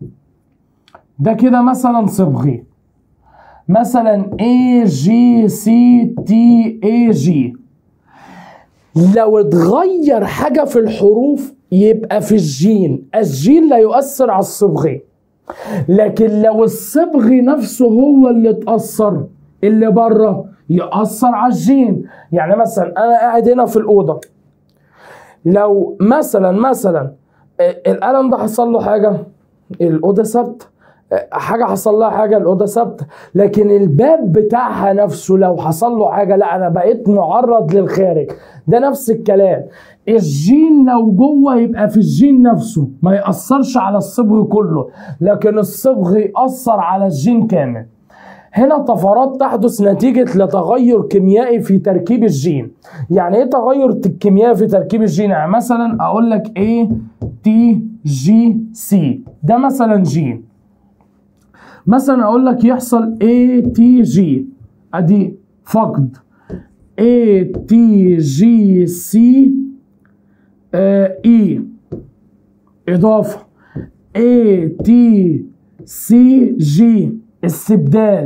ده كده مثلا صبغي، مثلا AGCTAG، لو اتغير حاجة في الحروف يبقى في الجين لا يؤثر على الصبغي. لكن لو الصبغي نفسه هو اللي اتأثر، اللي بره يأثر على الجين. يعني مثلا انا قاعد هنا في الأوضة، لو مثلا القلم ده حصل له حاجة، الأوضة ثابتة. حاجة حصل لها حاجة، الأوضة ثابتة. لكن الباب بتاعها نفسه لو حصل له حاجة، لا أنا بقيت معرض للخارج. ده نفس الكلام. الجين لو جوه يبقى في الجين نفسه، ما يأثرش على الصبغ كله، لكن الصبغ يأثر على الجين كامل. هنا طفرات تحدث نتيجة لتغير كيميائي في تركيب الجين. يعني ايه تغير كيميائي في تركيب الجين؟ يعني مثلا اقول لك ATGC، ده مثلا جين. مثلا اقول لك يحصل ATG، ادي فقد، ATGC E اضافة، ATCG استبدال،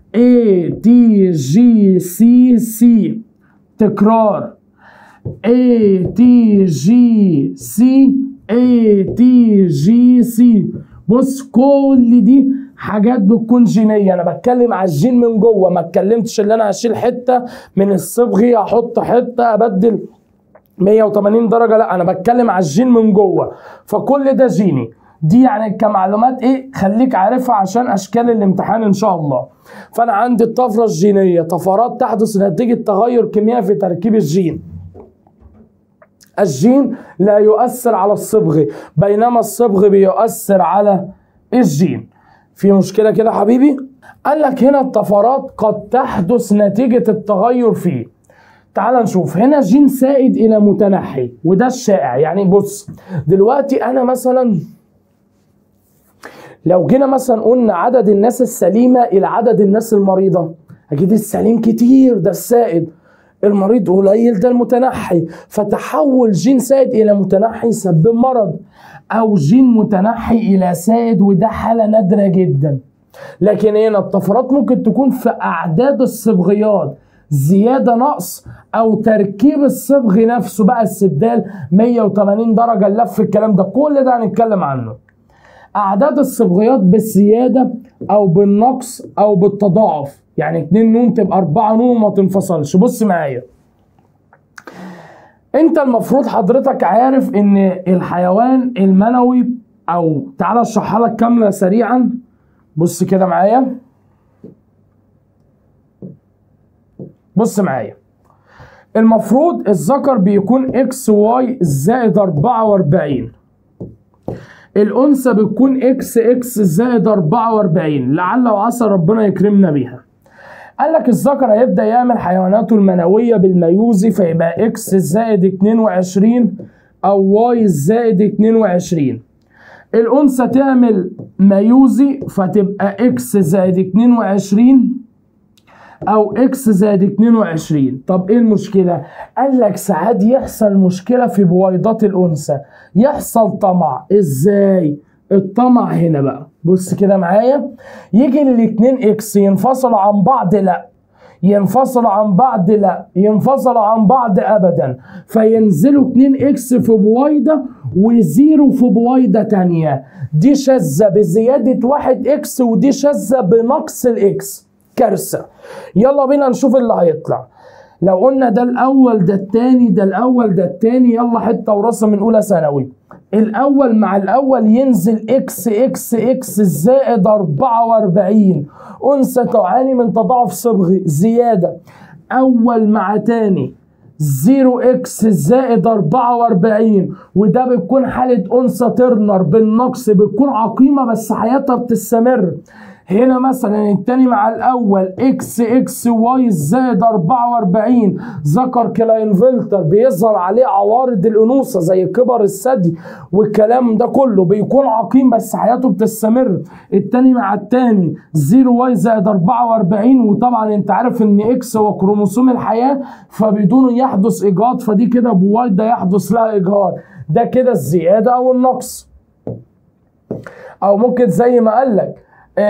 ATGCC تكرار، ATGC. بص كل دي حاجات بتكون جينية. انا بتكلم على الجين من جوه، ما اتكلمتش اللي انا هشيل حتة من الصبغي احط حتة ابدل 180 درجة، لا انا بتكلم على الجين من جوه. فكل ده جيني. دي يعني كمعلومات خليك عارفها عشان اشكال الامتحان ان شاء الله. فانا عندي الطفرة الجينية، طفرات تحدث نتيجة تغير كيميائي في تركيب الجين. الجين لا يؤثر على الصبغ، بينما الصبغ بيؤثر على الجين. في مشكلة كده حبيبي؟ قال لك هنا الطفرات قد تحدث نتيجة التغير فيه. تعال نشوف هنا جين سائد إلى متنحي، وده الشائع. يعني بص دلوقتي أنا مثلا لو جينا مثلا قلنا عدد الناس السليمة إلى عدد الناس المريضة، أكيد السليم كتير، ده السائد. المريض قليل ده المتنحي، فتحول جين سائد الى متنحي يسبب مرض، او جين متنحي الى سائد وده حالة نادرة جدا. لكن هنا الطفرات ممكن تكون في اعداد الصبغيات زيادة نقص، او تركيب الصبغ نفسه بقى استبدال 180 درجة اللف، الكلام ده كل ده هنتكلم عنه. اعداد الصبغيات بالزيادة او بالنقص او بالتضاعف، يعني 2 نون تبقى 4 نون وما تنفصلش. بص معايا، انت المفروض حضرتك عارف ان الحيوان المنوي، او تعالى اشرحها لك كاملة سريعا. بص كده معايا، بص معايا، المفروض الذكر بيكون اكس واي زائد 44، الانثى بتكون اكس اكس زائد 44، لعل وعسى ربنا يكرمنا بيها. قال لك الذكر هيبدا يعمل حيواناته المنويه بالميوزي، فيبقى اكس زائد 22 او واي زائد 22. الانثى تعمل ميوزي فتبقى اكس زائد 22 او اكس زائد 22. طب ايه المشكله؟ قال لك ساعات يحصل مشكله في بويضات الانثى، يحصل طمع. ازاي الطمع هنا بقى؟ بص كده معايا، يجي الاتنين اكس ينفصلوا عن بعض، لا ينفصلوا عن بعض، لا ينفصلوا عن بعض ابدا، فينزلوا 2 اكس في بويضه وزيرو في بويضه تانيه. دي شاذه بزياده 1 اكس ودي شاذه بنقص الاكس. كارثه. يلا بينا نشوف اللي هيطلع. لو قلنا ده الاول ده الثاني، ده الاول ده الثاني، يلا حته وراسه من اولى ثانوي. الاول مع الاول ينزل اكس اكس اكس زائد 44. انثى تعاني من تضاعف صبغي زياده. اول مع تاني 0 اكس زائد 44، وده بتكون حاله انثى ترنر بالنقص، بتكون عقيمه بس حياتها بتستمر. هنا مثلا التاني مع الاول اكس اكس واي زائد 44، ذكر كلاينفلتر بيظهر عليه عوارض الانوثه زي كبر الثدي والكلام ده كله، بيكون عقيم بس حياته بتستمر. التاني مع التاني 0 واي زائد 44، وطبعا انت عارف ان اكس هو كروموسوم الحياه، فبدون يحدث اجهاض، فدي كده بويضه يحدث لها اجهاض. ده كده الزياده او النقص. او ممكن زي ما قال لك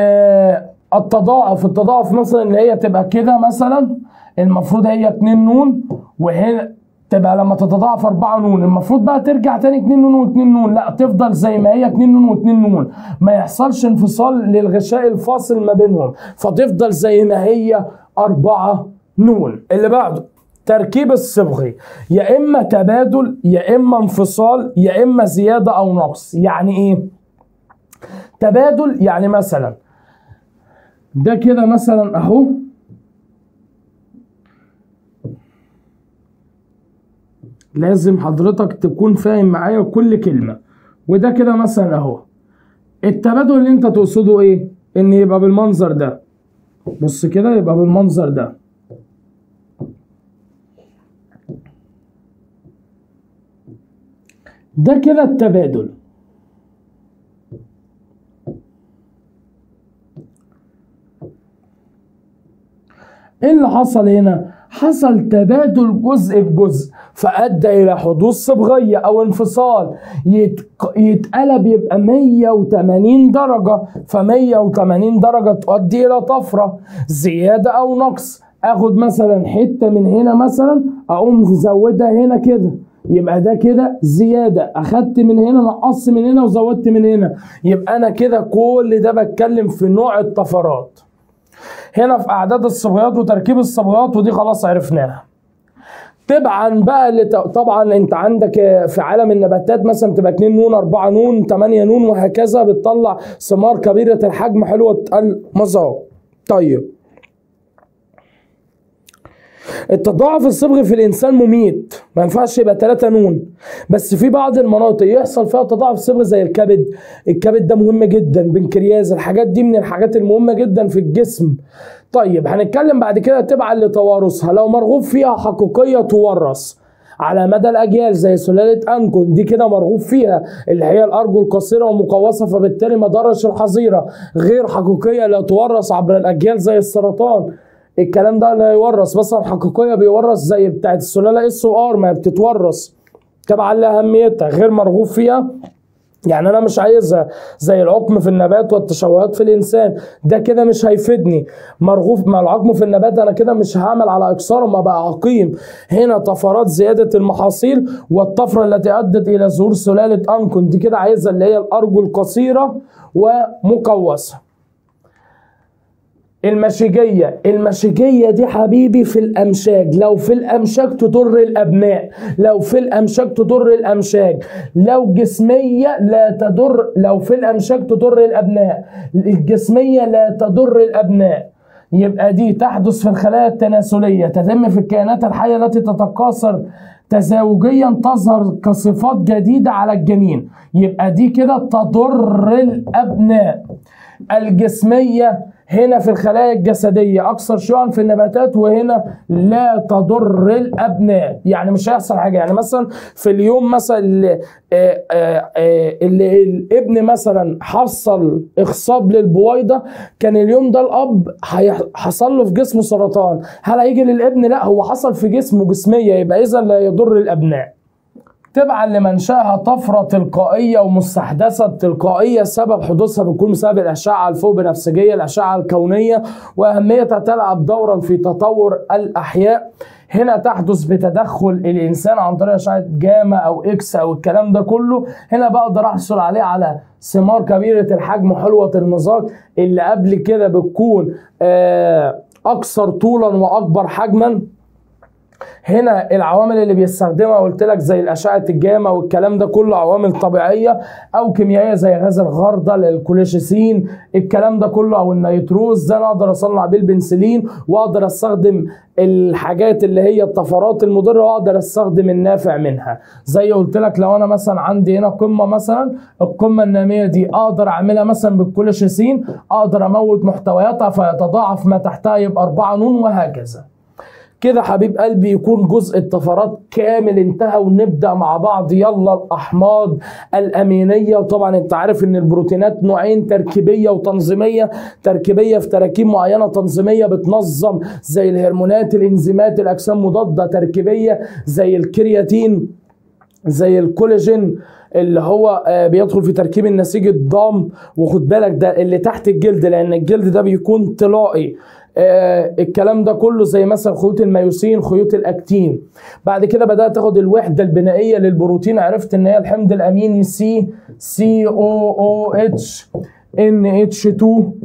التضاعف مثلا اللي هي تبقى كده مثلا، المفروض هي 2 نون، وهنا تبقى لما تتضاعف 4 نون، المفروض بقى ترجع تاني 2 نون و2 نون، لا تفضل زي ما هي 2 نون و2 نون، ما يحصلش انفصال للغشاء الفاصل ما بينهم، فتفضل زي ما هي 4 نون. اللي بعده تركيب الصبغي، يا اما تبادل يا اما انفصال يا اما زياده او نقص. يعني ايه تبادل؟ يعني مثلا ده كده مثلا اهو، لازم حضرتك تكون فاهم معايا كل كلمة. وده كده مثلا اهو، التبادل اللي انت تقصده ايه؟ ان يبقى بالمنظر ده. بص كده يبقى بالمنظر ده. ده كده التبادل. ايه اللي حصل هنا؟ حصل تبادل جزء بجزء، فأدى إلى حدوث صبغية أو انفصال، يتقلب يبقى 180 درجة، ف180 درجة تؤدي إلى طفرة زيادة أو نقص. آخد مثلا حتة من هنا مثلا أقوم مزودها هنا كده، يبقى ده كده زيادة. أخدت من هنا نقصت من هنا وزودت من هنا، يبقى أنا كده كل ده بتكلم في نوع الطفرات. هنا في اعداد الصبغيات وتركيب الصبغيات، ودي خلاص عرفناها. تبعا بقى طبعا انت عندك في عالم النباتات مثلا تبقى 2 نون 4 نون 8 نون وهكذا، بتطلع ثمار كبيره الحجم حلوه المذاق. طيب التضاعف الصبغي في الانسان مميت، ما ينفعش يبقى 3 نون، بس في بعض المناطق يحصل فيها تضاعف صبغي زي الكبد. الكبد ده مهم جدا، بنكرياز، الحاجات دي من الحاجات المهمه جدا في الجسم. طيب هنتكلم بعد كده تبعا لتوارثها، لو مرغوب فيها حقيقيه تورث على مدى الاجيال زي سلاله انكون، دي كده مرغوب فيها، اللي هي الارجل قصيره ومقوسه فبالتالي ما ضرش الحظيره. غير حقيقيه لا تورث عبر الاجيال زي السرطان. الكلام ده لا يورث. مثلا حقيقيه بيورث زي بتاعت السلاله اس وار، ما بتتورث تبعا لاهميتها غير مرغوب فيها. يعني انا مش عايزها زي العقم في النبات والتشوهات في الانسان، ده كده مش هيفيدني. مرغوب مع العقم في النبات انا كده مش هعمل على اكثاره، ما بقى عقيم. هنا طفرات زياده المحاصيل والطفره التي ادت الى ظهور سلاله انكون، دي كده عايزه اللي هي الارجل قصيره ومقوسه. المشيجية دي حبيبي في الأمشاج، لو في الأمشاج تضر الأبناء، لو في الأمشاج تضر الأمشاج. لو جسمية لا تضر، لو في الأمشاج تضر الأبناء، الجسمية لا تضر الأبناء. يبقى دي تحدث في الخلايا التناسلية، تتم في الكائنات الحية التي تتكاثر تزاوجيا، تظهر كصفات جديدة على الجنين. يبقى دي كده تضر الأبناء. الجسمية هنا في الخلايا الجسدية أكثر شيوعا في النباتات، وهنا لا تضر الأبناء. يعني مش هيحصل حاجة. يعني مثلا في اليوم مثلا اللي الابن مثلا حصل إخصاب للبويضة، كان اليوم ده الأب حصل له في جسمه سرطان، هل هيجي للابن؟ لا، هو حصل في جسمه جسمية، يبقى إذا لا يضر الأبناء. تبعا لمنشأها طفرة تلقائية ومستحدثة تلقائية، سبب حدوثها بيكون بسبب الأشعة الفوق بنفسجية، الأشعة الكونية، وأهميتها تلعب دورا في تطور الأحياء. هنا تحدث بتدخل الإنسان عن طريق أشعة جاما أو إكس أو الكلام ده كله. هنا بقدر أحصل عليه على ثمار كبيرة الحجم وحلوة المذاق، اللي قبل كده بتكون أكثر طولا وأكبر حجما. هنا العوامل اللي بيستخدمها قلت لك زي الاشعه الجاما والكلام ده كله عوامل طبيعيه او كيميائيه زي غاز الخردل، الكوليشيسين، الكلام ده كله، او النيتروز. ده انا اقدر اصنع بيه البنسلين، واقدر استخدم الحاجات اللي هي الطفرات المضره، واقدر استخدم النافع منها. زي قلت لك لو انا مثلا عندي هنا قمه، مثلا القمه الناميه دي اقدر اعملها مثلا بالكوليشيسين، اقدر اموت محتوياتها فيتضاعف ما تحتها يبقى 4 نون، وهكذا. كده حبيب قلبي يكون جزء الطفرات كامل انتهى، ونبدأ مع بعض يلا الأحماض الأمينية. وطبعا انت عارف ان البروتينات نوعين، تركيبية وتنظيمية. تركيبية في تراكيب معينة، تنظيمية بتنظم زي الهرمونات، الانزيمات، الأجسام مضادة. تركيبية زي الكرياتين، زي الكولاجين اللي هو بيدخل في تركيب النسيج الضام. وخد بالك ده اللي تحت الجلد، لأن الجلد ده بيكون طلائي. الكلام ده كله زي مثلا خيوط الميوسين، خيوط الاكتين. بعد كده بدات اخد الوحده البنائيه للبروتين، عرفت ان هي الحمض الاميني COOH NH2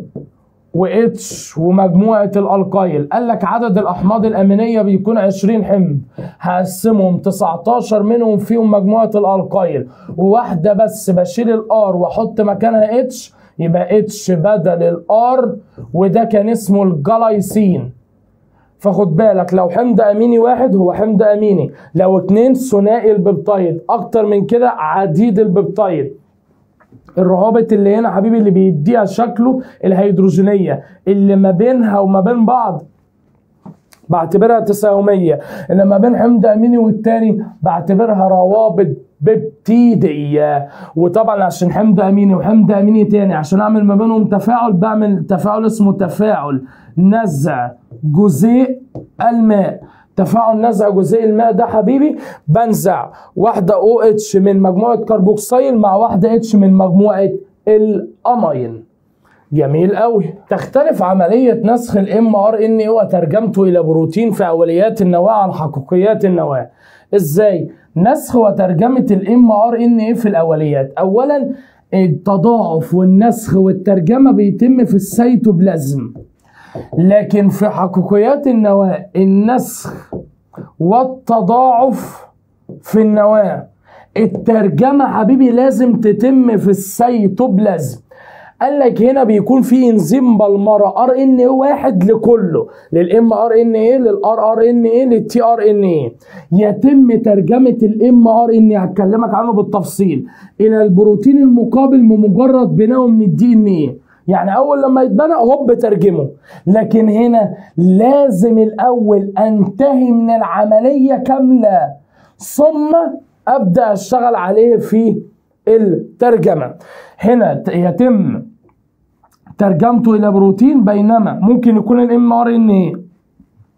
واتش ومجموعه الالقايل. قال لك عدد الاحماض الامينيه بيكون 20 حمض، هقسمهم 19 منهم فيهم مجموعه الالقايل، وواحده بس بشيل الار واحط مكانها اتش، يبقى اتش بدل الار، وده كان اسمه الجلايسين. فخد بالك لو حمض اميني واحد هو حمض اميني، لو 2 ثنائي البيبتايد، اكتر من كده عديد البيبتايد. الروابط اللي هنا حبيبي اللي بيديها شكله الهيدروجينيه اللي ما بينها وما بين بعض بعتبرها تساهميه، اللي ما بين حمض اميني والتاني بعتبرها روابط بيبتيدية. وطبعا عشان حمض اميني وحمض اميني تاني عشان اعمل ما بينهم تفاعل، بعمل تفاعل اسمه تفاعل نزع جزيء الماء. تفاعل نزع جزيء الماء ده حبيبي بنزع واحدة OH من مجموعة كربوكسيل مع واحدة H من مجموعة الأمين. جميل قوي. تختلف عملية نسخ mRNA وترجمته إلى بروتين في أوليات النواة عن حقيقيات النواة. إزاي؟ نسخ وترجمة mRNA في الأوليات. أولا التضاعف والنسخ والترجمة بيتم في السيتوبلازم، لكن في حقيقيات النواة النسخ والتضاعف في النواة. الترجمة حبيبي لازم تتم في السيتوبلازم. قال لك هنا بيكون في انزيم بالمره RNA واحد لكله، للmRNA، للrRNA، للtRNA. يتم ترجمه الmRNA هتكلمك عنه بالتفصيل الى البروتين المقابل بمجرد بنائه من الDNA. يعني اول لما يتبنى هوب ترجمه، لكن هنا لازم الاول انتهي من العمليه كامله ثم ابدا اشتغل عليه في الترجمه. هنا يتم ترجمته الى بروتين، بينما ممكن يكون الmRNA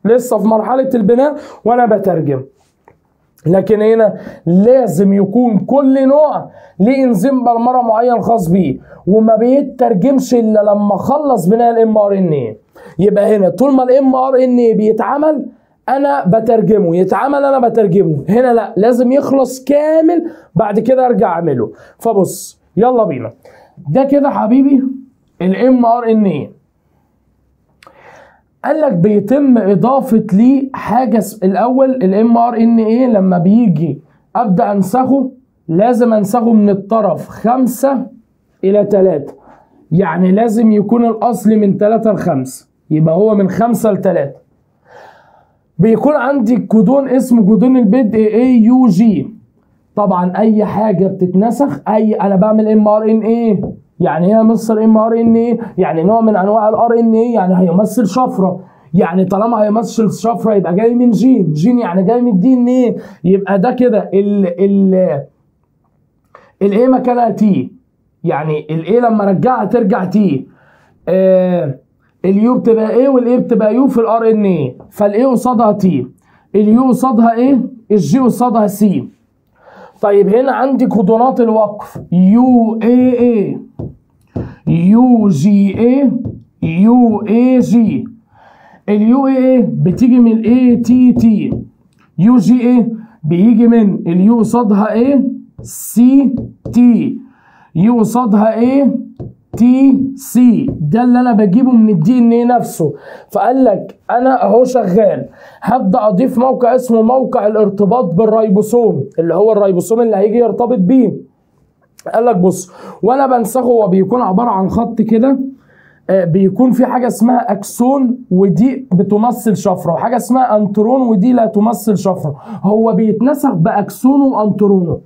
لسه في مرحله البناء وانا بترجم. لكن هنا لازم يكون كل نوع ليه انزيم بلمره معين خاص بيه، وما بيترجمش الا لما اخلص بناء الام ار ان ايه. يبقى هنا طول ما الام ار ان ايه بيتعمل انا بترجمه، يتعمل انا بترجمه. هنا لا، لازم يخلص كامل بعد كده ارجع اعمله. فبص يلا بينا، ده كده حبيبي الام ار ان ايه. قال لك بيتم اضافه ليه حاجه الاول. الام ار ان ايه لما بيجي ابدا انسخه لازم انسخه من الطرف 5 إلى 3، يعني لازم يكون الاصل من 3 ل 5، يبقى هو من 5 ل 3. بيكون عندي كودون اسمه كودون البدء AUG. طبعا اي حاجه بتتنسخ، انا بعمل ام ار ان ايه، يعني ايه مصر ام ار ان ايه؟ يعني نوع من انواع الار ان ايه، يعني هيمثل شفره. يعني طالما هيمثل شفره يبقى جاي من جين يعني جاي من الدي ان ايه. يبقى ده كده الايه مكانها تي، يعني الايه لما ارجعها ترجع تي. اليو بتبقى ايه والايه بتبقى يو في الار ان ايه، فالايه قصادها تي، اليو قصادها ايه، الجي قصادها سي. طيب هنا عندي كودونات الوقف يو اي اي، يو جي اي، يو اي جي. اليو اي اي بتيجي من الاي تي تي، يو جي اي بيجي من اليو قصادها ايه سي تي، يو قصادها ايه تي سي. ده اللي انا بجيبه من الدي ان ايه نفسه. فقال لك انا اهو شغال هبدا اضيف موقع اسمه موقع الارتباط بالريبوسوم، اللي هو الريبوسوم اللي هيجي يرتبط بيه. قال لك بص، وانا بنسخه هو بيكون عباره عن خط كده، بيكون في حاجه اسمها اكسون ودي بتمثل شفره، وحاجه اسمها انترون ودي لا تمثل شفره. هو بيتنسخ باكسونه وانترونه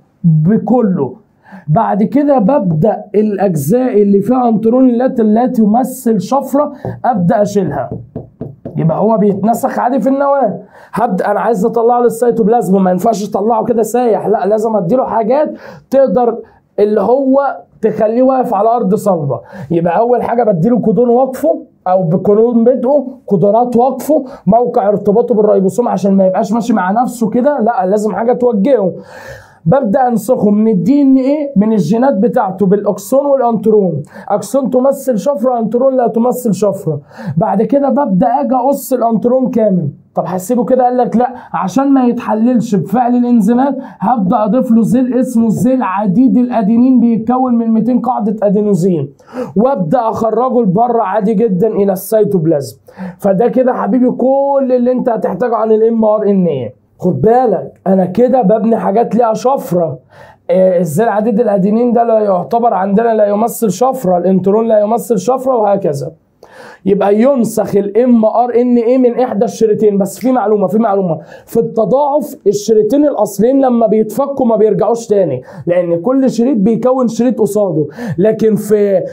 بكله. بعد كده ببدأ الأجزاء اللي فيها أنترون لا تمثل شفرة أبدأ أشيلها. يبقى هو بيتنسخ عادي في النواة. هبدأ أنا عايز أطلعه للسيتوبلازم، ما ينفعش أطلعه كده سايح، لا لازم أديله حاجات تقدر اللي هو تخليه واقف على أرض صلبة. يبقى أول حاجة بديله كودون وقفه أو بكودون بدءه، كودونات وقفه، موقع ارتباطه بالريبوسوم عشان ما يبقاش ماشي مع نفسه كده، لا لازم حاجة توجهه. ببدأ انسخه من الدي ان ايه من الجينات بتاعته بالاكسون والانترون، اكسون تمثل شفره، انترون لا تمثل شفره. بعد كده ببدأ اجي اقص الانترون كامل. طب هسيبه كده؟ قال لك لا، عشان ما يتحللش بفعل الانزيمات هبدأ اضيف له زيل اسمه زيل عديد الادينين، بيتكون من 200 قاعده ادينوزين، وابدأ اخرجه لبره عادي جدا الى السيتوبلازم. فده كده حبيبي كل اللي انت هتحتاجه عن الام ار ان ايه. خد بالك انا كده ببني حاجات ليها شفره. الزيل عديد الادينين ده لا يعتبر عندنا لا يمثل شفره، الانترون لا يمثل شفره، وهكذا. يبقى ينسخ الام ار ان ايه من احدى الشريطين. بس في معلومه في التضاعف الشريطين الاصليين لما بيتفكوا ما بيرجعوش تاني، لان كل شريط بيكون شريط قصاده. لكن في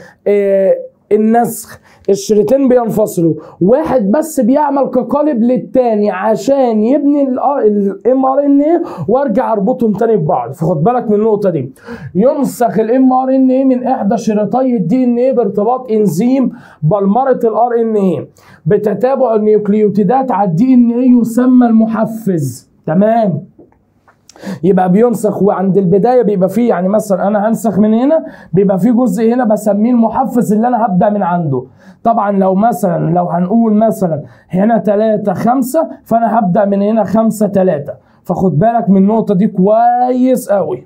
النسخ الشريطين بينفصلوا، واحد بس بيعمل كقالب للتاني عشان يبني الام ار ان ايه وارجع اربطهم تاني ببعض. فخد بالك من النقطه دي. ينسخ الام ار ان ايه من احدى شريطي الدي ان ايه بارتباط انزيم بلمره الار ان ايه بتتابع النيوكليوتيدات على الدي ان ايه يسمى المحفز. تمام. يبقى بينسخ، وعند البدايه بيبقى فيه يعني مثلا انا هنسخ من هنا بيبقى فيه جزء هنا بسميه المحفز اللي انا هبدا من عنده. طبعا لو هنقول مثلا هنا 3 5 فانا هبدا من هنا 5 3. فخد بالك من النقطه دي كويس قوي.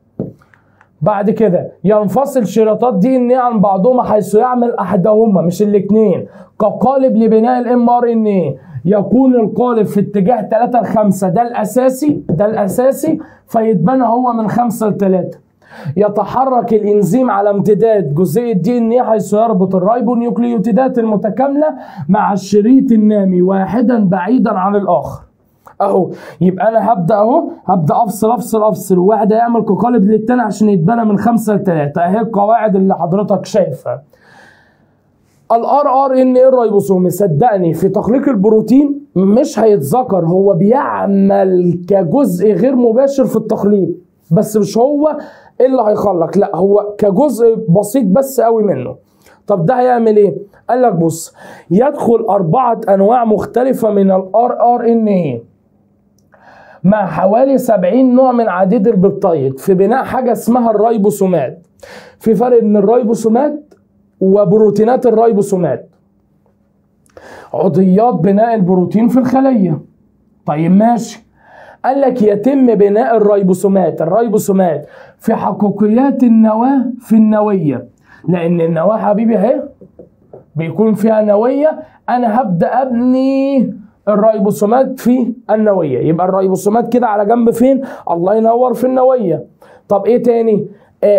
بعد كده ينفصل شريطات دي ان ايه عن بعضهما حيث يعمل احدهما مش الاثنين كقالب لبناء الام ار ان ايه. يكون القالب في اتجاه 3 ل 5، ده الاساسي فيتبنى هو من 5 ل 3. يتحرك الانزيم على امتداد جزيء الدي ان ايه حيث يربط الريبونيوكليوتيدات المتكامله مع الشريط النامي واحدا بعيدا عن الاخر. اهو يبقى انا هبدا افصل وواحد هيعمل كقالب للتاني عشان يتبنى من 5 ل 3. اهي القواعد اللي حضرتك شايفها. الار ان ايه الريبوسومي صدقني في تخليق البروتين مش هيتذكر، هو بيعمل كجزء غير مباشر في التخليق، بس مش هو اللي هيخلق، لا هو كجزء بسيط بس قوي منه. طب ده هيعمل ايه؟ قال لك بص، يدخل 4 انواع مختلفه من الار ار ان ايه مع حوالي 70 نوع من عديد البيبتايد في بناء حاجه اسمها الريبوسومات. في فرق بين الريبوسومات وبروتينات الريبوسومات، عضيات بناء البروتين في الخليه. طيب ماشي، قال لك يتم بناء الريبوسومات في حقيقيات النواه في النويه، لان النواه حبيبي اهي بيكون فيها نويه، انا هبدا ابني الريبوسومات في النويه. يبقى الريبوسومات كده على جنب فين؟ الله ينور، في النويه. طب ايه تاني؟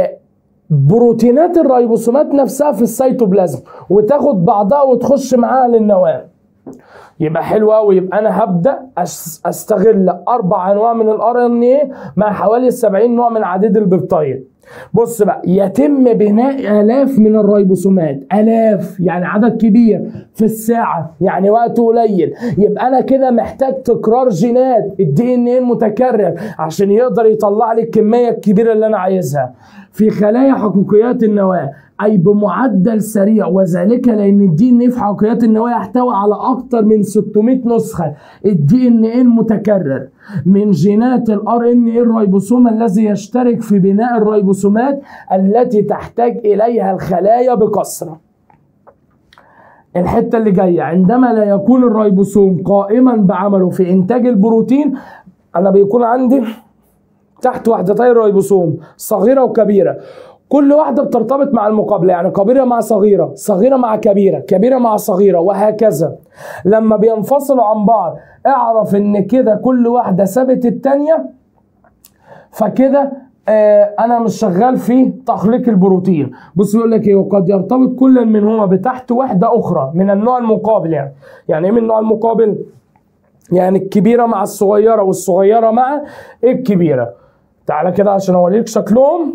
بروتينات الريبوسومات نفسها في السيتوبلازم، وتاخد بعضها وتخش معاها للنواه. يبقى حلو قوي. يبقى انا هبدا استغل 4 انواع من الار ان ايه مع حوالي 70 نوع من عديد البيبتايد. بص بقى، يتم بناء آلاف من الريبوسومات، آلاف يعني عدد كبير في الساعة، يعني وقت قليل. يبقى أنا كده محتاج تكرار جينات الدي ان ايه المتكرر عشان يقدر يطلع لي الكمية الكبيرة اللي أنا عايزها في خلايا حقيقيات النواة، أي بمعدل سريع، وذلك لأن الدي ان ايه في حقيقيات النواة يحتوي على أكثر من 600 نسخة الدي ان ايه المتكرر من جينات الار ان ايه الريبوسوم الذي يشترك في بناء الريبوسومات التي تحتاج اليها الخلايا بكثره. الحته اللي جايه، عندما لا يكون الريبوسوم قائما بعمله في انتاج البروتين، انا بيكون عندي تحت وحدتي الريبوسوم صغيره وكبيره، كل واحده بترتبط مع المقابله، يعني كبيره مع صغيره، صغيره مع كبيره، كبيره مع صغيره، وهكذا. لما بينفصلوا عن بعض اعرف ان كده كل واحده سابت الثانيه، فكده انا مش شغال في تخليق البروتين. بص بيقول لك ايه، وقد يرتبط كل منهما بتحت وحده اخرى من النوع المقابل. يعني ايه من النوع المقابل؟ يعني الكبيره مع الصغيره والصغيره مع الكبيره. تعالى كده عشان اوريك شكلهم.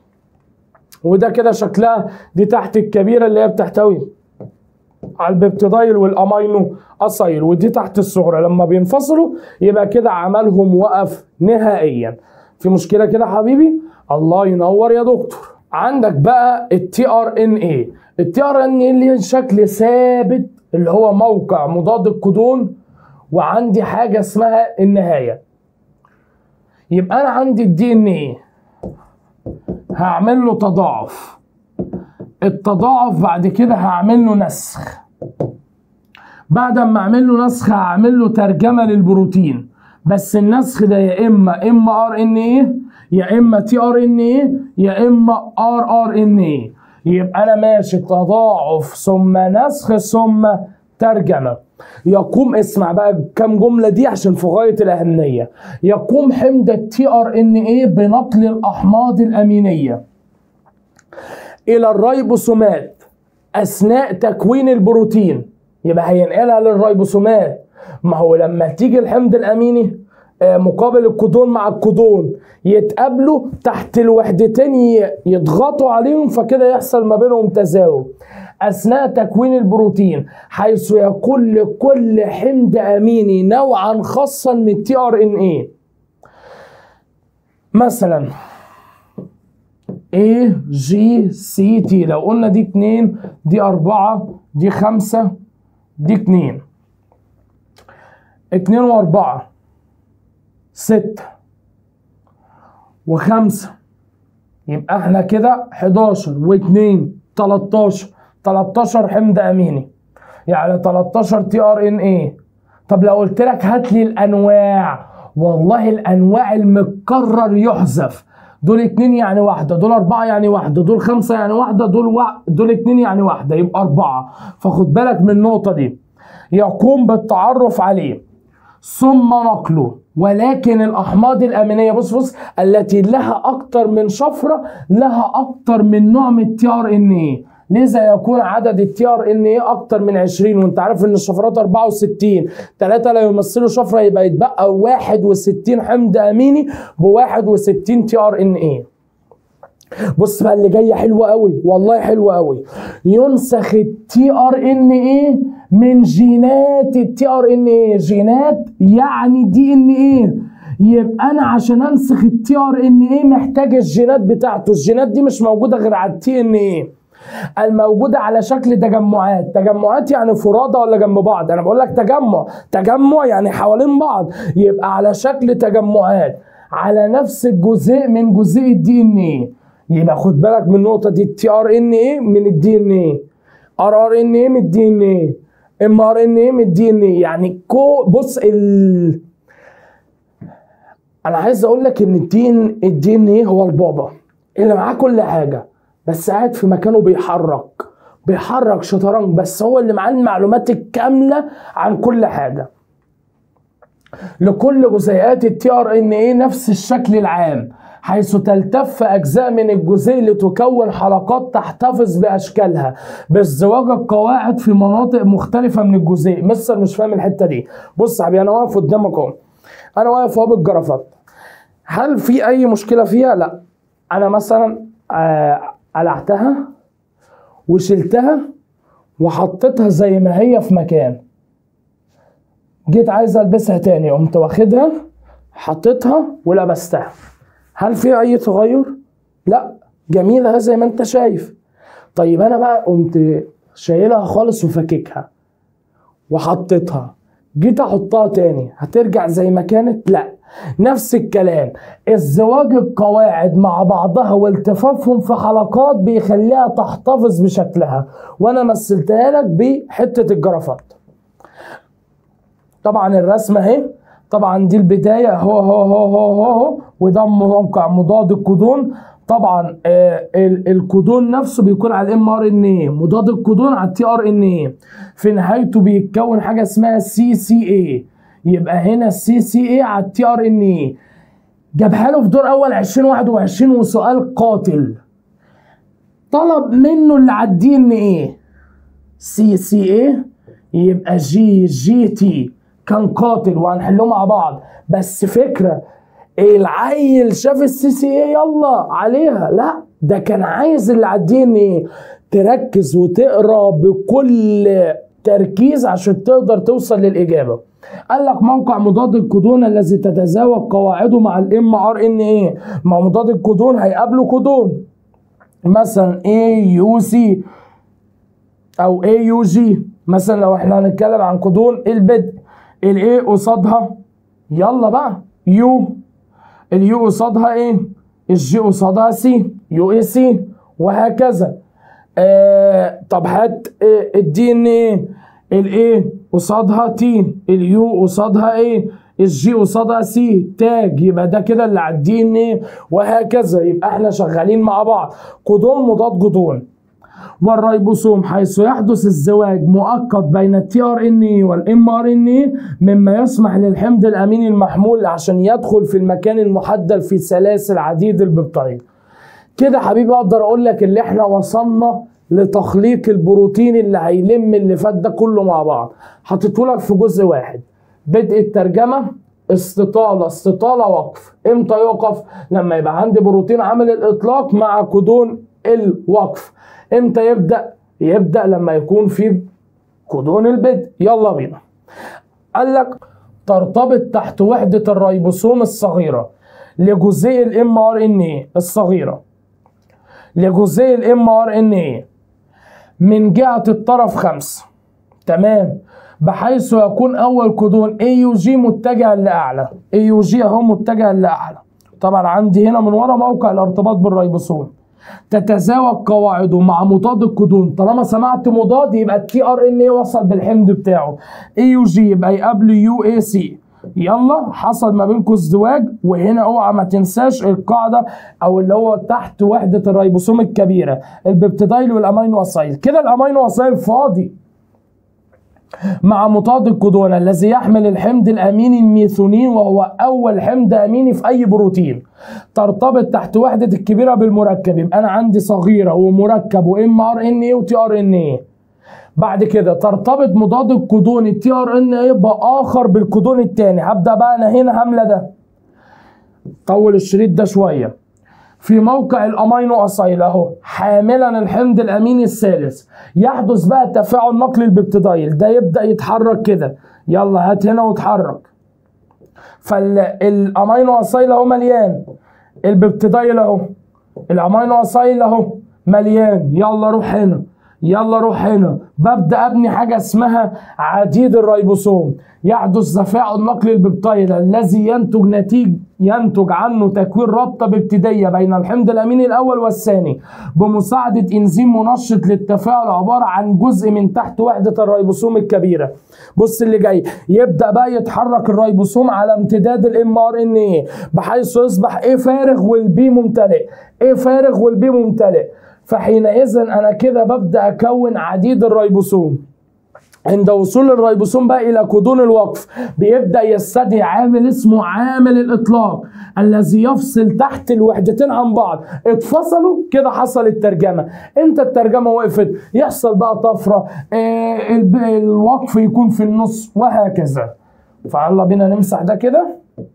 وده كده شكلها، دي تحت الكبيره اللي هي بتحتوي على البيبتيدايل والامينو اسايل، ودي تحت الصغرى. لما بينفصلوا يبقى كده عملهم وقف نهائيا. في مشكله كده حبيبي؟ الله ينور يا دكتور. عندك بقى التي ار ان اي. التي ار ان اي اللي شكل ثابت اللي هو موقع مضاد الكودون، وعندي حاجه اسمها النهايه. يبقى انا عندي الدي ان اي هعمل له تضاعف، التضاعف بعد كده هعمل له نسخ، بعد ما اعمل له نسخ هعمل له ترجمه للبروتين. بس النسخ ده يا اما ار ان ايه، يا اما تي ار ان ايه، يا اما ار ان ايه. يبقى انا ماشي تضاعف ثم نسخ ثم ترجمه. يقوم، اسمع بقى كام جمله دي عشان في غايه الاهميه. يقوم حمض التي ار ان ايه بنقل الاحماض الامينيه الى الريبوسومات اثناء تكوين البروتين. يبقى هينقلها للريبوسومات. ما هو لما تيجي الحمض الاميني مقابل الكودون مع الكودون يتقابلوا تحت الوحدتين يضغطوا عليهم، فكده يحصل ما بينهم تزاوج اثناء تكوين البروتين، حيث يكون لكل حمض اميني نوعا خاصا من التي ار ان اي. مثلا A G C T، لو قلنا دي 2 دي 4 دي 5 دي 2 2 و4 6 و5، يبقى احنا كده 11 و2 13 حمض اميني، يعني 13 تي ار ان اي. طب لو قلت لك هات لي الانواع، والله الانواع المتكرر يحذف. دول 2 يعني واحده، دول 4 يعني واحده، دول 5 يعني واحده، دول 2 يعني واحده، يبقى 4. فخد بالك من النقطه دي. يقوم بالتعرف عليه ثم نقله، ولكن الاحماض الامينيه بص التي لها اكتر من شفره لها اكتر من نوع من التي ار ان اي، لذا يكون عدد التي ار ان اي اكتر من 20، وانت عارف ان الشفرات 64، 3 لا يمثلوا شفره، يبقى يتبقى 61 حمض اميني ب 61 تي ار ان اي. بص بقى اللي جايه حلوه قوي، والله حلوه قوي. ينسخ التي ار ان اي من جينات التي ار ان اي. جينات يعني دي ان اي. يبقى انا عشان انسخ التي ار ان اي محتاج الجينات بتاعته. الجينات دي مش موجوده غير على التي ان اي. الموجودة على شكل تجمعات. تجمعات يعني فرادى ولا جنب بعض؟ انا بقول لك تجمع يعني حوالين بعض، يبقى على شكل تجمعات على نفس الجزيء من جزيء الدي ان ايه. يبقى خد بالك من النقطة دي، التي ار ان ايه من الدي ان ايه، ار ان ايه من الدي ان ايه، ام ار ان ايه من الدي ان ايه. يعني بص انا عايز اقول لك ان الدي ان ايه هو البابا اللي معاه كل حاجة، بس قاعد في مكانه بيحرك شطرنج، بس هو اللي معاه المعلومات الكاملة عن كل حاجة. لكل جزيئات التي ار ان ايه نفس الشكل العام، حيث تلتف اجزاء من الجزيء لتكون حلقات تحتفظ باشكالها بازدواج القواعد في مناطق مختلفة من الجزيء. مستر مش فاهم الحتة دي. بص يا حبيبي، انا واقف قدامك اهو، انا واقف اهو بالجرافات، هل في اي مشكلة فيها؟ لا. انا مثلا قلعتها وشلتها وحطيتها زي ما هي في مكان، جيت عايز البسها تاني قمت واخدها حطيتها ولبستها، هل في اي تغير؟ لا، جميلة زي ما انت شايف. طيب انا بقى قمت شايلها خالص وفككها وحطيتها، جيت احطها تاني هترجع زي ما كانت؟ لا. نفس الكلام، ازدواج القواعد مع بعضها والتفافهم في حلقات بيخليها تحتفظ بشكلها، وانا مثلتها لك بحتة الجرافات. طبعا الرسمة اهي، طبعا دي البداية اهو وده موقع مضاد الكودون. طبعا الكودون نفسه بيكون على الام ار ان ايه، مضاد الكودون على التي ار ان ايه، في نهايته بيتكون حاجة اسمها سي سي اي. يبقى هنا السي سي اي على التي ار ان ايه. جابها له في دور اول 2021 وسؤال قاتل، طلب منه اللي على الدي ان ايه سي سي اي، يبقى جي تي، كان قاتل وهنحله مع بعض. بس فكرة العيل شاف السي سي اي يلا عليها، لا ده كان عايز اللي على الدي ان ايه تركز وتقرا بكل تركيز عشان تقدر توصل للاجابه. قال لك موقع مضاد الكودون الذي تتزاوج قواعده مع الام ار ان ايه. مع مضاد الكودون هيقابله كودون مثلا اي يو سي او اي يو جي. مثلا لو احنا هنتكلم عن كودون البدء، الاي قصادها يلا بقى يو، اليو قصادها ايه، الجي قصادها سي، يو اي سي، وهكذا. طب هات الدي ان ايه، الاي قصادها تي، اليو قصادها ايه، الجي قصادها سي، تاج. يبقى ده كده اللي على الدي ان ايه، وهكذا. يبقى احنا شغالين مع بعض، كودون مضاد كودون. والريبوسوم حيث يحدث الزواج مؤقت بين التي ار ان اي والام ار ان اي، مما يسمح للحمض الامين المحمول عشان يدخل في المكان المحدد في سلاسل عديد البيبتايد. كده حبيبي اقدر اقول لك اللي احنا وصلنا لتخليق البروتين اللي هيلم اللي فات ده كله مع بعض. حطيته لك في جزء واحد، بدء الترجمه، استطاله وقف. امتى يوقف؟ لما يبقى عندي بروتين عامل الاطلاق مع كودون الوقف. امتى يبدأ لما يكون في كودون البدء. يلا بينا. قال لك ترتبط تحت وحدة الريبوسوم الصغيرة لجزيء الام ار ان اي الصغيرة، لجزيء الام ار ان اي من جهة الطرف 5، تمام، بحيث يكون اول كودون اي يو جي متجها لاعلى. اي يو جي اهو متجها لاعلى. طبعا عندي هنا من ورا موقع الارتباط بالريبوسوم. تتزاوج قواعده مع مضاد الكودون. طالما سمعت مضاد يبقى التي ار ان اي وصل بالحمض بتاعه. اي يو جي يبقى يقابله يو اي سي. يلا حصل ما بينكم ازدواج. وهنا اوعى ما تنساش القاعده او اللي هو تحت وحده الريبوسوم الكبيره، البيبتيدايل والامينو اسايل. كده الامينو اسايل فاضي مع مضاد الكودون الذي يحمل الحمض الاميني الميثونين، وهو اول حمض اميني في اي بروتين. ترتبط تحت وحده الكبيره بالمركب. يبقى انا عندي صغيره ومركب وام ار ان اي وتي ار ان اي. بعد كده ترتبط مضاد الكودون التي ار ان اي باخر بالكودون الثاني. هبدا بقى انا هنا هملى ده، طول الشريط ده شويه، في موقع الامينو اسايل اهو حاملا الحمض الاميني الثالث. يحدث بقى تفاعل نقل البيبتيدايل، ده يبدا يتحرك كده. يلا هات هنا واتحرك. فالامينو اسايل اهو مليان، البيبتيدايل اهو، الامينو اسايل اهو مليان، يلا روح هنا، يلا روح هنا. ببدأ ابني حاجة اسمها عديد الريبوسوم. يحدث تفاعل نقل البيبتايد الذي ينتج عنه تكوين رابطة بيبتيدية بين الحمض الأميني الأول والثاني بمساعدة إنزيم منشط للتفاعل عبارة عن جزء من تحت وحدة الريبوسوم الكبيرة. بص اللي جاي، يبدأ بقى يتحرك الريبوسوم على امتداد الام ار ان ايه بحيث يصبح ايه فارغ والبي ممتلئ، ايه فارغ والبي ممتلئ. فحينئذ انا كده ببدأ اكون عديد الريبوسوم. عند وصول الريبوسوم بقى الى كودون الوقف بيبدأ يستدعي عامل اسمه عامل الاطلاق الذي يفصل تحت الوحدتين عن بعض. اتفصلوا كده حصل الترجمة. امتى الترجمة وقفت؟ يحصل بقى طفرة، الوقف يكون في النص وهكذا. فيلا بينا نمسح ده كده.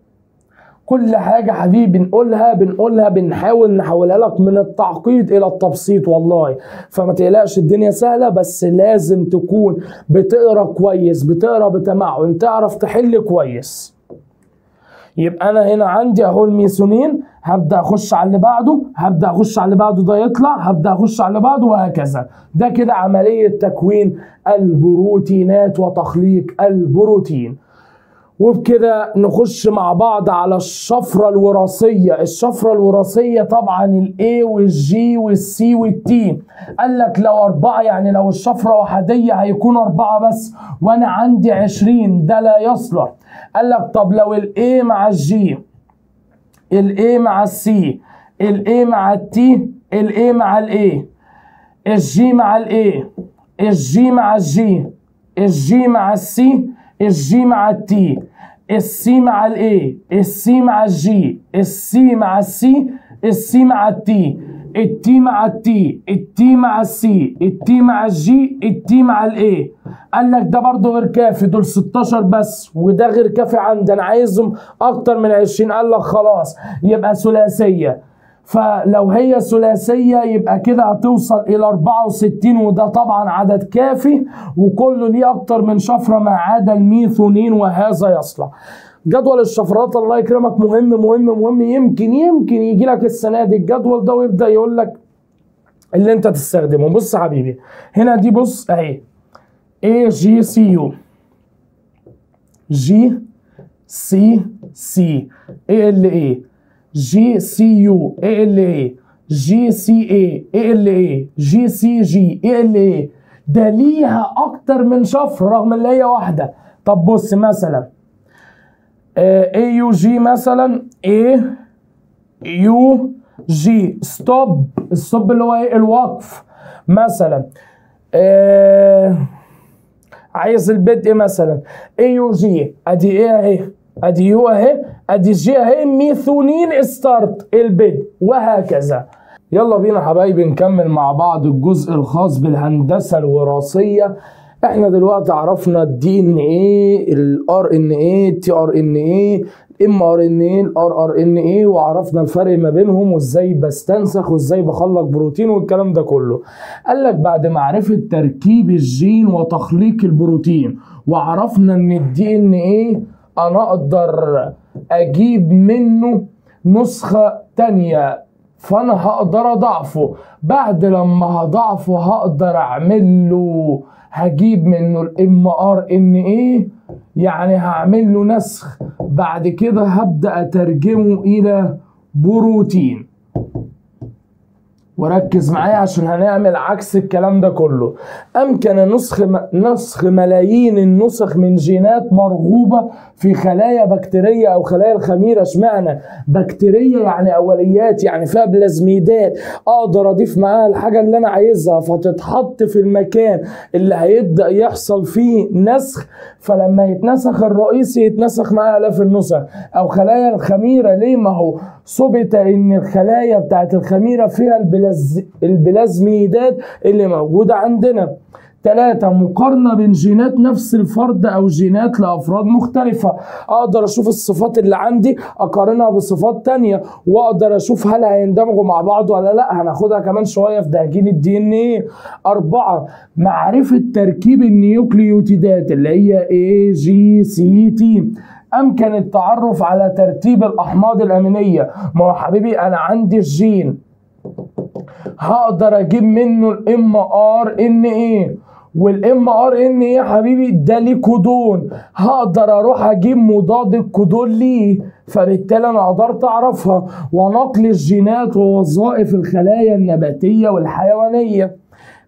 كل حاجة حبيبي بنقولها بنحاول نحولها لك من التعقيد إلى التبسيط والله. فما تقلقش، الدنيا سهلة، بس لازم تكون بتقرأ كويس، بتقرأ بتمعن، تعرف تحل كويس. يبقى أنا هنا عندي أهو الميثيونين، هبدأ أخش على اللي بعده، هبدأ أخش على اللي بعده، ده يطلع، هبدأ أخش على اللي بعده وهكذا. ده كده عملية تكوين البروتينات وتخليق البروتين. وبكده نخش مع بعض على الشفرة الوراثية. الشفرة الوراثية طبعا الاي والجي والسي والتي. قال لك لو 4، يعني لو الشفرة وحدية هيكون 4 بس، وانا عندي 20، ده لا يصلح. قال لك طب لو الاي مع الجي، الاي مع السي، الاي مع التي، الاي مع الاي، الجي مع الاي، الجي مع الجي، الجي مع السي، الجي مع التي، السي مع الاي، السي مع الجي، السي مع السي، السي مع التي، التي مع التي، التي مع السي، التي مع الجي، التي مع الاي. قال لك ده برضه غير كافي، دول 16 بس، وده غير كافي عندي، انا عايزهم اكتر من 20. قال لك خلاص يبقى ثلاثيه. فلو هي ثلاثية يبقى كده هتوصل إلى 64، وده طبعا عدد كافي وكله ليه أكتر من شفرة ما عدا الميثونين، وهذا يصلح. جدول الشفرات الله يكرمك مهم مهم مهم. يمكن يجي لك السنة دي الجدول ده ويبدأ يقول لك اللي أنت تستخدمه. بص يا حبيبي هنا دي، بص أهي A G C U G C C A L A جي سي يو اي ال اي، جي سي اي اي ال اي، جي سي جي اي ال اي. ده ليها اكتر من شفره رغم ان هي واحده. طب بص مثلا اي يو جي مثلا، اي يو جي ستوب، الستوب اللي هو ايه؟ الوقف مثلا. عايز البدء مثلا، اي يو جي، ادي ايه اهي، ادي يو اهي، ادي جي اهي، ميثونين ستارت البدء وهكذا. يلا بينا حبايبي نكمل مع بعض الجزء الخاص بالهندسة الوراثية. احنا دلوقتي عرفنا الدي ان ايه، الار ان ايه، التي ار ان ايه، الام ار ان ايه، الار ار ان ايه، وعرفنا الفرق ما بينهم وازاي بستنسخ وازاي بخلق بروتين والكلام ده كله. قال لك بعد معرفة تركيب الجين وتخليق البروتين، وعرفنا ان الدي ان ايه انا اقدر اجيب منه نسخة تانية، فانا هقدر اضعفه. بعد لما هضعفه هقدر اعمل له، هجيب منه الام ار ان ايه، يعني هعمل له نسخ. بعد كده هبدأ اترجمه الى بروتين. وركز معايا عشان هنعمل عكس الكلام ده كله. امكن نسخ ملايين النسخ من جينات مرغوبه في خلايا بكتيريه او خلايا الخميره. اشمعنى بكتيريه؟ يعني اوليات، يعني فيها بلازميدات، اقدر اضيف معاها الحاجه اللي انا عايزها فتتحط في المكان اللي هيبدا يحصل فيه نسخ. فلما يتنسخ الرئيسي يتنسخ معاه الاف النسخ. او خلايا الخميره، ليه؟ ما هو ثبت ان الخلايا بتاعت الخميره فيها البلازميدات اللي موجوده عندنا. 3 مقارنة بين جينات نفس الفرد أو جينات لأفراد مختلفة. أقدر أشوف الصفات اللي عندي أقارنها بصفات تانية، وأقدر أشوف هل هيندمجوا مع بعض ولا لأ. هناخدها كمان شوية في تهجين الدي إن إيه. 4 معرفة تركيب النيوكليوتيدات اللي هي A G C T. أمكن التعرف على ترتيب الأحماض الأمينية. ما هو حبيبي أنا عندي الجين هقدر اجيب منه الام ار ان ايه، والام ار ان ايه يا حبيبي ده ليه كودون، هقدر اروح اجيب مضاد الكودون ليه، فبالتالي انا قدرت اعرفها. ونقل الجينات ووظائف الخلايا النباتيه والحيوانيه.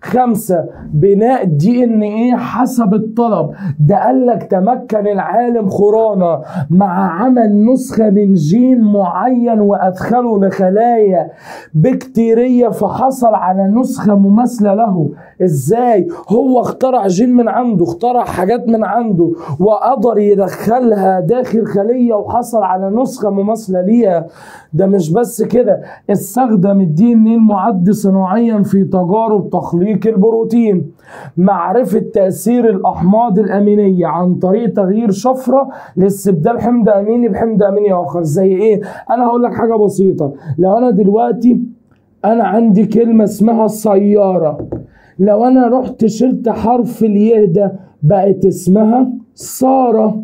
5 بناء دي ان ايه حسب الطلب. ده قال لك تمكن العالم خورانا مع عمل نسخة من جين معين وادخله لخلايا بكتيرية فحصل على نسخة مماثلة له. ازاي؟ هو اخترع جين من عنده، اخترع حاجات من عنده وقدر يدخلها داخل خلية وحصل على نسخة مماثلة ليها. ده مش بس كده، استخدم الدي ان ايه المعد صناعيا في تجارب تخليق البروتين. معرفة تأثير الأحماض الأمينية عن طريق تغيير شفرة لاستبدال حمض أميني بحمض أميني آخر. زي إيه؟ أنا هقول لك حاجة بسيطة. لو أنا دلوقتي أنا عندي كلمة اسمها سيارة، لو أنا رحت شلت حرف الياء ده بقت اسمها سارة،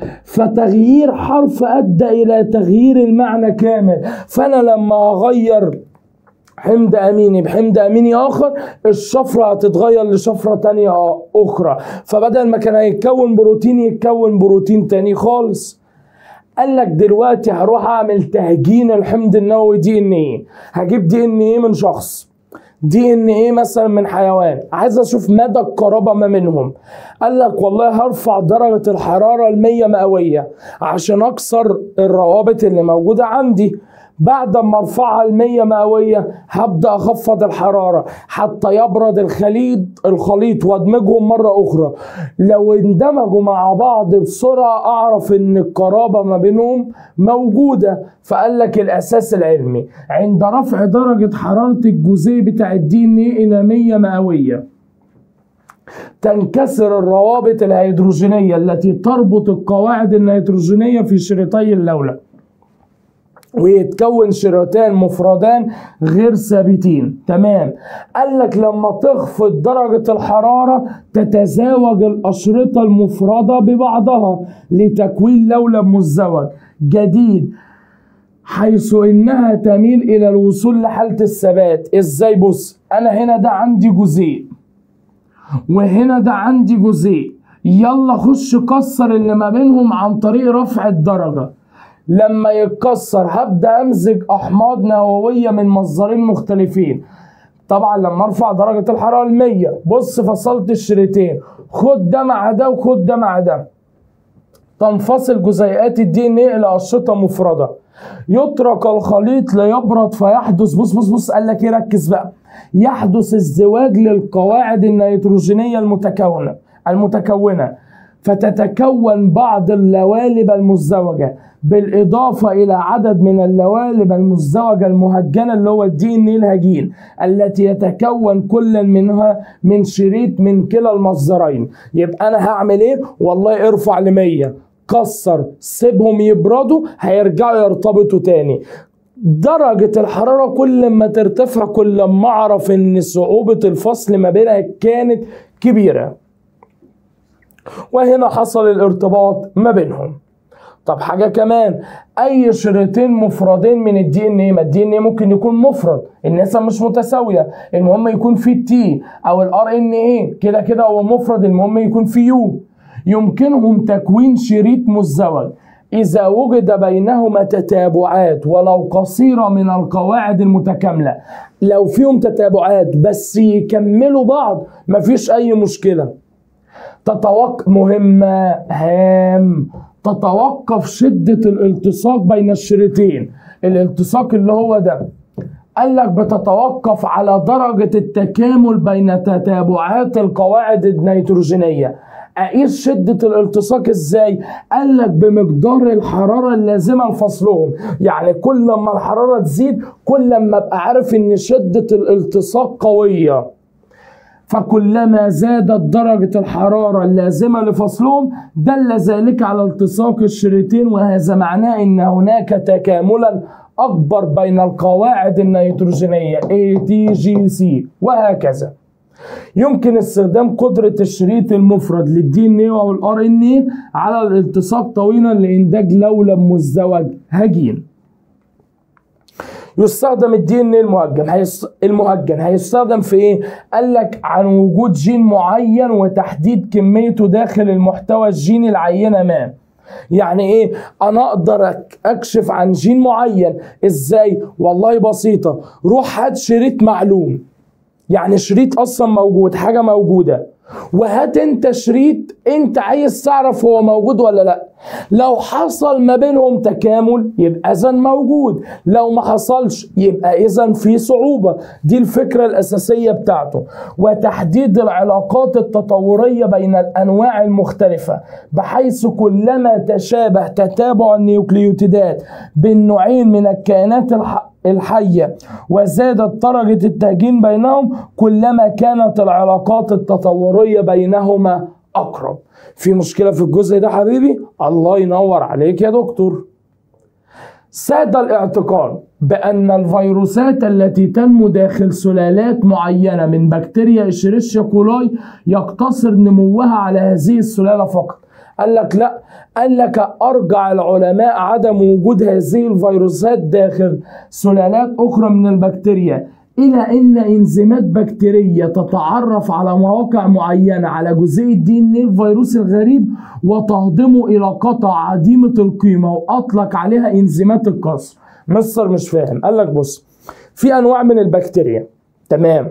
فتغيير حرف أدى إلى تغيير المعنى كامل. فأنا لما أغير حمض أميني بحمض أميني آخر الشفرة هتتغير لشفرة تانية أخرى، فبدل ما كان هيتكون بروتين يتكون بروتين تاني خالص. قال لك دلوقتي هروح أعمل تهجين الحمض النووي دي ان ايه، هجيب دي ان ايه من شخص، دي ان ايه مثلا من حيوان، عايز اشوف مدى القرابة ما منهم. قال لك والله هرفع درجة الحرارة 100 مئوية عشان اكسر الروابط اللي موجودة عندي. بعد ما ارفعها 100 مئوية هبدأ اخفض الحرارة حتى يبرد الخليط وادمجهم مرة اخرى. لو اندمجوا مع بعض بسرعة اعرف ان القرابة ما بينهم موجودة. فقال لك الاساس العلمي عند رفع درجة حرارة الجزيء بتاع الدي ان ايه الى 100 مئوية تنكسر الروابط الهيدروجينية التي تربط القواعد النيتروجينية في شريطي اللولب ويتكون شريطان مفردان غير ثابتين. تمام. قال لك لما تخفض درجة الحرارة تتزاوج الأشرطة المفردة ببعضها لتكوين لولب مزدوج جديد، حيث إنها تميل إلى الوصول لحالة الثبات. إزاي؟ بص، أنا هنا ده عندي جزيء وهنا ده عندي جزيء، يلا خش كسر اللي ما بينهم عن طريق رفع الدرجة. لما يتكسر هبدأ أمزج أحماض نووية من مصدرين مختلفين. طبعا لما ارفع درجة الحرارة 100 بص فصلت الشريطين، خد ده مع ده وخد ده مع ده، تنفصل جزيئات الدي ان ايه الى أشرطة مفردة. يترك الخليط ليبرد فيحدث بص قال لك ايه، ركز بقى، يحدث ازدواج للقواعد النيتروجينية المتكونة فتتكون بعض اللوالب المزدوجة بالإضافة إلى عدد من اللوالب المزدوجة المهجنة اللي هو الدي ان ايه الهجين التي يتكون كل منها من شريط من كلا المصدرين. يبقى أنا هعمل إيه؟ والله ارفع ل100 كسر سيبهم يبردوا هيرجعوا يرتبطوا تاني. درجة الحرارة كل ما ترتفع كل ما أعرف إن صعوبة الفصل ما بينها كانت كبيرة، وهنا حصل الارتباط ما بينهم. طب حاجة كمان، أي شريطين مفردين من الدي ان ايه، ما الدي ان ايه ممكن يكون مفرد، النسب مش متساوية، المهم يكون فيه التي أو الار ان ايه، كده كده هو مفرد، المهم يكون فيه يو، يمكنهم تكوين شريط مزدوج إذا وجد بينهما تتابعات ولو قصيرة من القواعد المتكاملة. لو فيهم تتابعات بس يكملوا بعض مفيش أي مشكلة. مهمة هام، تتوقف شدة الالتصاق بين الشريطين. الالتصاق اللي هو ده قال لك بتتوقف على درجة التكامل بين تتابعات القواعد النيتروجينية. أقيس شدة الالتصاق إزاي؟ قال لك بمقدار الحرارة اللازمة لفصلهم. يعني كل ما الحرارة تزيد كل ما أبقى عارف إن شدة الالتصاق قوية، فكلما زادت درجة الحرارة اللازمة لفصلهم دل ذلك على التصاق الشريطين، وهذا معناه أن هناك تكاملا أكبر بين القواعد النيتروجينية ATGC وهكذا. يمكن استخدام قدرة الشريط المفرد للدي ان ايه او الار ان ايه على الالتصاق طويلا لإنتاج لولب مزدوج هجين. يستخدم الدي ان المهجن هيستخدم في ايه؟ قال لك عن وجود جين معين وتحديد كميته داخل المحتوى الجيني العينه ما. يعني ايه؟ انا اقدر اكشف عن جين معين ازاي؟ والله بسيطه، روح هات شريط معلوم، يعني شريط اصلا موجود، حاجه موجوده، وهات انت شريط انت عايز تعرف هو موجود ولا لا. لو حصل ما بينهم تكامل يبقى اذا موجود، لو ما حصلش يبقى اذا في صعوبة. دي الفكرة الاساسية بتاعته. وتحديد العلاقات التطورية بين الانواع المختلفة، بحيث كلما تشابه تتابع النيوكليوتيدات بين نوعين من الكائنات الحية وزادت درجة التهجين بينهم، كلما كانت العلاقات التطورية بينهما أقرب. في مشكلة في الجزء ده حبيبي؟ الله ينور عليك يا دكتور. ساد الاعتقاد بأن الفيروسات التي تنمو داخل سلالات معينة من بكتيريا إشيريشيا كولاي يقتصر نموها على هذه السلالة فقط. قال لك لا، قال لك أرجع العلماء عدم وجود هذه الفيروسات داخل سلالات أخرى من البكتيريا إلى أن إنزيمات بكتيرية تتعرف على مواقع معينة على جزيء الدي ان ايه الفيروس الغريب وتهضمه إلى قطع عديمة القيمة، وأطلق عليها إنزيمات الكسر. مصر مش فاهم. قال لك بص، في أنواع من البكتيريا تمام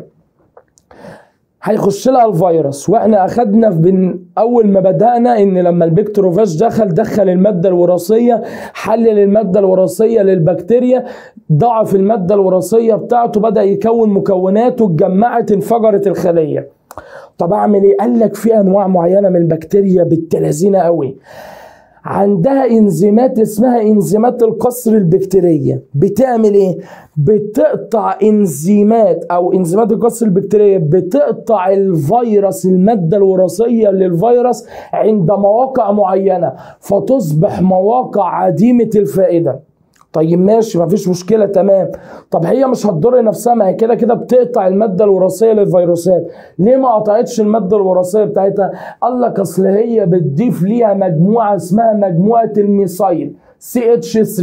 هيخش لها الفيروس، واحنا اخدنا من اول ما بدأنا ان لما البكتيروفاج دخل المادة الوراثية، حلل المادة الوراثية للبكتيريا، ضعف المادة الوراثية بتاعته، بدأ يكون مكوناته، اتجمعت، انفجرت الخلية. طب اعمل ايه؟ قال لك في انواع معينة من البكتيريا بالتلازينة قوي عندها انزيمات اسمها انزيمات القصر البكتيرية. بتعمل ايه؟ بتقطع انزيمات او انزيمات القصر البكتيرية بتقطع الفيروس، المادة الوراثية للفيروس عند مواقع معينة، فتصبح مواقع عديمة الفائدة. طيب ماشي، مفيش مشكلة تمام. طب هي مش هتضر نفسها، ما هي كده كده بتقطع المادة الوراثية للفيروسات، ليه ما قطعتش المادة الوراثية بتاعتها؟ قال لك اصل هي بتضيف ليها مجموعة اسمها مجموعة الميثايل CH3.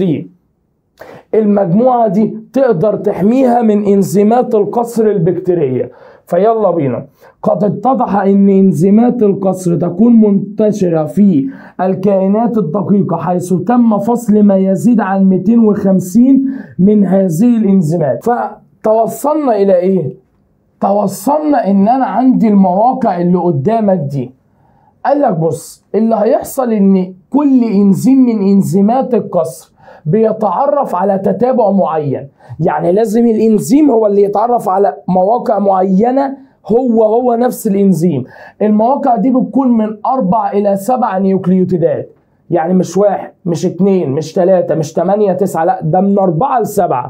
المجموعة دي تقدر تحميها من انزيمات القصر البكتيرية. فيلا بينا. قد اتضح ان انزيمات القصر تكون منتشرة في الكائنات الدقيقة، حيث تم فصل ما يزيد عن 250 من هذه الانزيمات. فتوصلنا الى ايه؟ توصلنا ان انا عندي المواقع اللي قدامك دي. قال لك بص، اللي هيحصل ان كل انزيم من انزيمات القصر بيتعرف على تتابع معين، يعني لازم الانزيم هو اللي يتعرف على مواقع معينة، هو نفس الانزيم. المواقع دي بتكون من 4 إلى 7 نيوكليوتيدات، يعني مش 1 مش 2 مش 3 مش 8 9، لا ده من 4 ل 7.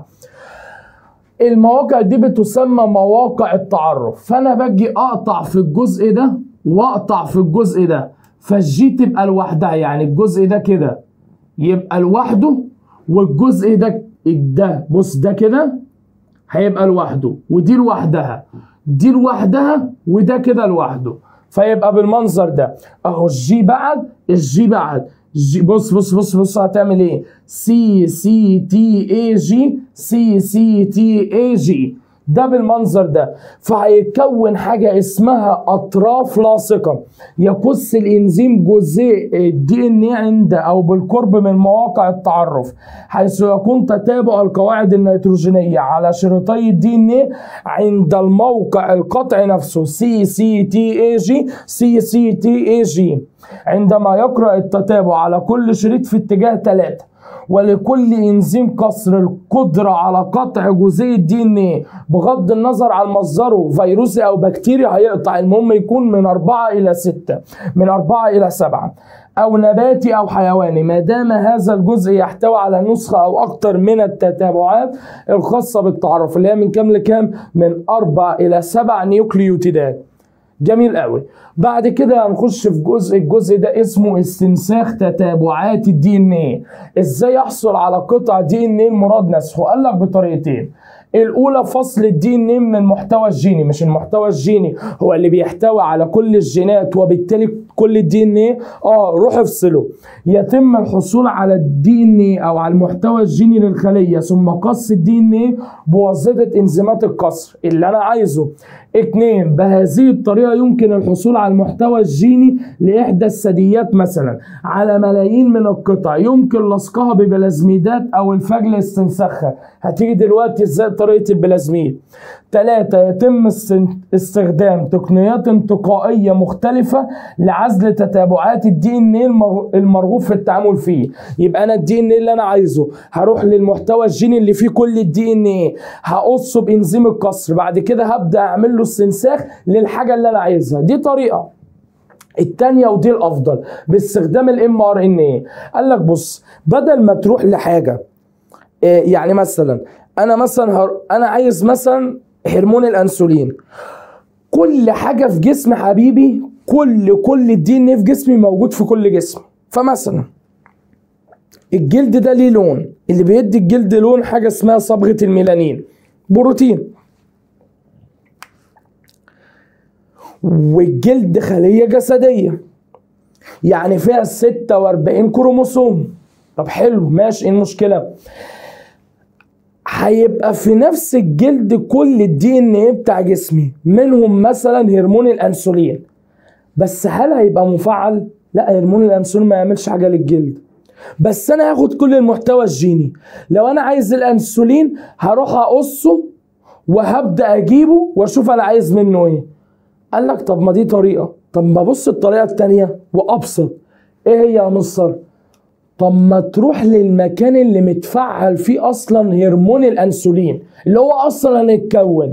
المواقع دي بتسمى مواقع التعرف. فانا باجي اقطع في الجزء ده واقطع في الجزء ده، فالجي تبقى لوحدها، يعني الجزء ده كده يبقى لوحده، والجزء ده بص ده كده هيبقى لوحده، ودي لوحدها، دي لوحدها، وده كده لوحده. فيبقى بالمنظر ده اهو الجي بعد الجي بص هتعمل ايه؟ CCTAG CCTAG، ده بالمنظر ده. فهيتكون حاجة اسمها أطراف لاصقة يقص الإنزيم جزيء الدي ان ايه عند أو بالقرب من مواقع التعرف، حيث يكون تتابع القواعد النيتروجينية على شريطي الدي ان ايه عند الموقع القطعي نفسه CCTAG. عندما يقرأ التتابع على كل شريط في اتجاه 3، ولكل انزيم قصر القدرة على قطع جزيء الدي ان ايه بغض النظر عن مصدره فيروسي او بكتيري هيقطع. المهم يكون من 4 إلى 6، من 4 إلى 7، او نباتي او حيواني، ما دام هذا الجزء يحتوي على نسخة او اكتر من التتابعات الخاصة بالتعرف، اللي هي من كام لكام؟ من 4 إلى 7 نيوكليوتيدات. جميل قوي. بعد كده هنخش في الجزء ده اسمه استنساخ تتابعات الدي ان ايه. ازاي احصل على قطع دي ان ايه المراد نسخه؟ قال لك بطريقتين. الاولى فصل الدي ان ايه من المحتوى الجيني، مش المحتوى الجيني هو اللي بيحتوي على كل الجينات، وبالتالي كل الدي ان ايه؟ روح افصله. يتم الحصول على الدي ان ايه او على المحتوى الجيني للخليه ثم قص الدي ان ايه بواسطه انزيمات القصر اللي انا عايزه. 2. بهذه الطريقه يمكن الحصول على المحتوى الجيني لاحدى الثدييات مثلا على ملايين من القطع يمكن لصقها ببلازميدات او الفجل استنساخها. هتيجي دلوقتي ازاي طريقه البلازميد. 3. يتم استخدام تقنيات انتقائيه مختلفه لعزل تتابعات الدي ان ايه المرغوب في التعامل فيه. يبقى انا الدي ان ايه اللي انا عايزه هروح للمحتوى الجيني اللي فيه كل الدي ان ايه، هقصه بانزيم القصر، بعد كده هبدا اعمل له استنساخ للحاجه اللي انا عايزها. دي طريقه. التانية ودي الافضل باستخدام الام ار ان ايه. قال لك بص، بدل ما تروح لحاجه يعني مثلا انا عايز مثلا هرمون الانسولين. كل حاجه في جسم حبيبي، كل الدي ان ايه في جسمي موجود في كل جسم. فمثلا الجلد ده ليه لون، اللي بيدي الجلد لون حاجه اسمها صبغه الميلانين، بروتين. والجلد خليه جسديه يعني فيها 46 كروموسوم. طب حلو ماشي، ايه المشكله؟ هيبقى في نفس الجلد كل الدي ان ايه بتاع جسمي، منهم مثلا هرمون الانسولين. بس هل هيبقى مفعل؟ لا، هرمون الانسولين ما يعملش حاجه للجلد، بس انا هاخد كل المحتوى الجيني. لو انا عايز الانسولين هروح اقصه وهبدا اجيبه واشوف انا عايز منه ايه. قال لك طب ما دي طريقه، طب ما بص الطريقه الثانيه وابسط. ايه هي يا مصر؟ طب ما تروح للمكان اللي متفعل فيه اصلا هرمون الانسولين اللي هو اصلا اتكون،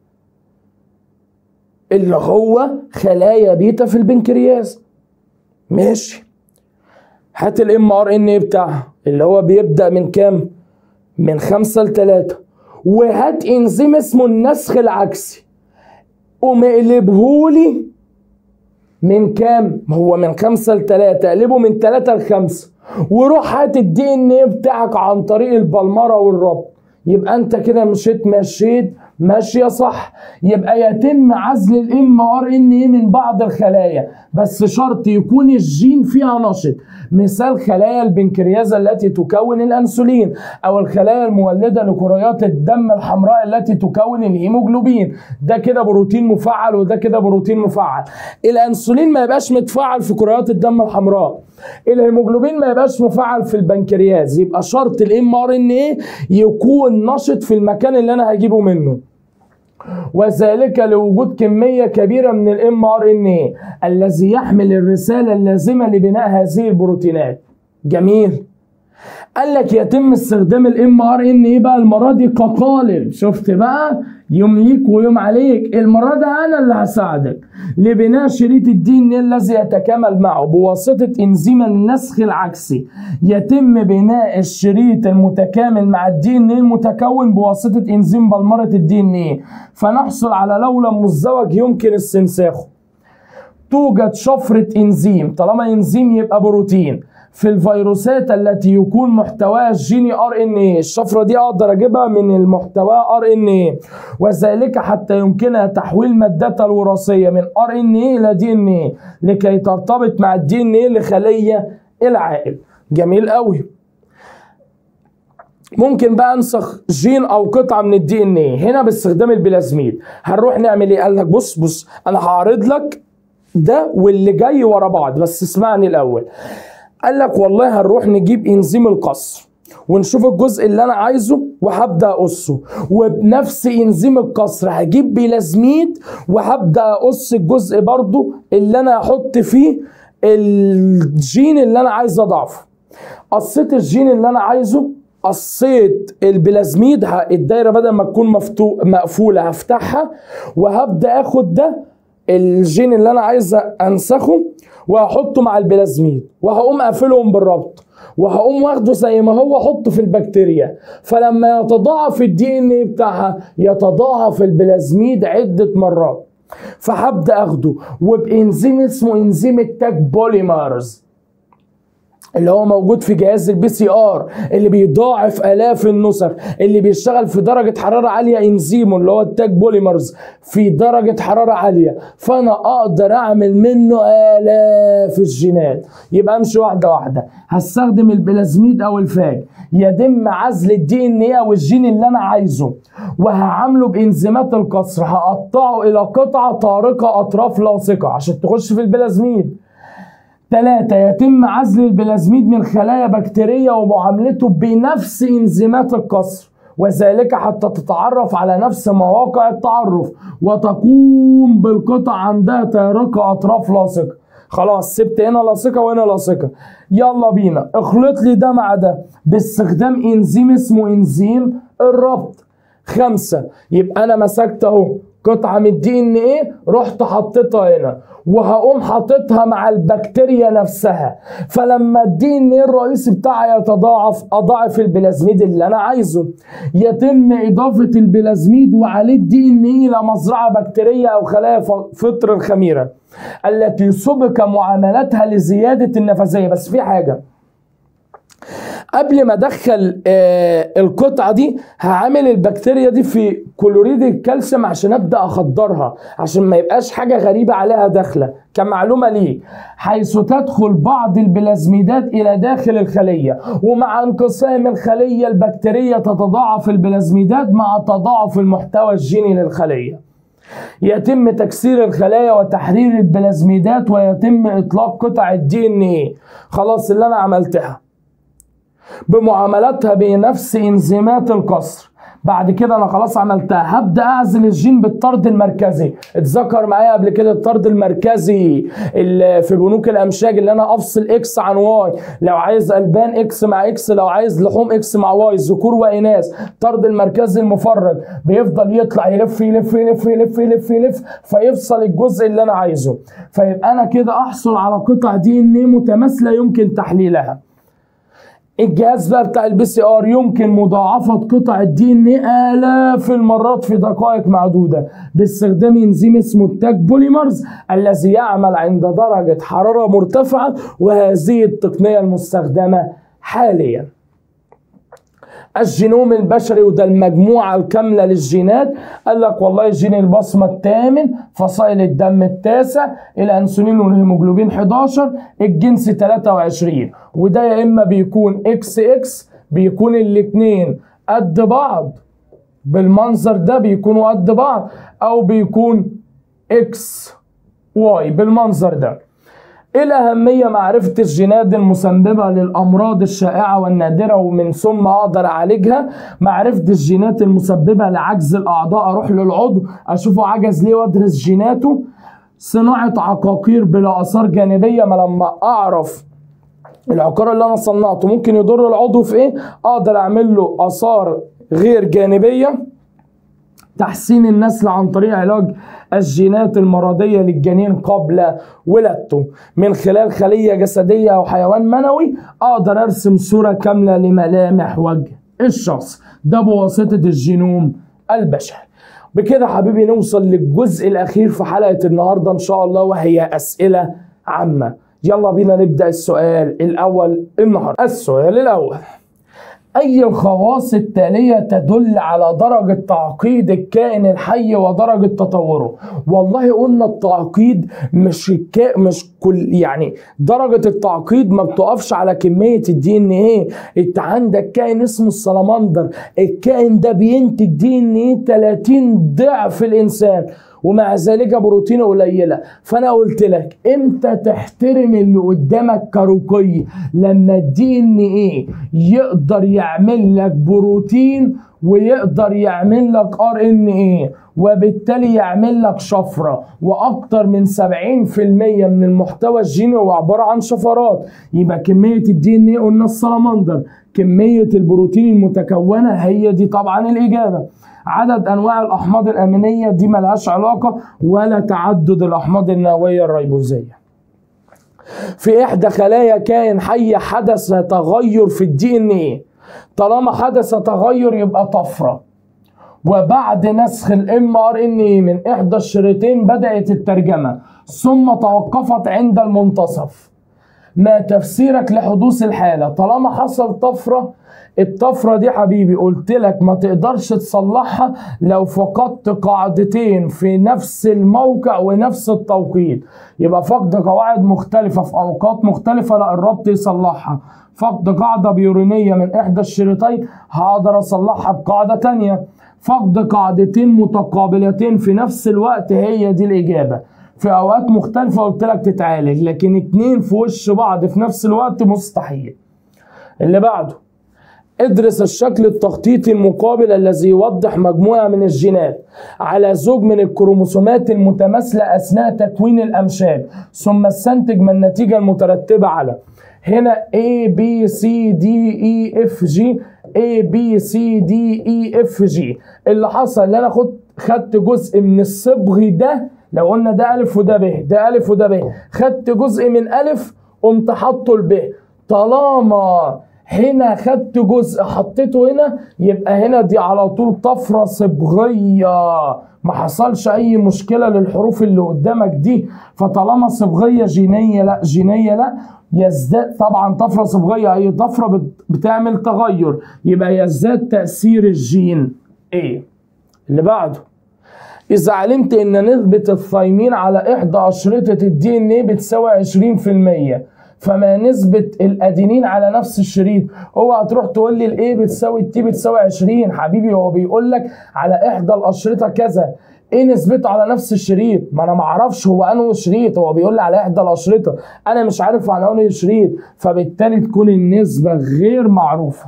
اللي هو خلايا بيتا في البنكرياس. ماشي، هات الام ار ان ايه بتاعها اللي هو بيبدا من كام؟ من 5 ل 3، وهات انزيم اسمه النسخ العكسي قوم اقلبهولي من كام؟ هو من 5 ل 3، اقلبه من 3 ل 5، وروح هات الدي ان ايه بتاعك عن طريق البلمره والربط. يبقى انت كده مشيت ماشيه صح. يبقى يتم عزل الام ار ان ايه من بعض الخلايا، بس شرط يكون الجين فيها نشط. مثال خلايا البنكرياس التي تكون الانسولين، او الخلايا المولده لكريات الدم الحمراء التي تكون الهيموجلوبين. ده كده بروتين مفعل وده كده بروتين مفعل. الانسولين ما يبقاش متفعل في كريات الدم الحمراء، الهيموجلوبين ما يبقاش مفعل في البنكرياس. يبقى شرط الام ار ان ايه يكون نشط في المكان اللي انا هجيبه منه، وذلك لوجود كمية كبيرة من الام ار ان ايه الذي يحمل الرسالة اللازمة لبناء هذه البروتينات. جميل. قال لك يتم استخدام الام ار ان ايه بقى المرة دي كقالب. شفت بقى؟ يوم ليك ويوم عليك. المرة دي انا اللي هساعدك لبناء شريط الدي ان ايه الذي يتكامل معه بواسطة انزيم النسخ العكسي. يتم بناء الشريط المتكامل مع الدي ان ايه المتكون بواسطة انزيم بلمرة الدي ان ايه، فنحصل على لولب مزدوج يمكن استنساخه. توجد شفرة انزيم، طالما انزيم يبقى بروتين، في الفيروسات التي يكون محتواها الجيني ار ان ايه. الشفره دي اقدر اجيبها من المحتوى ار ان ايه، وذلك حتى يمكنها تحويل مادتها الوراثيه من ار ان ايه الى دي ان ايه لكي ترتبط مع الدي ان ايه لخليه العائل. جميل قوي. ممكن بقى انسخ جين او قطعه من الدي ان ايه هنا باستخدام البلازميد. هنروح نعمل ايه؟ قال لك بص انا هعرض لك ده واللي جاي ورا بعض، بس اسمعني الاول. قال لك والله هنروح نجيب انزيم القصر ونشوف الجزء اللي انا عايزه وهبدا اقصه، وبنفس انزيم القصر هجيب بلازميد وهبدا اقص الجزء برضو اللي انا هحط فيه الجين اللي انا عايز اضعفه. قصيت الجين اللي انا عايزه، قصيت البلازميد، الدايره بدل ما تكون مقفوله هفتحها وهبدا اخد ده الجين اللي انا عايز انسخه وهحطه مع البلازميد وهقوم قافلهم بالربط وهقوم واخده زي ما هو احطه في البكتيريا. فلما يتضاعف الدي ان ايه بتاعها يتضاعف البلازميد عده مرات. فهبدا اخده وبانزيم اسمه انزيم التاج بوليمرز. اللي هو موجود في جهاز البي سي ار اللي بيضاعف الاف النسخ، اللي بيشتغل في درجه حراره عاليه، انزيمه اللي هو التاج بوليمرز في درجه حراره عاليه، فانا اقدر اعمل منه الاف الجينات. يبقى امشي واحده واحده. هستخدم البلازميد او الفاج، يتم عزل الدي ان ايه او الجين اللي انا عايزه، وهعامله بانزيمات القصر، هقطعه الى قطعه طارقه اطراف لاصقه عشان تخش في البلازميد. 3. يتم عزل البلازميد من خلايا بكتيرية ومعاملته بنفس انزيمات القصر، وذلك حتى تتعرف على نفس مواقع التعرف وتقوم بالقطع عندها طارقة أطراف لاصقة. خلاص سبت هنا لاصقة وهنا لاصقة. يلا بينا اخلط لي ده مع ده باستخدام انزيم اسمه انزيم الربط. 5. يبقى أنا مسكت أهو قطعة من الدي ان ايه، رحت حطيتها هنا وهقوم حاططها مع البكتيريا نفسها، فلما الدي ان ايه الرئيسي بتاعها يتضاعف اضاعف البلازميد اللي انا عايزه. يتم اضافه البلازميد وعليه الدي ان ايه الى مزرعه بكتيريه او خلايا فطر الخميره التي سبق معاملتها لزياده النفاذيه. بس في حاجه قبل ما ادخل القطعه دي، هعامل البكتيريا دي في كلوريد الكالسيوم عشان ابدا اخدرها، عشان ما يبقاش حاجه غريبه عليها داخله. كمعلومه ليه، حيث تدخل بعض البلازميدات الى داخل الخليه، ومع انقسام الخليه البكتيريه تتضاعف البلازميدات مع تضاعف المحتوى الجيني للخليه. يتم تكسير الخلايا وتحرير البلازميدات ويتم اطلاق قطع الدي ان ايه. خلاص اللي انا عملتها بمعاملاتها بنفس انزيمات القصر. بعد كده انا خلاص عملتها، هبدا اعزل الجين بالطرد المركزي. اتذكر معايا قبل كده الطرد المركزي اللي في بنوك الامشاج، اللي انا افصل اكس عن واي، لو عايز البان اكس مع اكس، لو عايز لحوم اكس مع واي، ذكور واناث. الطرد المركزي المفرغ بيفضل يطلع يلف يلف يلف يلف يلف يلف فيفصل الجزء اللي انا عايزه، فيبقى انا كده احصل على قطع دي ان ايه متماثله يمكن تحليلها. الجهاز بقى بتاع البي سي ار يمكن مضاعفه قطع الدي ان ايه الاف المرات في دقائق معدوده باستخدام انزيم اسمه التاج بوليمرز الذي يعمل عند درجه حراره مرتفعه، وهذه التقنيه المستخدمه حاليا. الجينوم البشري، وده المجموعة الكاملة للجينات. قال لك والله الجين البصمة الثامن، فصائل الدم التاسع، الأنسولين والهيموجلوبين 11، الجنس 23. وده يا إما بيكون اكس اكس، بيكون الاتنين قد بعض بالمنظر ده بيكونوا قد بعض، أو بيكون اكس واي بالمنظر ده. ايه الأهمية معرفة الجينات المسببة للأمراض الشائعة والنادرة ومن ثم أقدر أعالجها؟ معرفة الجينات المسببة لعجز الأعضاء، أروح للعضو أشوفه عجز ليه وأدرس جيناته. صناعة عقاقير بلا آثار جانبية، ما لما أعرف العقار اللي أنا صنعته ممكن يضر العضو في إيه، أقدر أعمل له آثار غير جانبية. تحسين النسل عن طريق علاج الجينات المرضية للجنين قبل ولادته من خلال خلية جسدية أو حيوان منوي. أقدر أرسم صورة كاملة لملامح وجه الشخص، ده بواسطة الجينوم البشري. بكده حبيبي نوصل للجزء الأخير في حلقة النهاردة إن شاء الله، وهي أسئلة عامة. يلا بينا نبدأ السؤال الأول النهاردة. السؤال الأول: أي الخواص التالية تدل على درجة تعقيد الكائن الحي ودرجة تطوره؟ والله قلنا التعقيد مش كل، يعني درجة التعقيد ما بتقفش على كمية الدي ان ايه. انت عندك كائن اسمه السلمندر، الكائن ده بينتج دي ان ايه 30 ضعف الإنسان، ومع ذلك بروتينه قليله. فانا قلت لك امتى تحترم اللي قدامك كرقي؟ لما الدي ان ايه يقدر يعمل لك بروتين ويقدر يعمل لك ار ان ايه، وبالتالي يعمل لك شفره، واكتر من 70% من المحتوى الجيني هو عباره عن شفرات. يبقى كميه الدي ان ايه قلنا السلمندر، كميه البروتين المتكونه هي دي طبعا الاجابه. عدد انواع الاحماض الامينيه دي ملهاش علاقه، ولا تعدد الاحماض النوويه الريبوزيه. في احدى خلايا كائن حي حدث تغير في الدي ان ايه. طالما حدث تغير يبقى طفره، وبعد نسخ الام ار ان ايه من احدى الشريطين بدات الترجمه ثم توقفت عند المنتصف. ما تفسيرك لحدوث الحالة؟ طالما حصل طفرة، الطفرة دي حبيبي قلت لك ما تقدرش تصلحها لو فقدت قاعدتين في نفس الموقع ونفس التوقيت. يبقى فقد قواعد مختلفة في أوقات مختلفة لا الربط يصلحها. فقد قاعدة بيورينية من إحدى الشريطين هقدر أصلحها بقاعدة تانية. فقد قاعدتين متقابلتين في نفس الوقت هي دي الإجابة. في أوقات مختلفة قلت لك تتعالج، لكن اتنين في وش بعض في نفس الوقت مستحيل. اللي بعده، ادرس الشكل التخطيطي المقابل الذي يوضح مجموعة من الجينات على زوج من الكروموسومات المتماثلة أثناء تكوين الأمشاج، ثم استنتج ما النتيجة المترتبة على. هنا A B C D E F G A B C D E F G. اللي حصل ان انا خدت جزء من الصبغ ده، لو قلنا ده ألف وده ب، ده ألف وده ب، خدت جزء من ألف قمت حاطه لب. طالما هنا خدت جزء حطيته هنا يبقى هنا دي على طول طفرة صبغية، ما حصلش أي مشكلة للحروف اللي قدامك دي. فطالما صبغية جينية لا، جينية لا، يزداد طبعا طفرة صبغية أي طفرة بتعمل تغير، يبقى يزداد تأثير الجين A. اللي بعده، إذا علمت إن نسبة الثايمين على إحدى أشرطة الدي إن إيه بتساوي 20%، فما نسبة الأدينين على نفس الشريط؟ اوعى تروح تقول لي الإيه بتساوي التي بتساوي 20 حبيبي، هو بيقول لك على إحدى الأشرطة كذا، إيه نسبته على نفس الشريط؟ ما أنا معرفش هو أنه شريط، هو بيقول لي على إحدى الأشرطة، أنا مش عارف على أنه شريط، فبالتالي تكون النسبة غير معروفة.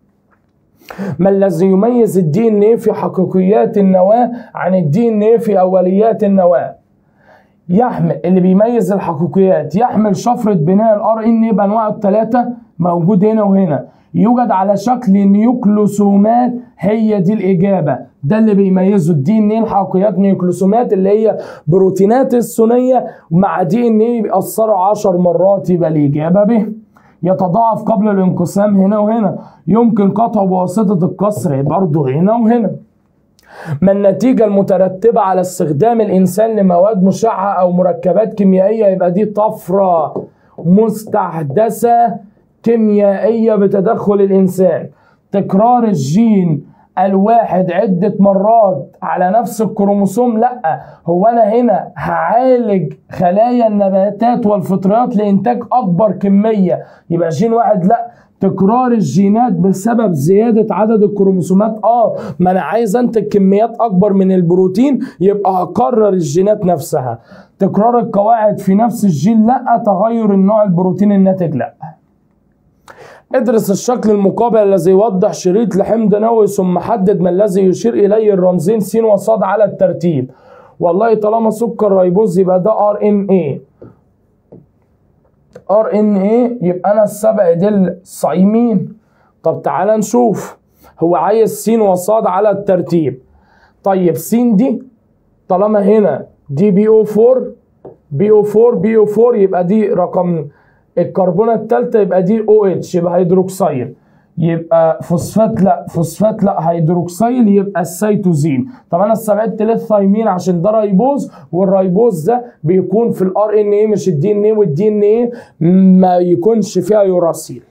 ما الذي يميز الدي ان ايه في حقيقيات النواة عن الدي ان ايه في اوليات النواة؟ يحمل اللي بيميز الحقيقيات، يحمل شفرة بناء الار ان ايه بانواعه الثلاثة موجود هنا وهنا، يوجد على شكل نيوكلوسومات، هي دي الاجابة، ده اللي بيميزه الدي ان ايه، الحقيقيات نيوكلوسومات اللي هي بروتينات الثنية مع دي ان ايه بيأثروا 10 مرات، يبقى الاجابة ب. يتضاعف قبل الانقسام هنا وهنا، يمكن قطعه بواسطة الكسر برضه هنا وهنا. ما النتيجة المترتبة على استخدام الإنسان لمواد مشعة أو مركبات كيميائية؟ يبقى دي طفرة مستحدثة كيميائية بتدخل الإنسان. تكرار الجين الواحد عدة مرات على نفس الكروموسوم؟ لا، هو أنا هنا هعالج خلايا النباتات والفطريات لإنتاج أكبر كمية، يبقى جين واحد لا. تكرار الجينات بسبب زيادة عدد الكروموسومات، ما أنا عايز أنتج كميات أكبر من البروتين يبقى هكرر الجينات نفسها. تكرار القواعد في نفس الجين لا، تغير النوع البروتين الناتج لا. ادرس الشكل المقابل الذي يوضح شريط لحمض نووي ثم حدد ما الذي يشير إليه الرمزين س وص على الترتيب. والله طالما سكر ريبوز يبقى ده ار ان ايه، ار ان ايه، يبقى انا السبع دول صايمين. طب تعالى نشوف، هو عايز س وص على الترتيب. طيب س دي طالما هنا دي بي او 4 بي او 4 بي او 4 يبقى دي رقم الكربونة الثالثة، يبقى دي او اتش، يبقى هيدروكسيل. يبقى فوسفات لا، فوسفات لا، هيدروكسيل يبقى السيتوزين. طب انا استبعدت ليه الثايمين؟ عشان ده ريبوز، والريبوز ده بيكون في الار ان ايه مش الدي ان ايه، والدي ان ايه ما يكونش فيها يوراسيل.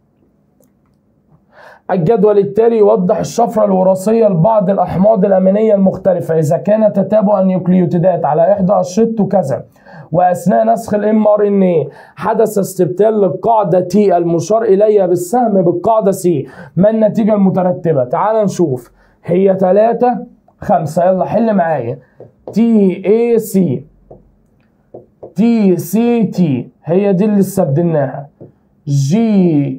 الجدول التالي يوضح الشفرة الوراثية لبعض الأحماض الأمينية المختلفة إذا كان تتابع النيوكليوتيدات على إحدى أشرطته كذا، وأثناء نسخ الام ار ان ايه حدث استبدال للقاعدة تي المشار إليها بالسهم بالقاعدة سي، ما النتيجة المترتبة؟ تعال نشوف، هي 3 5، يلا حل معايا. تي اي سي تي سي تي هي دي اللي استبدلناها، جي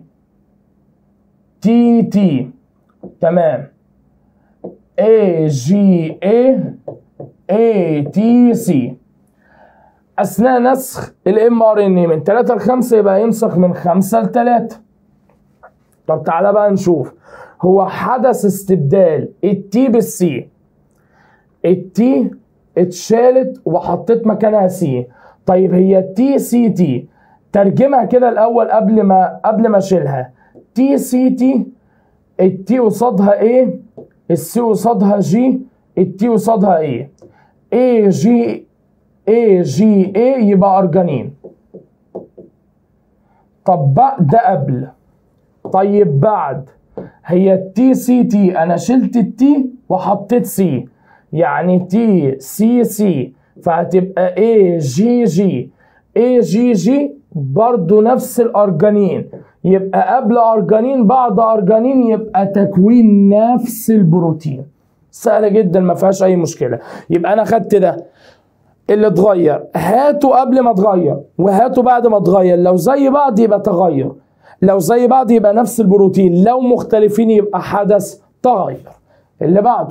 تي تي تمام، اي جي اي تي سي. اثناء نسخ الام ار ان اي من 3 ل 5 يبقى ينسخ من 5 ل 3. طب تعالى بقى نشوف، هو حدث استبدال التي بالسي، التي اتشالت وحطيت مكانها سي. طيب هي تي سي تي ترجمها كده الاول قبل ما اشيلها، تي سي تي، التي قصادها ايه، السي قصادها جي، التي قصادها ايه، اي جي اي يبقى ارجانين. طب ده قبل. طيب بعد. هي التي سي تي، انا شلت التي وحطيت سي، يعني تي سي سي، فهتبقى اي جي جي. اي جي جي برضو نفس الارجانين، يبقى قبل ارجانين بعد ارجانين، يبقى تكوين نفس البروتين. سهله جدا ما فيهاش اي مشكله. يبقى انا خدت ده اللي اتغير، هاته قبل ما اتغير وهاته بعد ما اتغير. لو زي بعض يبقى تغير، لو زي بعض يبقى نفس البروتين، لو مختلفين يبقى حدث تغير. اللي بعده،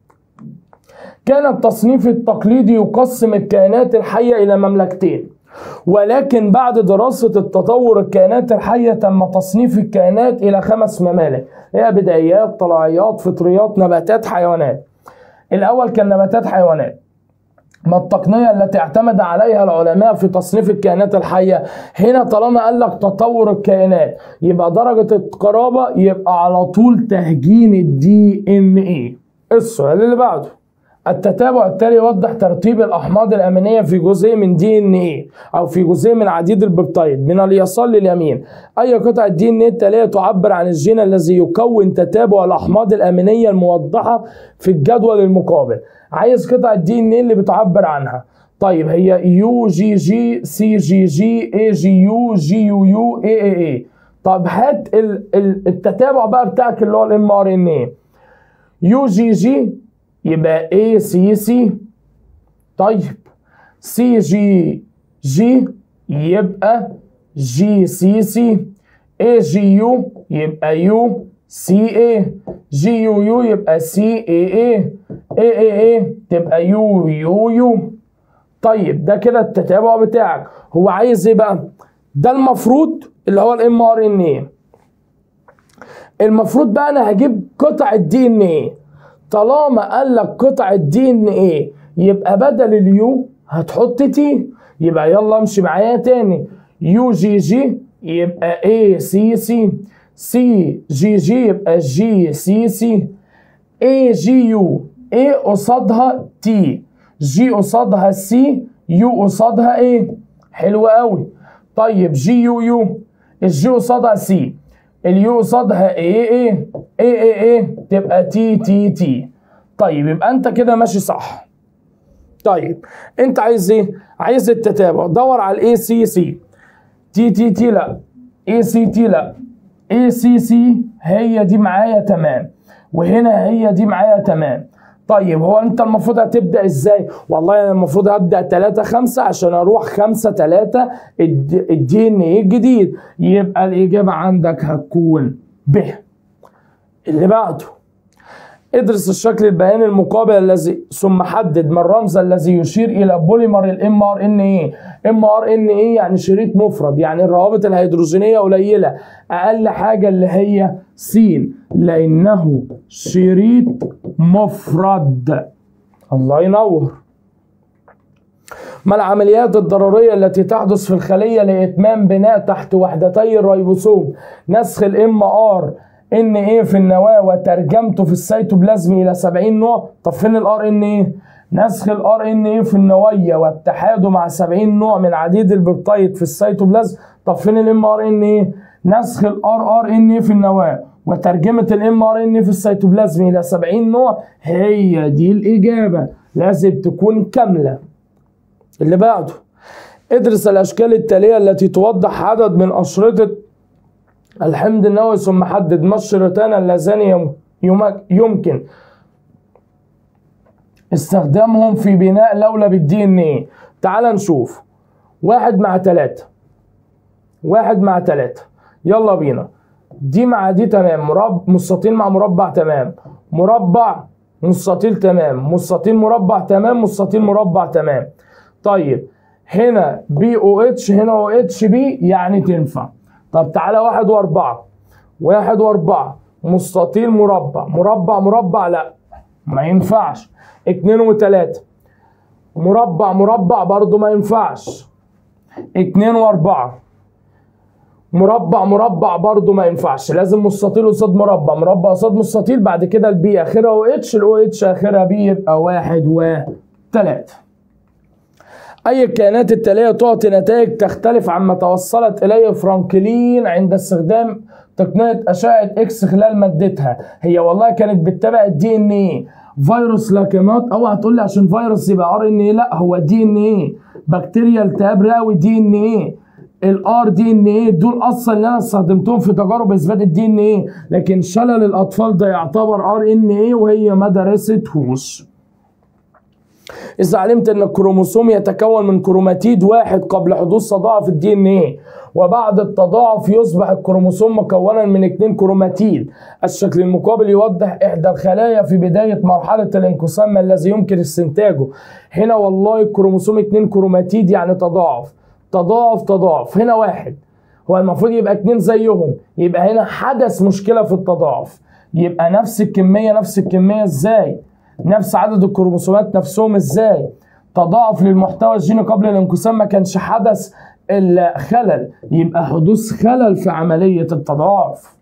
كان التصنيف التقليدي يقسم الكائنات الحية إلى مملكتين، ولكن بعد دراسة التطور الكائنات الحية تم تصنيف الكائنات إلى 5 ممالك، هي بدائيات، طلائعيات، فطريات، نباتات، حيوانات. الأول كان نباتات حيوانات. ما التقنية التي اعتمد عليها العلماء في تصنيف الكائنات الحية؟ هنا طالما قال لك تطور الكائنات يبقى درجة القرابة يبقى على طول تهجين الدي ان ايه. السؤال اللي بعده، التتابع التالي يوضح ترتيب الأحماض الأمينية في جزء من دي ان ايه أو في جزء من عديد البيبتايد من اليسار لليمين. أي قطعة دي ان ايه التالية تعبر عن الجين الذي يكون تتابع الأحماض الأمينية الموضحة في الجدول المقابل؟ عايز قطعة دي ان ايه اللي بتعبر عنها. طيب هي يو جي جي سي جي جي اي جي يو جي يو يو اي اي اي. طب هات التتابع بقى بتاعك اللي هو الام ار ان ايه. يو جي جي يبقى اي سي سي. طيب سي جي جي يبقى جي سي سي. اي جي يو يبقى يو سي اي. جي يو يو يبقى سي اي اي. اي اي اي تبقى يو يو يو. طيب ده كده التتابع بتاعك. هو عايز ايه بقى؟ ده المفروض اللي هو الام ار ان ايه. المفروض بقى انا هجيب قطعة دي ان ايه. طالما قال لك قطعة دي ان ايه يبقى بدل اليو هتحط تي. يبقى يلا امشي معايا تاني. يو جي جي يبقى اي سي سي. سي جي جي يبقى جي سي سي. اي جي يو اي قصادها تي، جي قصادها سي، يو قصادها ايه. حلو قوي. طيب جي يو يو، الجي قصادها سي، اليو قصادها ايه ايه ايه ايه ايه تبقى تي تي تي. طيب يبقى انت كده ماشي صح. طيب انت عايز ايه؟ عايز التتابع. دور على الاي سي سي. تي تي تي لا، اي سي تي لا، اي سي سي هي دي معايا تمام، وهنا هي دي معايا تمام. طيب هو انت المفروض هتبدأ ازاي؟ والله انا المفروض هبدأ 3 5 عشان اروح 5 3 الدي ان ايه الجديد. يبقى الاجابة عندك هتكون ب. اللي بعده، ادرس الشكل البياني المقابل الذي ثم حدد ما الرمز الذي يشير الى بوليمر الام ار ان ايه. ام ار ان ايه يعني شريط مفرد، يعني الروابط الهيدروجينيه قليله، اقل حاجه اللي هي س لانه شريط مفرد. الله ينور. ما العمليات الضروريه التي تحدث في الخليه لاتمام بناء تحت وحدتي الريبوسوم؟ نسخ الام ار ان ايه في النواه وترجمته في السيتوبلازم الى 70 نوع. طب فين الار ان ايه؟ نسخ الار ان ايه في النوايا واتحاده مع 70 نوع من عديد البيبتايد في السيتوبلازم. طب فين الام ار ان ايه؟ نسخ الار ار ان ايه في النواه وترجمه الام ار ان ايه في السيتوبلازم الى 70 نوع. هي دي الاجابه، لازم تكون كامله. اللي بعده، ادرس الاشكال التاليه التي توضح عدد من اشرطه الحمض النووي ثم حدد ما الشريطان اللذان يمكن استخدامهم في بناء لولب الدي ان ايه. تعال نشوف. 1 مع 3، 1 مع 3، يلا بينا. دي مع دي تمام، مستطيل مع مربع تمام، مربع مستطيل تمام، مستطيل مربع تمام، مستطيل مربع تمام. طيب هنا بي او اتش، هنا او اتش بي، يعني تنفع. طب تعالى 1 و4، 1 و4 مستطيل مربع، مربع مربع لا ما ينفعش. 2 و3 مربع مربع برضو ما ينفعش. 2 و4 مربع مربع برضو ما ينفعش، لازم مستطيل قصاد مربع، مربع قصاد مستطيل، بعد كده البي اخرها او اتش، الاو اتش اخرها بي، يبقى 1 و3. أي الكائنات التالية تعطي نتائج تختلف عما توصلت إليه فرانكلين عند استخدام تقنية أشعة إكس خلال مادتها؟ هي والله كانت بتتابع الدي إن إيه. فيروس لاكيمات، اوعى تقول لي عشان فيروس يبقى ار ان ايه، لا هو دي ان ايه. بكتيريا التهاب رئوي دي ان ايه. الار دي ان ايه دول اصلا اللي انا استخدمتهم في تجارب اثبات الدي ان ايه، لكن شلل الاطفال ده يعتبر ار ان ايه وهي ما درستهوش. إذا علمت أن الكروموسوم يتكون من كروماتيد واحد قبل حدوث تضاعف الدي ان ايه، وبعد التضاعف يصبح الكروموسوم مكونا من 2 كروماتيد. الشكل المقابل يوضح إحدى الخلايا في بداية مرحلة الانقسام الذي يمكن استنتاجه. هنا والله الكروموسوم 2 كروماتيد يعني تضاعف تضاعف تضاعف، هنا واحد، هو المفروض يبقى 2 زيهم، يبقى هنا حدث مشكلة في التضاعف. يبقى نفس الكمية ازاي؟ نفس عدد الكروموسومات نفسهم ازاي؟ تضاعف للمحتوى الجيني قبل الانقسام ما كانش حدث الخلل، يبقى حدوث خلل في عملية التضاعف.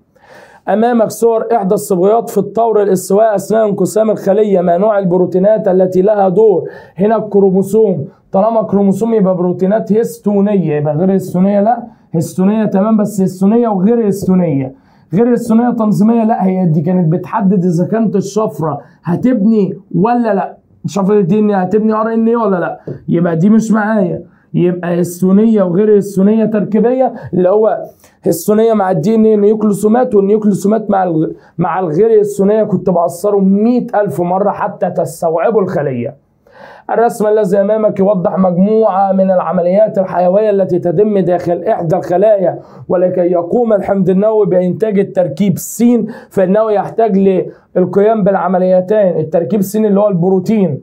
أمامك صور إحدى الصبغيات في الطور الاستواء أثناء انقسام الخلية. ما نوع البروتينات التي لها دور؟ هنا الكروموسوم، طالما كروموسوم يبقى بروتينات هستونية، يبقى غير هستونية لا، هستونية تمام، بس هستونية وغير هستونية. غير هستونية تنظيمية لا، هي دي كانت بتحدد إذا كانت الشفرة هتبني ولا لا، شفرة الدي ان هتبني ار ان ايه ولا لا، يبقى دي مش معايا. يبقى هستونية وغير هستونية تركيبية، اللي هو هستونية مع الدي ان ايه نيوكليوسومات، والنيوكليوسومات مع الغير هستونية كنت بقصره 100,000 مرة حتى تستوعبوا الخلية. الرسم الذي أمامك يوضح مجموعة من العمليات الحيوية التي تتم داخل إحدى الخلايا، ولكي يقوم الحمض النووي بإنتاج التركيب س فإنه يحتاج للقيام بالعمليتين. التركيب س اللي هو البروتين،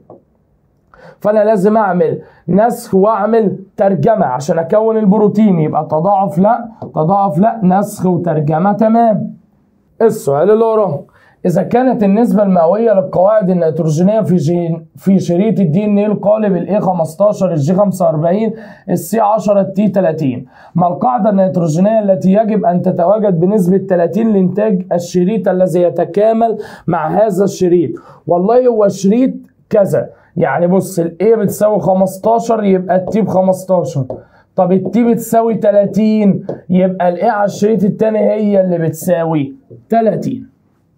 فأنا لازم أعمل نسخ وأعمل ترجمة عشان أكون البروتين. يبقى تضاعف لا، تضاعف لا، نسخ وترجمة تمام. السؤال اللي وراه، إذا كانت النسبة المئوية للقواعد النيتروجينية في شريط الدي ان ايه القالب الاي 15 الجي 45 السي 10 التي 30، ما القاعدة النيتروجينية التي يجب أن تتواجد بنسبة 30 لإنتاج الشريط الذي يتكامل مع هذا الشريط؟ والله هو شريط كذا، يعني بص الاي بتساوي 15 يبقى التي ب 15، طب التي بتساوي 30 يبقى الاي على الشريط التاني هي اللي بتساوي 30.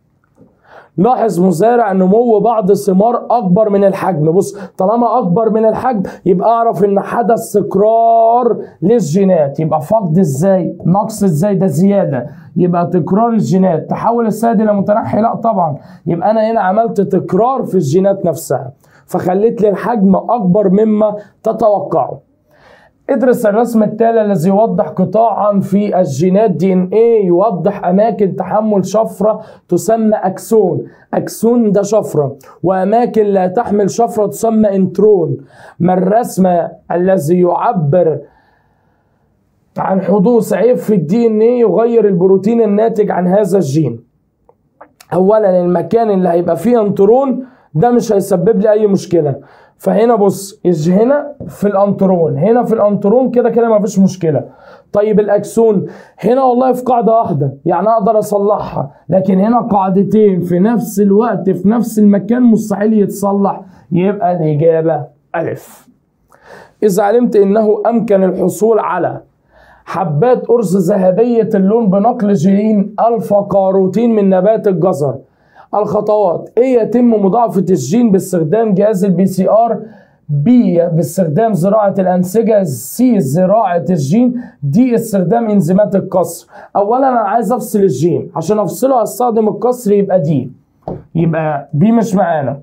لاحظ مزارع نمو بعض الثمار اكبر من الحجم. بص طالما اكبر من الحجم يبقى اعرف ان حدث تكرار للجينات. يبقى فقد ازاي؟ نقص ازاي؟ ده زياده. يبقى تكرار الجينات. تحول السائد الى متنحي؟ لا طبعا. يبقى انا هنا عملت تكرار في الجينات نفسها فخليت لي الحجم اكبر مما تتوقعه. ادرس الرسم التالي الذي يوضح قطاعا في الجينات دي ان ايه يوضح اماكن تحمل شفرة تسمى اكسون. اكسون ده شفرة، واماكن لا تحمل شفرة تسمى انترون. ما الرسم الذي يعبر عن حدوث عيب في الدي ان ايه يغير البروتين الناتج عن هذا الجين؟ اولا المكان اللي هيبقى فيه انترون ده مش هيسبب لي اي مشكلة، فهنا بص هنا في الانترون، هنا في الانترون كده كده مفيش مشكله. طيب الاكسون هنا والله في قاعده واحده يعني اقدر اصلحها، لكن هنا قاعدتين في نفس الوقت في نفس المكان مستحيل يتصلح، يبقى الاجابه الف. اذا علمت انه امكن الحصول على حبات ارز ذهبيه اللون بنقل جين الفا كاروتين من نبات الجزر، الخطوات: ايه يتم مضاعفة الجين باستخدام جهاز البي سي ار، بي باستخدام زراعة الأنسجة، سي زراعة الجين، دي استخدام انزيمات القصر. اولا انا عايز افصل الجين، عشان افصله هستخدم القصر يبقى دي، يبقى بي مش معانا.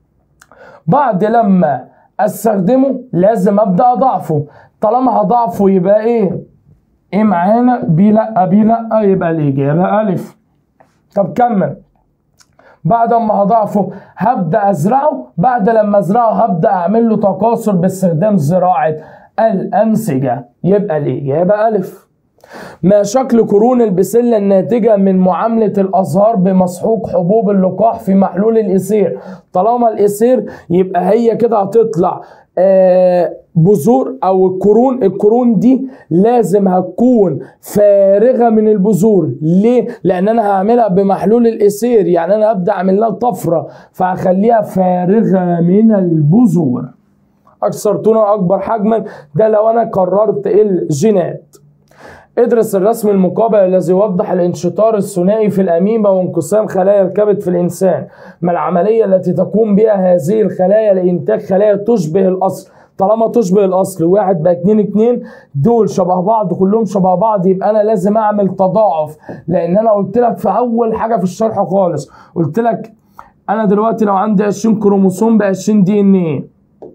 بعد لما استخدمه لازم ابدا اضعفه، طالما هضعفه يبقى ايه معانا؟ بي لا، بي لا، يبقى الاجابه الف. طب كمل. بعد ما هضعفه هبدأ أزرعه، بعد لما أزرعه هبدأ أعمل له تكاثر باستخدام زراعة الأنسجة، يبقى الإجابة ألف. ما شكل قرون البسلة الناتجة من معاملة الأزهار بمسحوق حبوب اللقاح في محلول الإيثير؟ طالما الإيثير يبقى هي كده هتطلع بذور او القرون دي لازم هتكون فارغه من البذور. ليه؟ لان انا هعملها بمحلول الإيثير، يعني انا هبدا اعمل لها طفره فهخليها فارغه من البذور. اكثر طولا اكبر حجما، ده لو انا كررت الجينات. ادرس الرسم المقابل الذي يوضح الانشطار الثنائي في الاميبا وانقسام خلايا الكبد في الانسان. ما العمليه التي تقوم بها هذه الخلايا لانتاج خلايا تشبه الاصل؟ طالما تشبه الاصل 1 بقى 2 2 دول شبه بعض كلهم شبه بعض، يبقى انا لازم اعمل تضاعف. لان انا قلت لك في اول حاجه في الشرح خالص، قلت لك انا دلوقتي لو عندي 20 كروموسوم ب 20 دي ان ايه،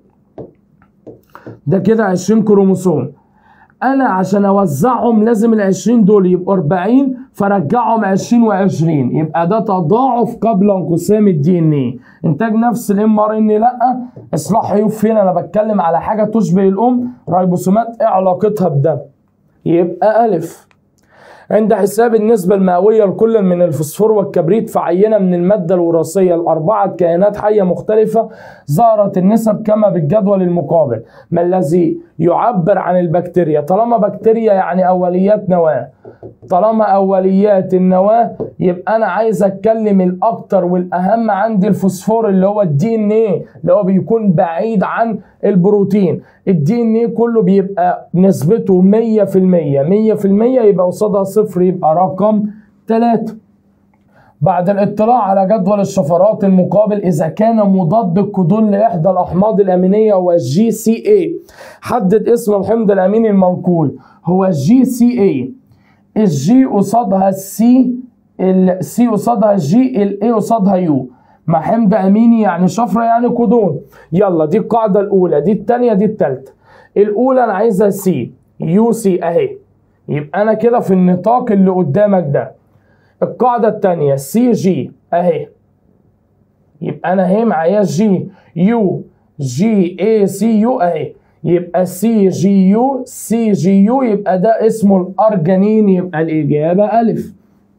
ده كده 20 كروموسوم. انا عشان اوزعهم لازم ال 20 دول يبقوا 40، فرجعهم 20 و20، يبقى ده تضاعف قبل انقسام الدي ان ايه. انتاج نفس الام ار ان لا. اصلاح عيوب فين؟ انا بتكلم على حاجه تشبه الام. ريبوسومات ايه علاقتها بده؟ يبقى الف. عند حساب النسبة المئوية لكل من الفوسفور والكبريت في عينة من المادة الوراثية ل4 كائنات حية مختلفة، ظهرت النسب كما بالجدول المقابل. ما الذي يعبر عن البكتيريا؟ طالما بكتيريا يعني أوليات نواة. طالما أوليات النواة يبقى أنا عايز أتكلم الأكتر والأهم عندي الفوسفور اللي هو الدي ان ايه، اللي هو بيكون بعيد عن البروتين. الدي ان ايه كله بيبقى نسبته 100%، 100% يبقى قصادها صفر، يبقى رقم 3. بعد الاطلاع على جدول الشفرات المقابل، إذا كان مضاد الكودون لإحدى الأحماض الأمينية هو الجي سي اي، حدد اسم الحمض الأميني المنقول. هو الجي سي اي، الجي قصادها السي، السي قصادها الجي، الاي قصادها يو. ما حمض اميني يعني شفره يعني كودون. يلا دي القاعده الاولى، دي الثانيه، دي الثالثه. الاولى انا عايزها سي، يو سي اهي، يبقى انا كده في النطاق اللي قدامك ده. القاعده الثانيه سي جي اهي، يبقى انا اهي معايا جي يو جي اي سي يو اهي، يبقى سي جي يو سي جي يو، يبقى ده اسمه الارجانين، يبقى الاجابه الف.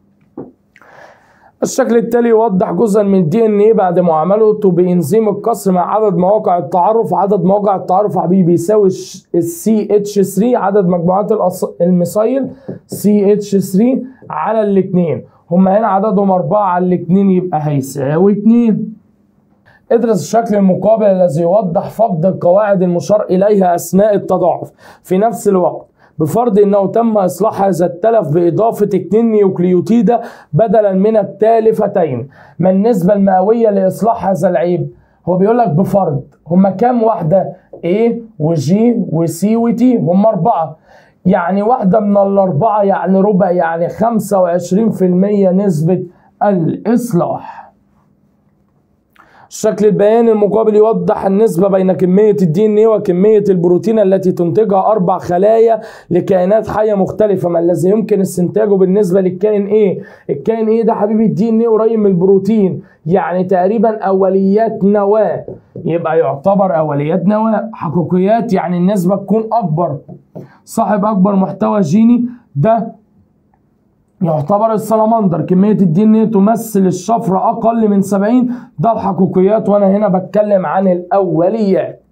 الشكل التالي يوضح جزءا من الدي ان ايه بعد معاملته بانزيم القصر مع عدد مواقع التعرف. عدد مواقع التعرف يا حبيبي بيساوي السي اتش 3، عدد مجموعات الميثايل سي اتش 3 على الاثنين، هما هنا عددهم 4 على الاثنين، يبقى هيساوي 2. ادرس الشكل المقابل الذي يوضح فقد القواعد المشار اليها اثناء التضاعف. في نفس الوقت بفرض انه تم اصلاح هذا التلف باضافه 2 نيوكليوتيدة بدلا من التالفتين. ما النسبه المئويه لاصلاح هذا العيب؟ هو بيقول لك بفرض هما كام واحده؟ A وجي وسي وتي، هما 4، يعني واحده من الاربعه يعني ربع، يعني 25% نسبه الاصلاح. الشكل البياني المقابل يوضح النسبة بين كمية الدي ان ايه وكمية البروتين التي تنتجها 4 خلايا لكائنات حية مختلفة. ما الذي يمكن استنتاجه بالنسبة للكائن ايه؟ الكائن ايه ده حبيبي الدي ان ايه قريب من البروتين، يعني تقريبا اوليات نواة، يبقى يعتبر اوليات نواة. حقيقيات يعني النسبة تكون اكبر، صاحب اكبر محتوى جيني ده يعتبر السلمندر، كمية الدي ان ايه تمثل الشفرة اقل من 70، ده الحقيقيات، وانا هنا بتكلم عن الاوليات.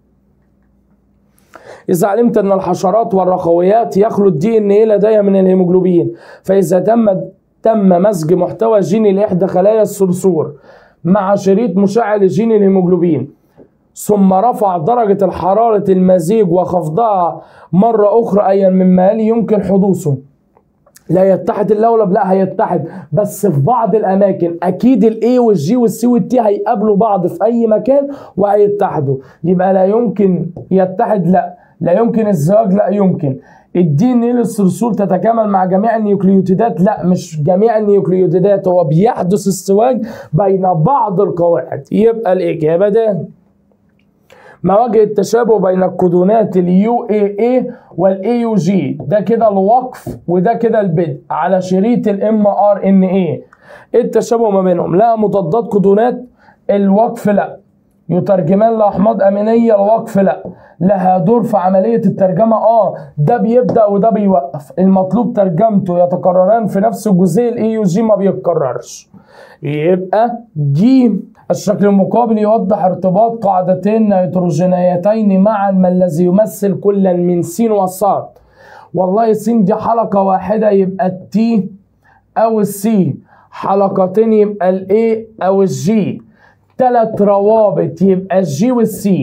اذا علمت ان الحشرات والرخويات يخلو الدي ان ايه لديها من الهيموجلوبين، فاذا تم مزج محتوى جيني لاحدى خلايا الصرصور مع شريط مشعل جيني الهيموجلوبين، ثم رفع درجة الحرارة المزيج وخفضها مرة اخرى ايا مما يلي، يمكن حدوثه. لا يتحد اللولب، لا هيتحد بس في بعض الاماكن. اكيد الاي والجي والسي والتي هيقابلوا بعض في اي مكان وهيتحدوا، يبقى لا يمكن يتحد، لا يمكن الزواج، لا يمكن. الدي ان ايه للصرصور تتكامل مع جميع النيوكليوتيدات، لا مش جميع النيوكليوتيدات، هو بيحدث الزواج بين بعض القواعد، يبقى الاجابه ده. ما وجه التشابه بين الكودونات اليو اي اي والاي يو جي؟ ده كده الوقف وده كده البدء على شريط الام ار ان اي. ايه التشابه ما بينهم؟ لا مضادات كودونات، الوقف لا. يترجمان لاحماض امينيه، الوقف لا. لها دور في عمليه الترجمه، ده بيبدا وده بيوقف، المطلوب ترجمته، يتكرران في نفس الجزء. الاي يو جي ما بيتكررش، يبقى جيم. الشكل المقابل يوضح ارتباط قاعدتين نيتروجينيتين معا، ما الذي يمثل كلا من س وص؟ والله س دي حلقة واحدة يبقى التي أو السي، حلقتين يبقى الاي أو الجي، 3 روابط يبقى الجي والسي،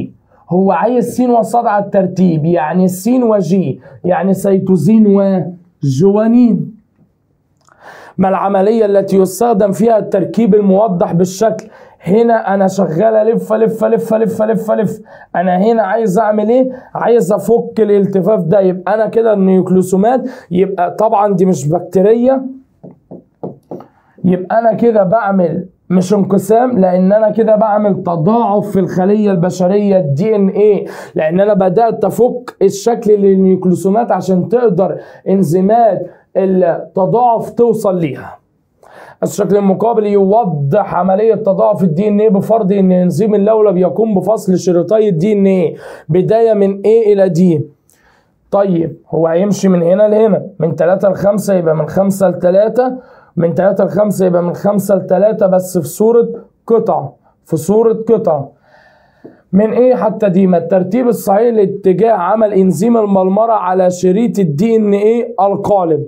هو عايز س وصاد على الترتيب، يعني س وجي، يعني سيتوزين وجوانين. ما العملية التي يستخدم فيها التركيب الموضح بالشكل؟ هنا انا شغال الف الف الف الف الف الف، انا هنا عايز اعمل ايه؟ عايز افك الالتفاف ده. يبقى انا كده النيوكليوسومات، يبقى طبعا دي مش بكتيريا، يبقى انا كده بعمل مش انقسام، لان انا كده بعمل تضاعف في الخليه البشريه الدي ان ايه، لان انا بدات افك الشكل للنيوكليوسومات عشان تقدر انزيمات التضاعف توصل ليها. الشكل المقابل يوضح عمليه تضاعف الدي ان ايه بفرض ان انزيم اللولب يقوم بفصل شريطي الدي ان ايه بدايه من A الى D. طيب هو هيمشي من هنا لهنا، من 3 ل 5 يبقى من 5 ل 3، من 3 ل 5 يبقى من 5 ل 3، بس في صورة قطع، في صورة قطع. من ايه حتى دي؟ ما الترتيب الصحيح لاتجاه عمل انزيم الملمرة على شريط الدي ان ايه القالب،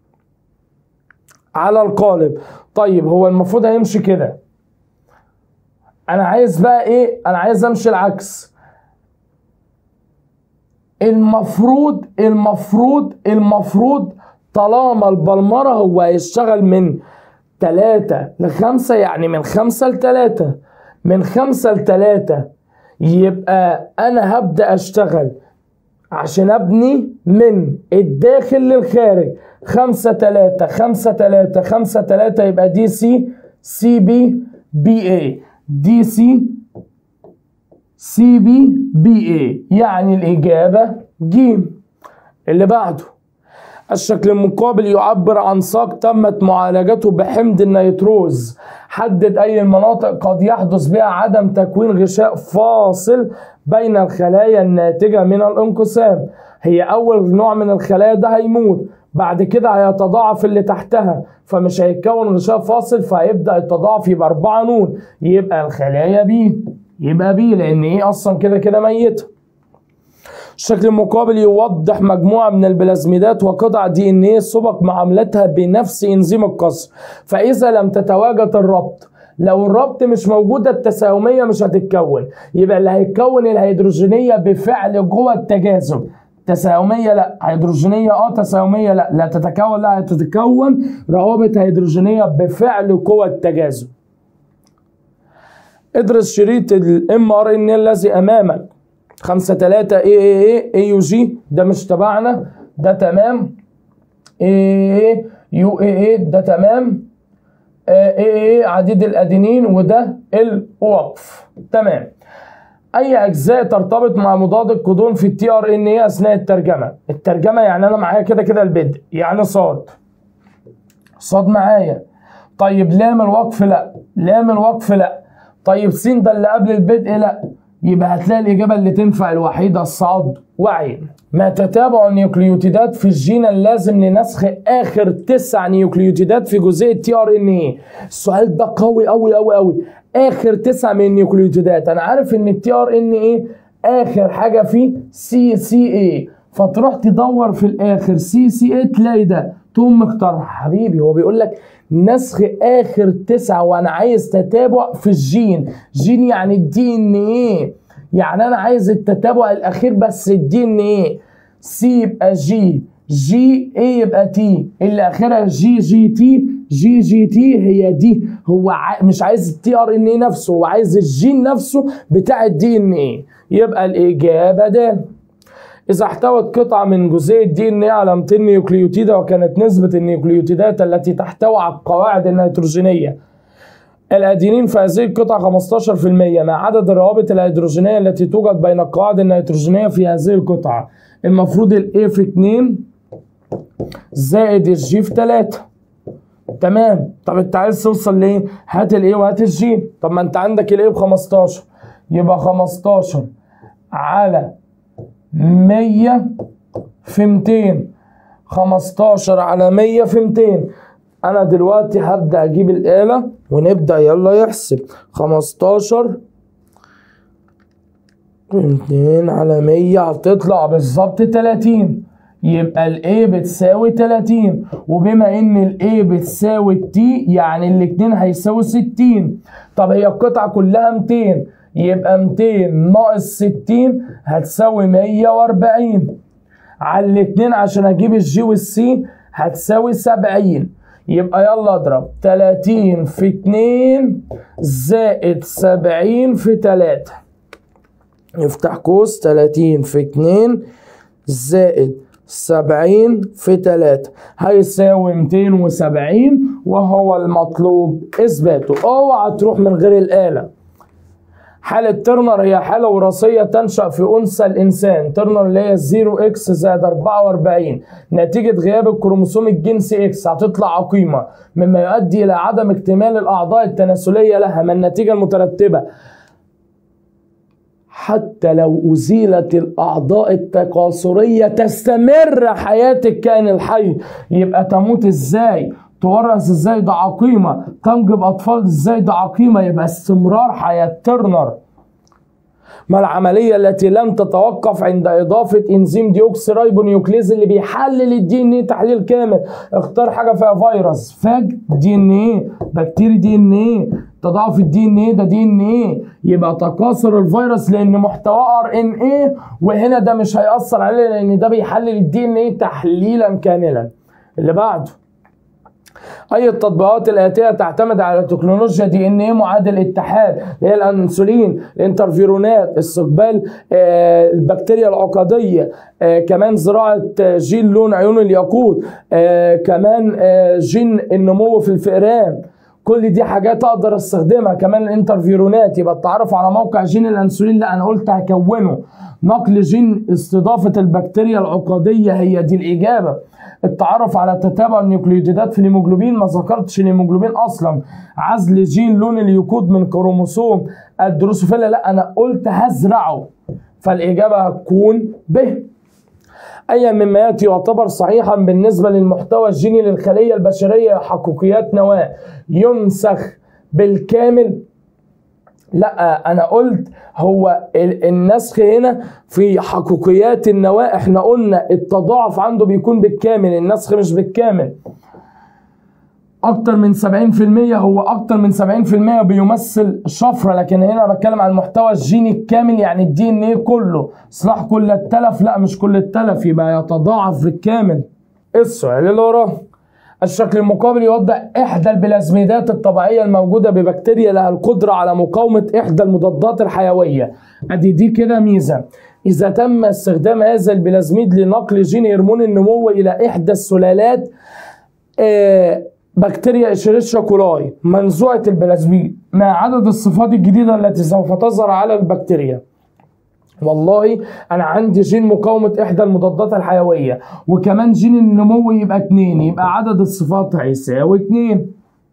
على القالب. طيب هو المفروض هيمشي كده، انا عايز بقى ايه؟ انا عايز امشي العكس. المفروض طالما البلمرة هو هيشتغل من 3 ل 5، يعني من 5 ل 3، من 5 ل 3 يبقى أنا هبدأ أشتغل عشان أبني من الداخل للخارج. 5 3 5 3 5 3 يبقى دي سي سي بي بي اي، دي سي سي بي بي اي، يعني الإجابة ج. اللي بعده الشكل المقابل يعبر عن ساق تمت معالجته بحمض النيتروز. حدد أي المناطق قد يحدث بها عدم تكوين غشاء فاصل بين الخلايا الناتجة من الانقسام. هي أول نوع من الخلايا ده هيموت، بعد كده هيتضاعف اللي تحتها، فمش هيتكون غشاء فاصل، فهيبدأ التضاعف يبقى 4 نون، يبقى الخلايا بي، يبقى بي لأن إيه أصلا كده كده ميتة. الشكل المقابل يوضح مجموعة من البلازميدات وقطع دي ان ايه سبق معاملتها بنفس انزيم القصر. فإذا لم تتواجد الربط، لو الربط مش موجودة التساهمية مش هتتكون، يبقى اللي هيتكون الهيدروجينية بفعل جوه التجاذب. تساهمية لا، هيدروجينية تساهمية لا، لا تتكون، لا هتتكون روابط هيدروجينية بفعل قوة التجاذب. ادرس شريط الام ار ان الذي امامك. 5 3 اي يو جي ده مش تبعنا، ده تمام. اي يو اي ده تمام. اي عديد الادينين وده الوقف، تمام. اي اجزاء ترتبط مع مضاد الكودون في التي ار ان اي اثناء الترجمه يعني انا معايا كده كده البدء، يعني صاد معايا. طيب لام الوقف لا، طيب س ده اللي قبل البدء لا، يبقى هتلاقي الإجابة اللي تنفع الوحيدة الصاد وعين. ما تتابع النيوكليوتيدات في الجين اللازم لنسخ آخر 9 نيوكليوتيدات في جزيء تي ار ان ايه. السؤال ده قوي قوي قوي قوي. آخر 9 من النيوكليوتيدات، أنا عارف إن التي ار ان ايه آخر حاجة فيه سي سي اي، فتروح تدور في الآخر سي سي اي تلاقي ده، تقوم مختار. حبيبي هو بيقول لك نسخ آخر 9 وأنا عايز تتابع في الجين. جين يعني الدي ان ايه، يعني أنا عايز التتابع الأخير بس الدي ان ايه. سي يبقى جي، جي اي يبقى تي، اللي آخرها جي جي تي، جي جي تي هي دي. هو مش عايز التي ار ان ايه نفسه، هو عايز الجين نفسه بتاع الدي ان ايه. يبقى الإجابة ده. إذا احتوت قطعة من جزيء الدي ان ايه على 200 نيوكليوتيدة وكانت نسبة النيوكليوتيدات التي تحتوي على القواعد النيتروجينية الأدينين في هذه القطعة 15% مع عدد الروابط الهيدروجينية التي توجد بين القواعد النيتروجينية في هذه القطعة، المفروض الاي في 2 زائد الجي في 3. تمام. طب انت عايز توصل ليه؟ هات الاي وهات الجي. طب ما انت عندك الاي ب 15، يبقى 15 على 100 في 200، 15 على 100 في 200. انا دلوقتي هبدأ اجيب الآلة ونبدأ يلا يحسب. 15 200 على 100 هتطلع بالظبط 30، يبقى الاي بتساوي 30. وبما ان الاي بتساوي التي يعني الاتنين هيساوي 60. طب هي القطعة كلها 200، يبقى 200 ناقص 60 هتساوي 140 على الاتنين عشان اجيب الجي والسي هتساوي 70. يبقى يلا اضرب 30 في 2 زائد 70 في 3. نفتح قوس 30 في 2 زائد 70 في 3 هيساوي 270 وهو المطلوب اثباته. اوعى تروح من غير الآلة. حالة ترنر هي حالة وراثية تنشأ في أنثى الإنسان. ترنر اللي هي 0x زائد 44 نتيجة غياب الكروموسوم الجنسي X هتطلع عقيمة مما يؤدي إلى عدم اكتمال الأعضاء التناسلية لها. ما النتيجة المترتبة؟ حتى لو أزيلت الأعضاء التكاثرية تستمر حياة الكائن الحي. يبقى تموت إزاي؟ تورث إزاي؟ ده عقيمة. تنجب أطفال إزاي؟ ده عقيمة. يبقى استمرار حياة ترنر. ما العملية التي لم تتوقف عند إضافة إنزيم ديوكسيرايبونيوكليز اللي بيحلل الدي ان ايه تحليل كامل؟ اختار حاجة فيها فيروس. فاج دي ان ايه، بكتيري دي ان ايه، تضاعف الدي ان ايه ده دي ان ايه. يبقى تكاثر الفيروس لأن محتواه ار ان ايه، وهنا ده مش هيأثر عليه لأن ده بيحلل الدي ان ايه تحليلا كاملا. اللي بعده، أي التطبيقات الآتية تعتمد على تكنولوجيا دي ان ايه معادل اتحاد اللي هي الأنسولين، الانترفيرونات، استقبال البكتيريا العقدية، كمان زراعة جين لون عيون الياقوت، كمان جين النمو في الفئران. كل دي حاجات اقدر استخدمها. كمان الانترفيرونات. يبقى التعرف على موقع جين الانسولين لا انا قلت هكونه. نقل جين استضافة البكتيريا العقدية هي دي الإجابة. التعرف على تتابع النيوكليوتيدات في الهيموجلوبين ما ذكرتش الهيموجلوبين أصلا. عزل جين لون الياقوت من كروموسوم الدروسوفيلا لا أنا قلت هزرعه. فالإجابة هتكون ب. أي مما يأتي يعتبر صحيحا بالنسبة للمحتوى الجيني للخلية البشرية حقوقيات نواة ينسخ بالكامل؟ لا انا قلت هو النسخ هنا في حقوقيات النواة احنا قلنا التضاعف عنده بيكون بالكامل، النسخ مش بالكامل. اكتر من 70% هو اكتر من 70% بيمثل شفرة، لكن هنا بتكلم عن المحتوى الجيني الكامل يعني الدي ان ايه كله. اصلاح كل التلف لا مش كل التلف، يبقى يتضاعف بالكامل. السؤال اللي وراه، الشكل المقابل يوضح إحدى البلازميدات الطبيعية الموجودة ببكتيريا لها القدرة على مقاومة إحدى المضادات الحيوية. أدي دي كده ميزة. إذا تم استخدام هذا البلازميد لنقل جين هرمون النمو إلى إحدى السلالات بكتيريا إشيريشيا كولاي منزوعة البلازميد مع عدد الصفات الجديدة التي سوف تظهر على البكتيريا. والله انا عندي جين مقاومة احدى المضادات الحيوية وكمان جين النمو يبقى 2، يبقى عدد الصفات هيساوي 2.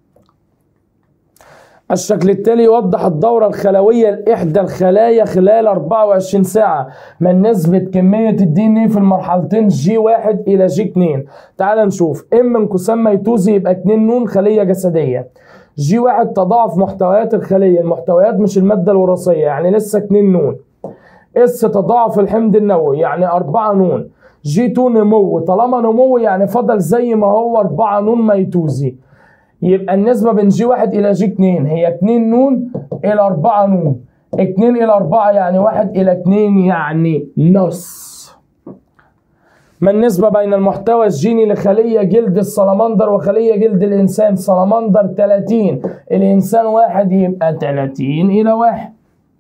الشكل التالي يوضح الدورة الخلوية لإحدى الخلايا خلال 24 ساعة من نسبة كمية الدي ان ايه في المرحلتين جي 1 إلى جي 2. تعال نشوف. ام انقسام ميتوزي يبقى 2 نون خلية جسدية. جي 1 تضاعف محتويات الخلية، المحتويات مش المادة الوراثية يعني لسه 2 نون. اس تضاعف الحمض النووي يعني 4 نون. جي 2 نمو، طالما نمو يعني فضل زي ما هو 4 نون ميتوزي. يبقى النسبة بين جي 1 إلى جي 2 هي 2 نون إلى 4 نون. 2 إلى 4 يعني 1 إلى 2 يعني نص. ما النسبة بين المحتوى الجيني لخلية جلد السلمندر وخلية جلد الإنسان؟ سلمندر 30، الإنسان 1 يبقى 30 إلى 1.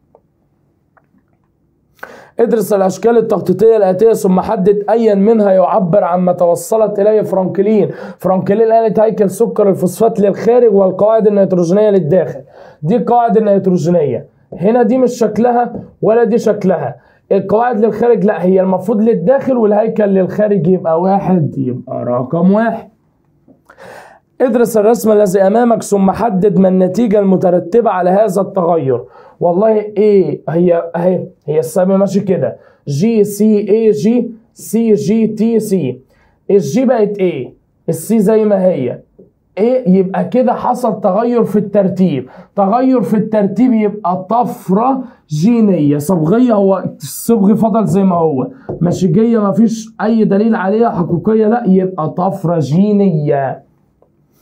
ادرس الأشكال التخطيطية الآتية ثم حدد أيا منها يعبر عن ما توصلت إليه فرانكلين. فرانكلين قالت هيكل سكر الفوسفات للخارج والقواعد النيتروجينية للداخل. دي القواعد النيتروجينية، هنا دي مش شكلها ولا دي شكلها. القواعد للخارج لا هي المفروض للداخل والهيكل للخارج يبقى 1، يبقى رقم 1. ادرس الرسم الذي أمامك ثم حدد ما النتيجة المترتبة على هذا التغير. والله ايه هي السهم ماشي كده جي سي اي جي سي جي تي سي. الجي بقت ايه، السي زي ما هي ايه، يبقى كده حصل تغير في الترتيب. تغير في الترتيب يبقى طفرة جينية. صبغية هو الصبغ فضل زي ما هو، مشيجية مفيش اي دليل عليها حقيقية لا، يبقى طفرة جينية.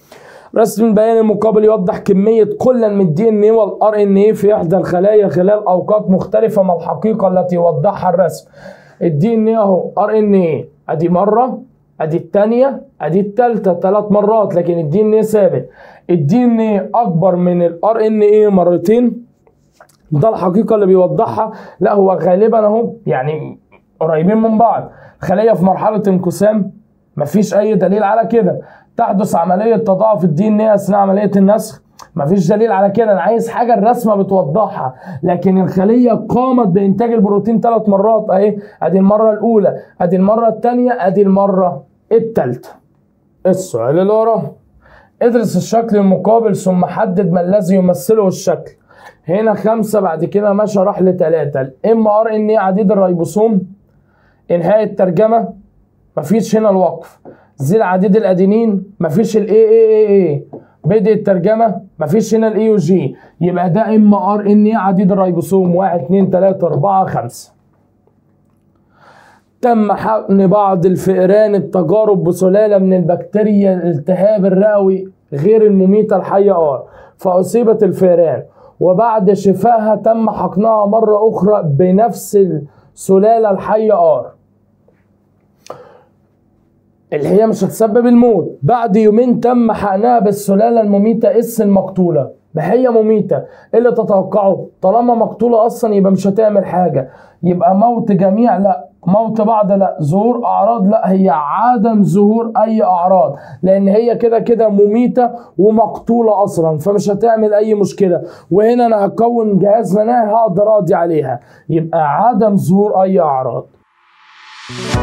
رسم البيان المقابل يوضح كمية كل من الدي ان ايه والار ان ايه في احدى الخلايا خلال اوقات مختلفة ما الحقيقة التي يوضحها الرسم. الدي ان ايه اهو ار ان ايه ادي مرة، ادي الثانية، ادي الثالثة 3 مرات، لكن الدي ان ايه ثابت. الدي ان ايه اكبر من الار ان ايه مرتين، ده الحقيقة اللي بيوضحها. لا هو غالبا اهو يعني قريبين من بعض. خلية في مرحلة انقسام مفيش اي دليل على كده. تحدث عملية تضاعف الدي ان ايه اثناء عملية النسخ، مفيش دليل على كده. انا عايز حاجة الرسمة بتوضحها. لكن الخلية قامت بانتاج البروتين 3 مرات اهي، ادي المرة الاولى، ادي المرة الثانية، ادي المرة الثالثة. السؤال اللي وراه، ادرس الشكل المقابل ثم حدد ما الذي يمثله الشكل. هنا 5 بعد كده مشى راح ل3. الام ار ان ايه عديد الريبوسوم، انهاء الترجمة مفيش هنا الوقف، زي عديد الادينين مفيش الاي بدء الترجمة مفيش هنا الاي وجي، يبقى ده ام ار ان ايه عديد الريبوسوم 1 2 3 4 5. تم حقن بعض الفئران التجارب بسلالة من البكتيريا الالتهاب الرئوي غير المميتة الحية ار، فأصيبت الفئران، وبعد شفائها تم حقنها مرة أخرى بنفس السلالة الحية ار اللي هي مش هتسبب الموت. بعد يومين تم حقنها بالسلالة المميتة اس المقتولة. ما هي مميتة، ايه اللي تتوقعه؟ طالما مقتولة اصلا يبقى مش هتعمل حاجة. يبقى موت جميع لا، موت بعض لا، ظهور اعراض لا، هي عدم ظهور اي اعراض، لان هي كده كده مميتة ومقتولة اصلا فمش هتعمل اي مشكلة. وهنا انا هكون جهاز مناعي هقدر اقضي عليها، يبقى عدم ظهور اي اعراض.